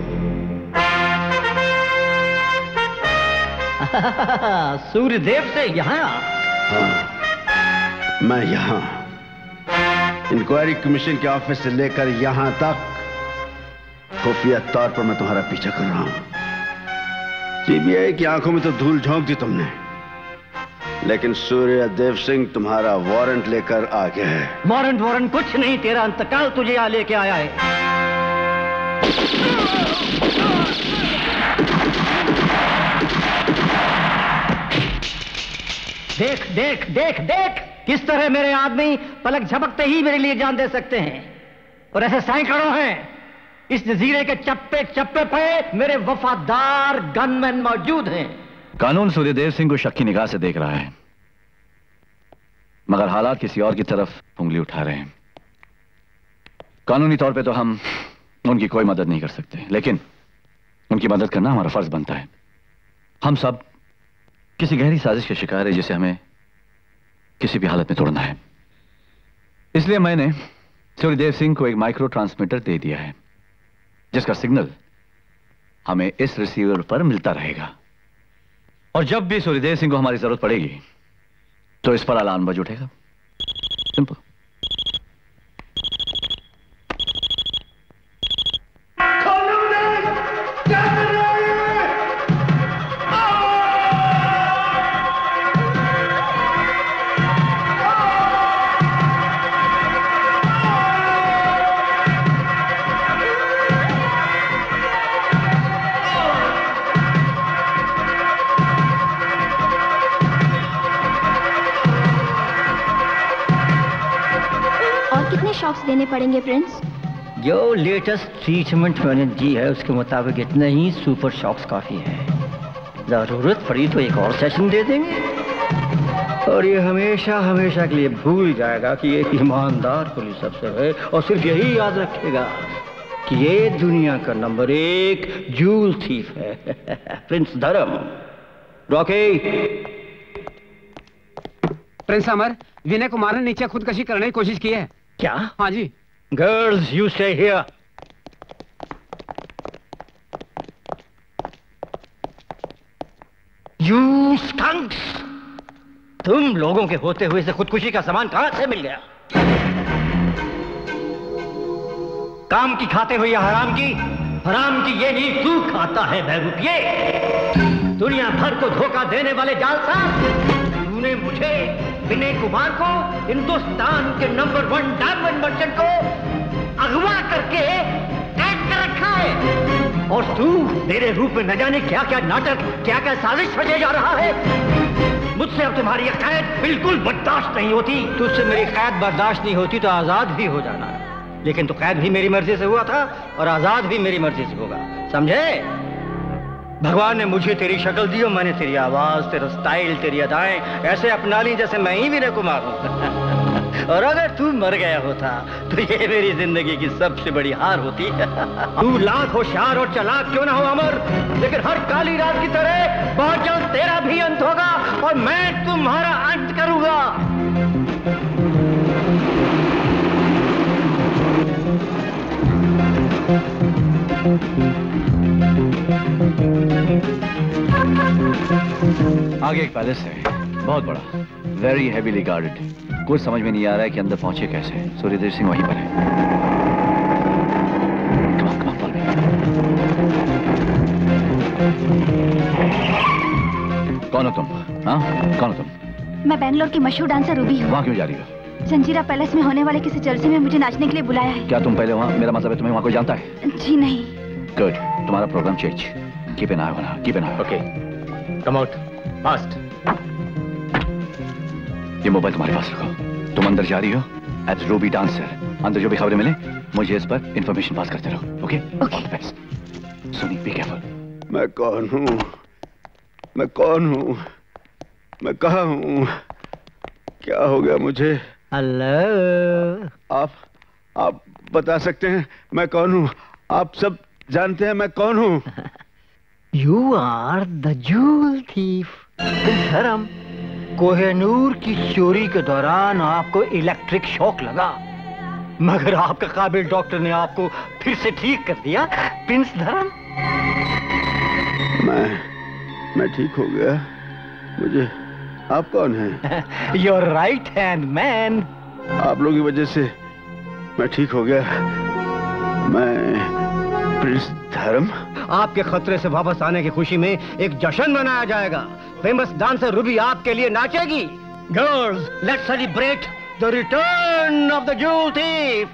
सूर्यदेव से यहाँ? हाँ, मैं यहाँ इंक्वायरी कमीशन के ऑफिस से लेकर यहाँ तक खुफिया तौर पर मैं तुम्हारा पीछा कर रहा हूँ। सीबीआई की आंखों में तो धूल झोंक दी तुमने, लेकिन सूर्यदेव सिंह तुम्हारा वारंट लेकर आ गया है। वारंट कुछ नहीं, तेरा अंतकाल तुझे यहाँ लेके आया है। देख देख देख देख किस तरह मेरे आदमी पलक झपकते ही मेरे लिए जान दे सकते हैं, और ऐसे सैकड़ों हैं इस जजीरे के चप्पे चप्पे पे मेरे वफादार गनमैन मौजूद हैं। कानून सूर्यदेव सिंह को शक की निगाह से देख रहा है, मगर हालात किसी और की तरफ उंगली उठा रहे हैं। कानूनी तौर पे तो हम उनकी कोई मदद नहीं कर सकते, लेकिन उनकी मदद करना हमारा फर्ज बनता है। हम सब किसी गहरी साजिश के शिकार है जिसे हमें किसी भी हालत में तोड़ना है। इसलिए मैंने सूर्यदेव सिंह को एक माइक्रो ट्रांसमीटर दे दिया है, जिसका सिग्नल हमें इस रिसीवर पर मिलता रहेगा, और जब भी सूर्यदेव सिंह को हमारी जरूरत पड़ेगी तो इस पर अलार्म बज उठेगा। सिंपल। शॉक्स देने पड़ेंगे प्रिंस? जो लेटेस्ट ट्रीटमेंट मैंने दी है उसके मुताबिक इतने ही सुपर शॉक्स काफी है। जरूरत पड़ी तो एक और सेशन दे देंगे, और ये हमेशा हमेशा के लिए भूल जाएगा कि ये ईमानदार पुलिस अफसर है, और सिर्फ यही याद रखेगा कि ये दुनिया का नंबर 1 जूल थीफ है। Prince Dharam. Rocky. Prince Amar, Vinay Kumar ने नीचे खुदकशी करने की कोशिश की है। क्या? हाँ जी। Girls you stay here. You skunks, तुम लोगों के होते हुए से खुदकुशी का सामान कहां से मिल गया? काम की खाते हुए या हराम की? हराम की यही तू खाता है बहरूपिये। दुनिया भर को धोखा देने वाले जालसाज, तूने मुझे विनय कुमार को, हिंदुस्तान के नंबर 1 डायमंड मर्चेंट को अगवा करके कैद कर रखा है, और तू मेरे रूप में न जाने क्या क्या नाटक, क्या क्या साजिश सजे जा रहा है। मुझसे अब तुम्हारी कैद बिल्कुल बर्दाश्त नहीं होती। तुझसे मेरी कैद बर्दाश्त नहीं होती तो आजाद भी हो जाना, लेकिन तो कैद भी मेरी मर्जी से हुआ था और आजाद भी मेरी मर्जी से होगा, समझे? भगवान ने मुझे तेरी शक्ल दी और मैंने तेरी आवाज, तेरा स्टाइल, तेरी अदाएं ऐसे अपना ली जैसे मैं ही विनय कुमार हूं। और अगर तू मर गया होता तो ये मेरी जिंदगी की सबसे बड़ी हार होती। तू लाख होशियार और चालाक क्यों ना हो अमर, लेकिन हर काली रात की तरह बहुत जल्द तेरा भी अंत होगा और मैं तुम्हारा अंत करूंगा। आगे एक पैलेस है, बहुत बड़ा, वेरी हेवीली गार्डेड। कुछ समझ में नहीं आ रहा है कि अंदर पहुंचे कैसे। सूर्यदेव सिंह वहीं पर है। कौन हो तुम? हाँ, कौन हो तुम? मैं बेंगलोर की मशहूर डांसर रूबी हूँ। वहाँ क्यों जा रही हो? जंजीरा पैलेस में होने वाले किसी जलसे में मुझे नाचने के लिए बुलाया है। क्या तुम पहले वहाँ, मेरा मतलब है तुम्हें वहाँ कोई जानता है? जी नहीं। गुड, तुम्हारा program change. Keep an eye on her, keep an eye. Okay, come out fast. ये मोबाइल तुम्हारे पास रखो। तुम अंदर जा रही हो एज रूबी डांसर। अंदर जो भी खबरें मिले मुझे इस पर इंफॉर्मेशन पास करते रहो। Okay? All the best. Sunny, be careful. मैं कौन हूँ? मैं कौन हूँ? मैं कहाँ हूँ? क्या हो गया मुझे? हेलो। आप बता सकते हैं मैं कौन हूँ? आप सब जानते हैं मैं कौन हूँ? You are the jewel thief. Dharam, Kohinoor की चोरी के दौरान आपको इलेक्ट्रिक शॉक लगा, मगर आपका काबिल डॉक्टर ने आपको फिर से ठीक कर दिया। प्रिंस धर्म, मैं ठीक हो गया। मुझे आप कौन हैं? Your right hand man. आप लोगों की वजह से मैं ठीक हो गया। मैं प्रिंस धर्म। आपके खतरे से वापस आने की खुशी में एक जश्न मनाया जाएगा। फेमस डांसर रूबी आपके लिए नाचेगी। Girls, let's celebrate the return of the jewel thief.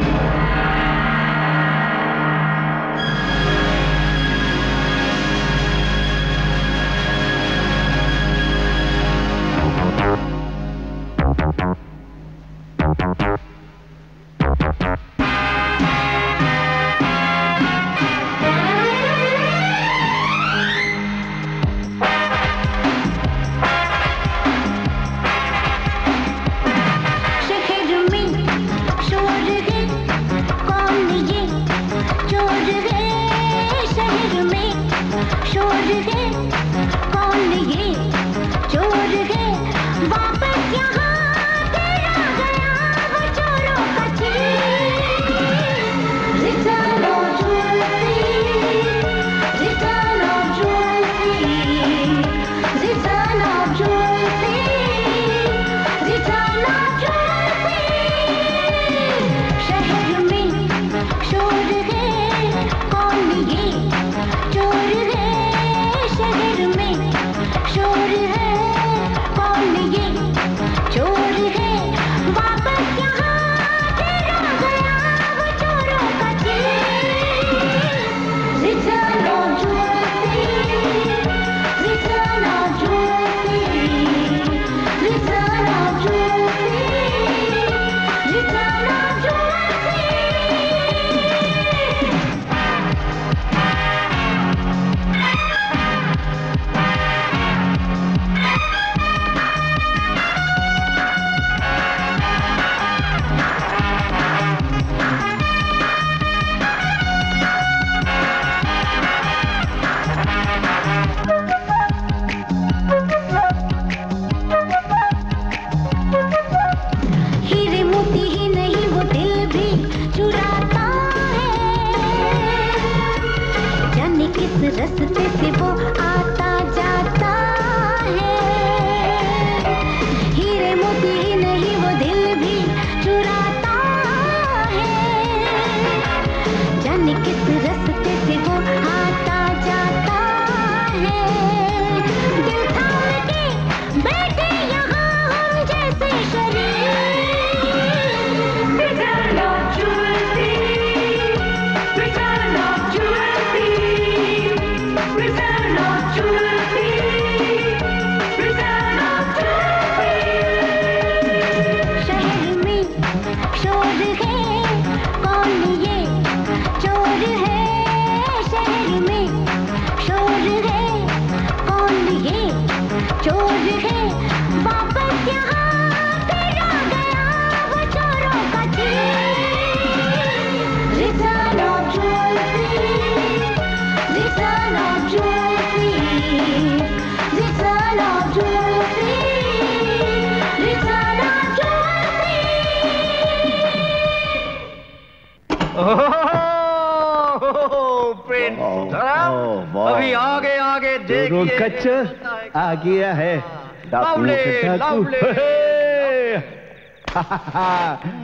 अभी आगे आगे देखिए, कच्चा आ गया है डाकू।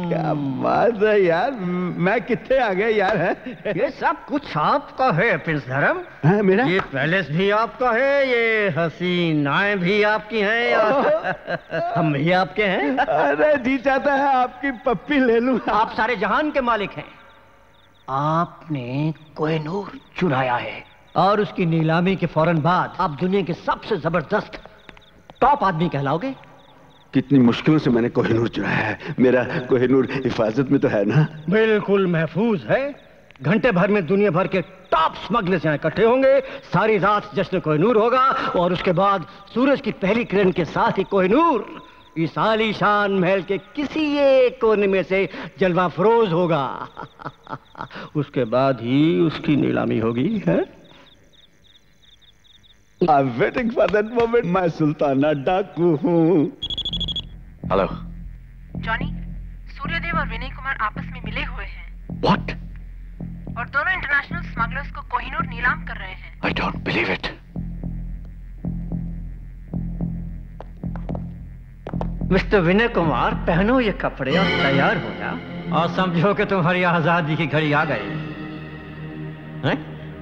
क्या बात है यार, मैं कितने आ गया यार है? ये सब कुछ आपका है प्रिंस धर्म। हाँ, मेरा? ये पैलेस भी आपका है, ये हसीनाएं भी आपकी हैं और हम भी आपके हैं। अरे जी चाहता है आपकी पप्पी ले लूं। आप सारे जहान के मालिक हैं। आपने कोहिनूर चुराया है और उसकी नीलामी के फौरन बाद आप दुनिया के सबसे जबरदस्त टॉप आदमी कहलाओगे। कितनी मुश्किलों से मैंने कोहिनूर चुराया है। मेरा कोहिनूर हिफाजत में तो है ना? बिल्कुल महफूज है। घंटे भर में दुनिया भर के टॉप स्मगलर्स यहाँ इकट्ठे होंगे, सारी रात जश्न कोहिनूर होगा और उसके बाद सूरज की पहली किरण के साथ ही कोहिनूर इस आलीशान महल के किसी एक कोने में से जलवा फरोज होगा। उसके बाद ही उसकी नीलामी होगी। है I'm waiting for that moment. मैं सुल्ताना डाकू हूँ। हेलो जॉनी, सूर्यदेव और विनय कुमार आपस में मिले हुए हैं। व्हाट? और दोनों इंटरनेशनल स्मगलर्स को कोहिनूर नीलाम कर रहे हैं। I don't believe it. Mister Vinay Kumar, पहनो ये कपड़े और तैयार हो जा और समझो कि तुम्हारी आजादी की घड़ी आ गई है?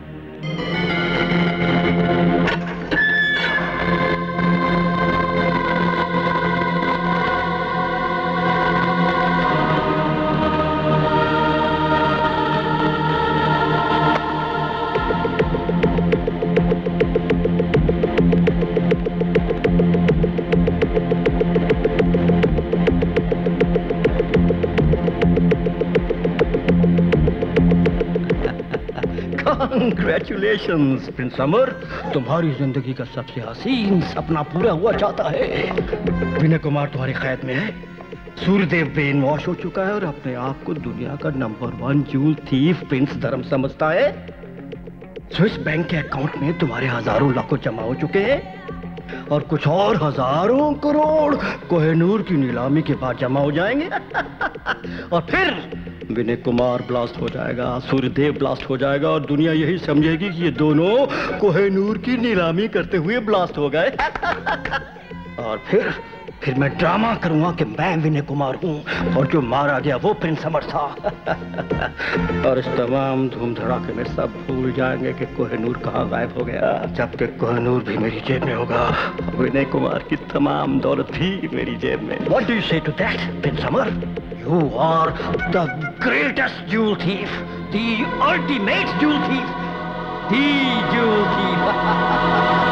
Congratulations, प्रिंस अमर, तुम्हारी जिंदगी का सबसे हसीन सपना पूरा हुआ चाहता है। विनय कुमार तुम्हारी कैद में है। सूर्यदेव ब्रेन वॉश हो चुका है और अपने आप को दुनिया का नंबर 1 जूल थीफ प्रिंस धर्म समझता है। स्विस बैंक के अकाउंट में तुम्हारे हजारों लाखों जमा हो चुके हैं और कुछ और हजारों करोड़ कोहिनूर की नीलामी के बाद जमा हो जाएंगे। और फिर विनय कुमार ब्लास्ट हो जाएगा, सूर्यदेव ब्लास्ट हो जाएगा और दुनिया यही समझेगी कि ये दोनों कोहिनूर की नीलामी करते हुए ब्लास्ट हो गए। और फिर मैं ड्रामा करूंगा कि मैं विनय कुमार हूं और जो मारा गया वो प्रिंस अमर था। और इस तमाम धूम धड़ाके में सब भूल जाएंगे कि कोहिनूर कहाँ गायब हो गया, जबकि कोहिनूर भी मेरी जेब में होगा, विनय कुमार की तमाम दौलत भी मेरी जेब में। What do you say to that, prince Amar? You are the greatest jewel thief, the ultimate jewel thief, the jewel thief.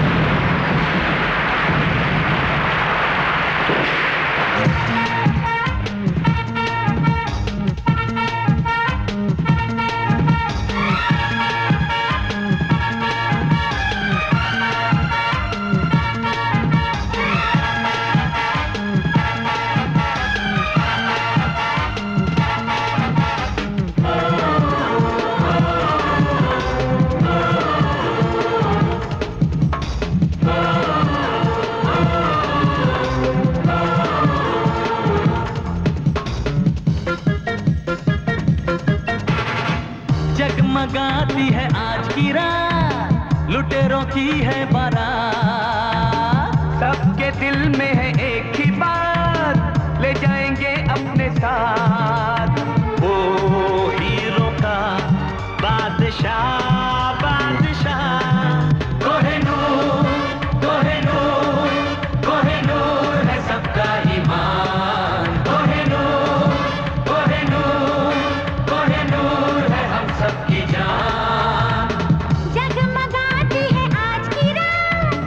जगमगाती है आज की रात, लुटेरों की है बारात, सबके दिल में है एक ही बात, ले जाएंगे अपने साथ। ओ हीरो का बादशाह, बादशाह, कोहिनूर, कोहिनूर, कोहिनूर है सबका ईमान। कोहिनूर, कोहिनूर, कोहिनूर है हम सबकी जान। जगमगाती है आज की रात,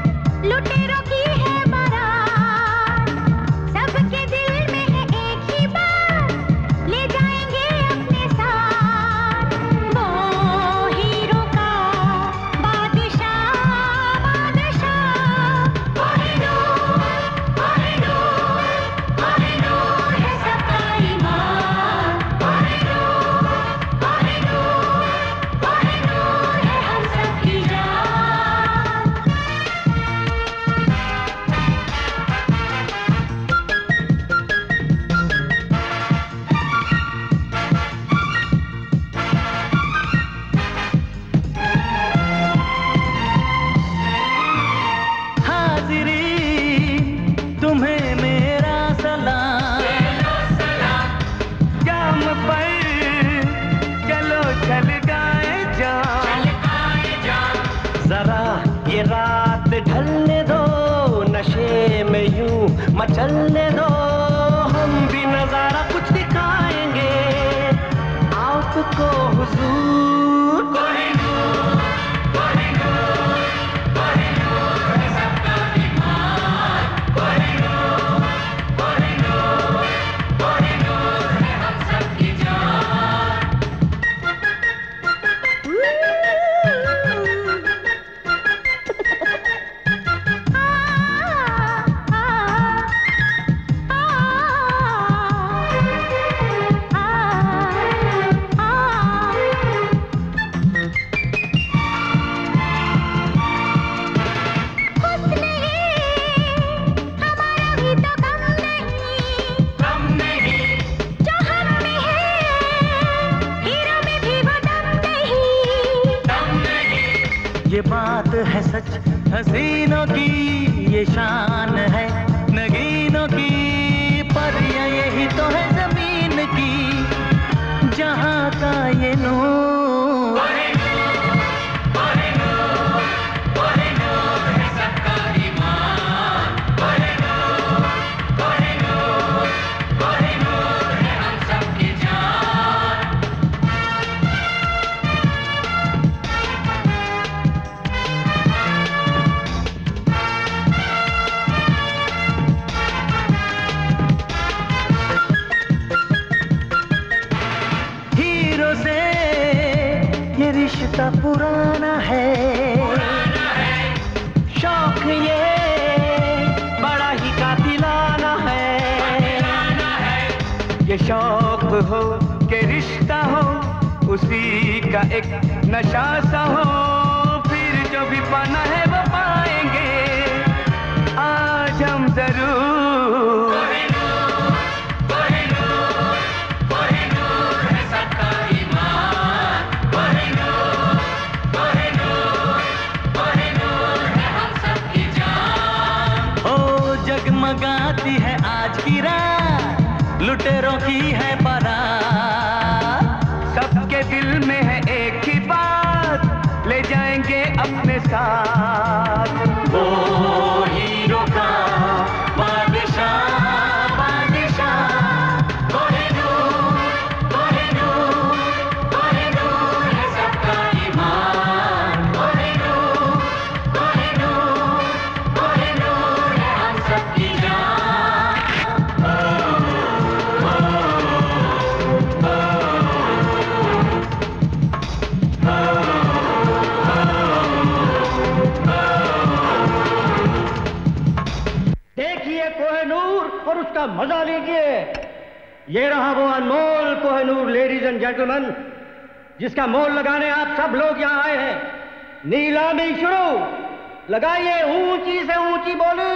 चलने दो, हम भी नजारा कुछ दिखाएंगे आपको हुजूर। कोहिनूर, कोहिनूर, कोहिनूर है सबका ईमान। कोहिनूर, कोहिनूर, कोहिनूर है हम सबकी जान। ये बात है सच हसीनों की, ये शान है नगीनों की, पर यही तो है जमीन की जहां का ये नूर। रिश्ता पुराना है, शौक ये बड़ा ही कातिलाना है। ये शौक हो के रिश्ता हो, उसी का एक नशा सा हो, फिर जो भी पाना है वो पाएंगे आज हम जरूर। जगमगाती है आज की रात, लुटेरों की है बारात, सबके दिल में है एक ही बात, ले जाएंगे अपने साथ। वो हीरो का बादशाह, बादशाह, कोहिनूर, कोहिनूर, कोहिनूर है सबका ईमान। कोहिनूर, कोहिनूर, कोहिनूर है हम सबकी जान। देखिए कोहिनूर और उसका मजा लीजिए। ये रहा वो अनमोल कोहिनूर, लेडीज एंड जेंटलमैन, जिसका मोल लगाने आप सब लोग यहाँ आए हैं। नीलामी शुरू, लगाइए ऊंची से ऊंची बोली।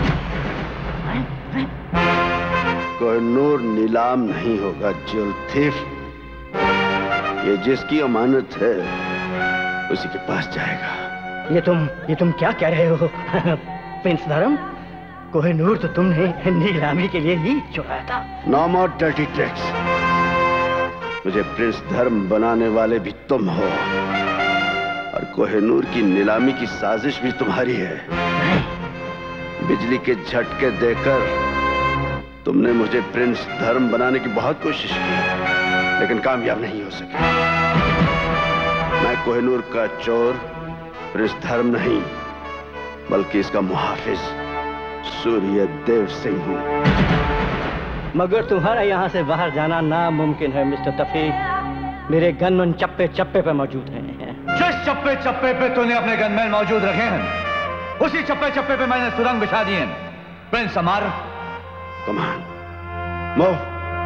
कोहिनूर नीलाम नहीं होगा जुल्थिफ, ये जिसकी अमानत है उसी के पास जाएगा। ये तुम क्या कह रहे हो प्रिंस धर्म? कोहिनूर तो तुमने नीलामी के लिए ही चुराया था। No more dirty tricks. मुझे प्रिंस धर्म बनाने वाले भी तुम हो, और कोहिनूर की नीलामी की साजिश भी तुम्हारी है। बिजली के झटके देकर तुमने मुझे प्रिंस धर्म बनाने की बहुत कोशिश की, लेकिन कामयाब नहीं हो सके। मैं कोहिनूर का चोर प्रिंस धर्म नहीं, बल्कि इसका मुहाफिज सूर्यदेव सिंह हूं। मगर तुम्हारा यहाँ से बाहर जाना नामुमकिन है मिस्टर तफीक। मेरे गनमैन चप्पे चप्पे पे मौजूद हैं। जिस चप्पे चप्पे पे तूने अपने गनमैन मौजूद रखे हैं, उसी चप्पे चप्पे पे मैंने सुरंग बिछा दी है। Prince Amar, come on, move.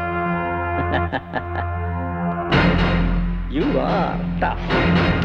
You are tough.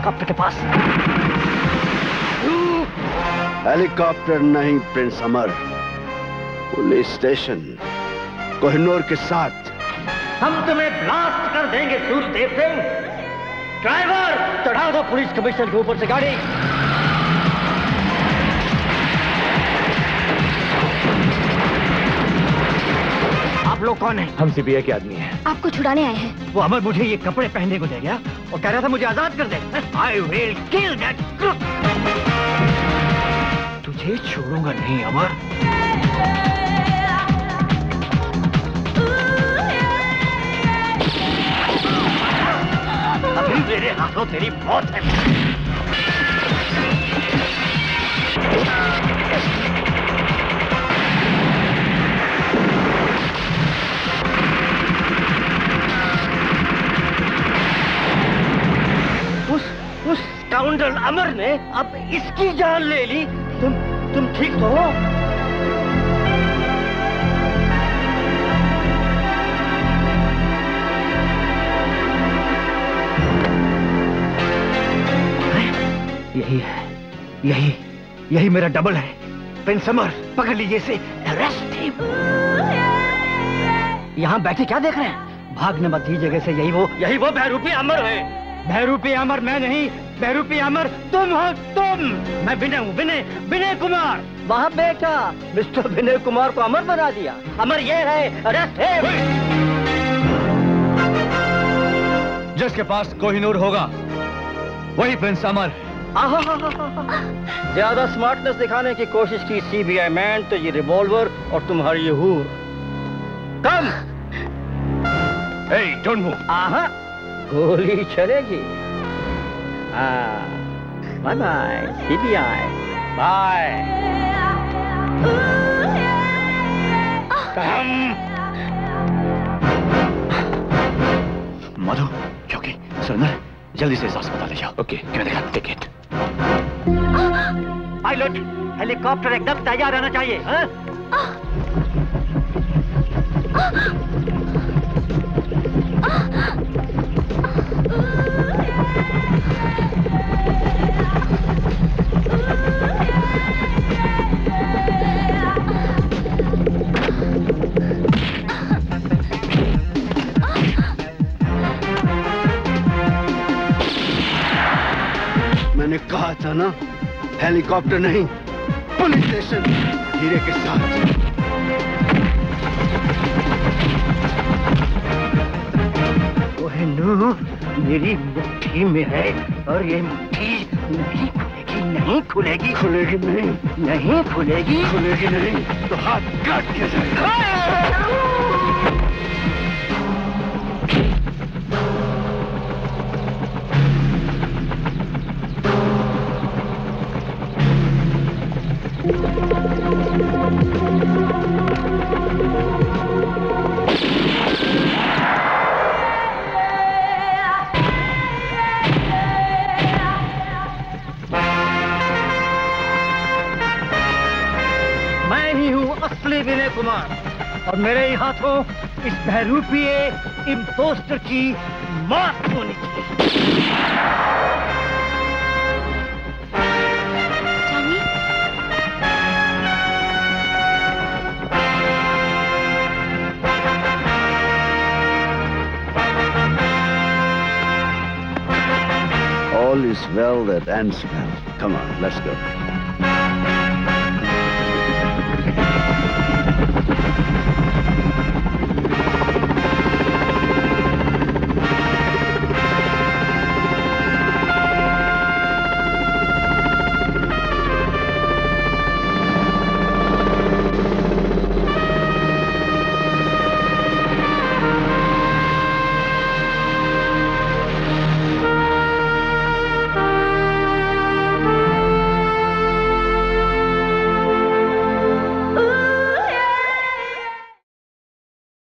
Helicopter के पास। हेलीकॉप्टर नहीं prince Amar, police station Kohinoor के साथ। हम तुम्हें ब्लास्ट कर देंगे सूर्यदेव सिंह। ड्राइवर चढ़ा दो पुलिस कमिश्नर के ऊपर से गाड़ी। आप लोग कौन हैं? हम सीबीआई के आदमी हैं। आपको छुड़ाने आए हैं। वो अमर मुझे ये कपड़े पहनने को दे गया और कह रहा था मुझे आजाद कर दे। I will kill that crook। तुझे छोड़ूंगा नहीं अमर। अभी मेरे हाथों तेरी मौत है। उस स्काउंडल अमर ने अब इसकी जान ले ली। तुम ठीक तो हो? यही है, यही मेरा डबल है। प्रिंस अमर, पकड़ लीजिए इसे, अरेस्ट हिम। यहाँ बैठे क्या देख रहे हैं? भागने मत दी जगह से। यही वो बहरूपी अमर है। बहरूपी अमर मैं नहीं, बहरूपी अमर तुम हो। तुम। मैं विनय हूँ, विनय कुमार। वाह बेटा, मिस्टर विनय कुमार को अमर बना दिया। अमर ये है, अरेस्ट हिम। जिसके पास कोहिनूर होगा वही प्रिंस अमर है। ज्यादा स्मार्टनेस दिखाने की कोशिश की सीबीआई मैन तो ये रिवॉल्वर और तुम्हारी ये हूर। कम। Hey, don't move। गोली चलेगी। Bye bye CBI, bye. Madhu, चौकी, सरेंडर, जल्दी से इस अस्पताल ले जाओ। Okay, ticket. पायलट, हेलीकॉप्टर एकदम तैयार रहना चाहिए। मैंने कहा था ना, हेलीकॉप्टर नहीं, पुलिस स्टेशन हीरे के साथ। कोहिनूर मेरी मुट्ठी में है और ये मुट्ठी नहीं खुलेगी। खुलेगी नहीं खुलेगी नहीं तो हाथ काट दिया जाएगा। मैं ही हूँ असली विनय कुमार और मेरे ही हाथों इस बहरूपीय इम्पोस्टर की मौत होनी चाहिए। All is well that ends well. Come on, let's go.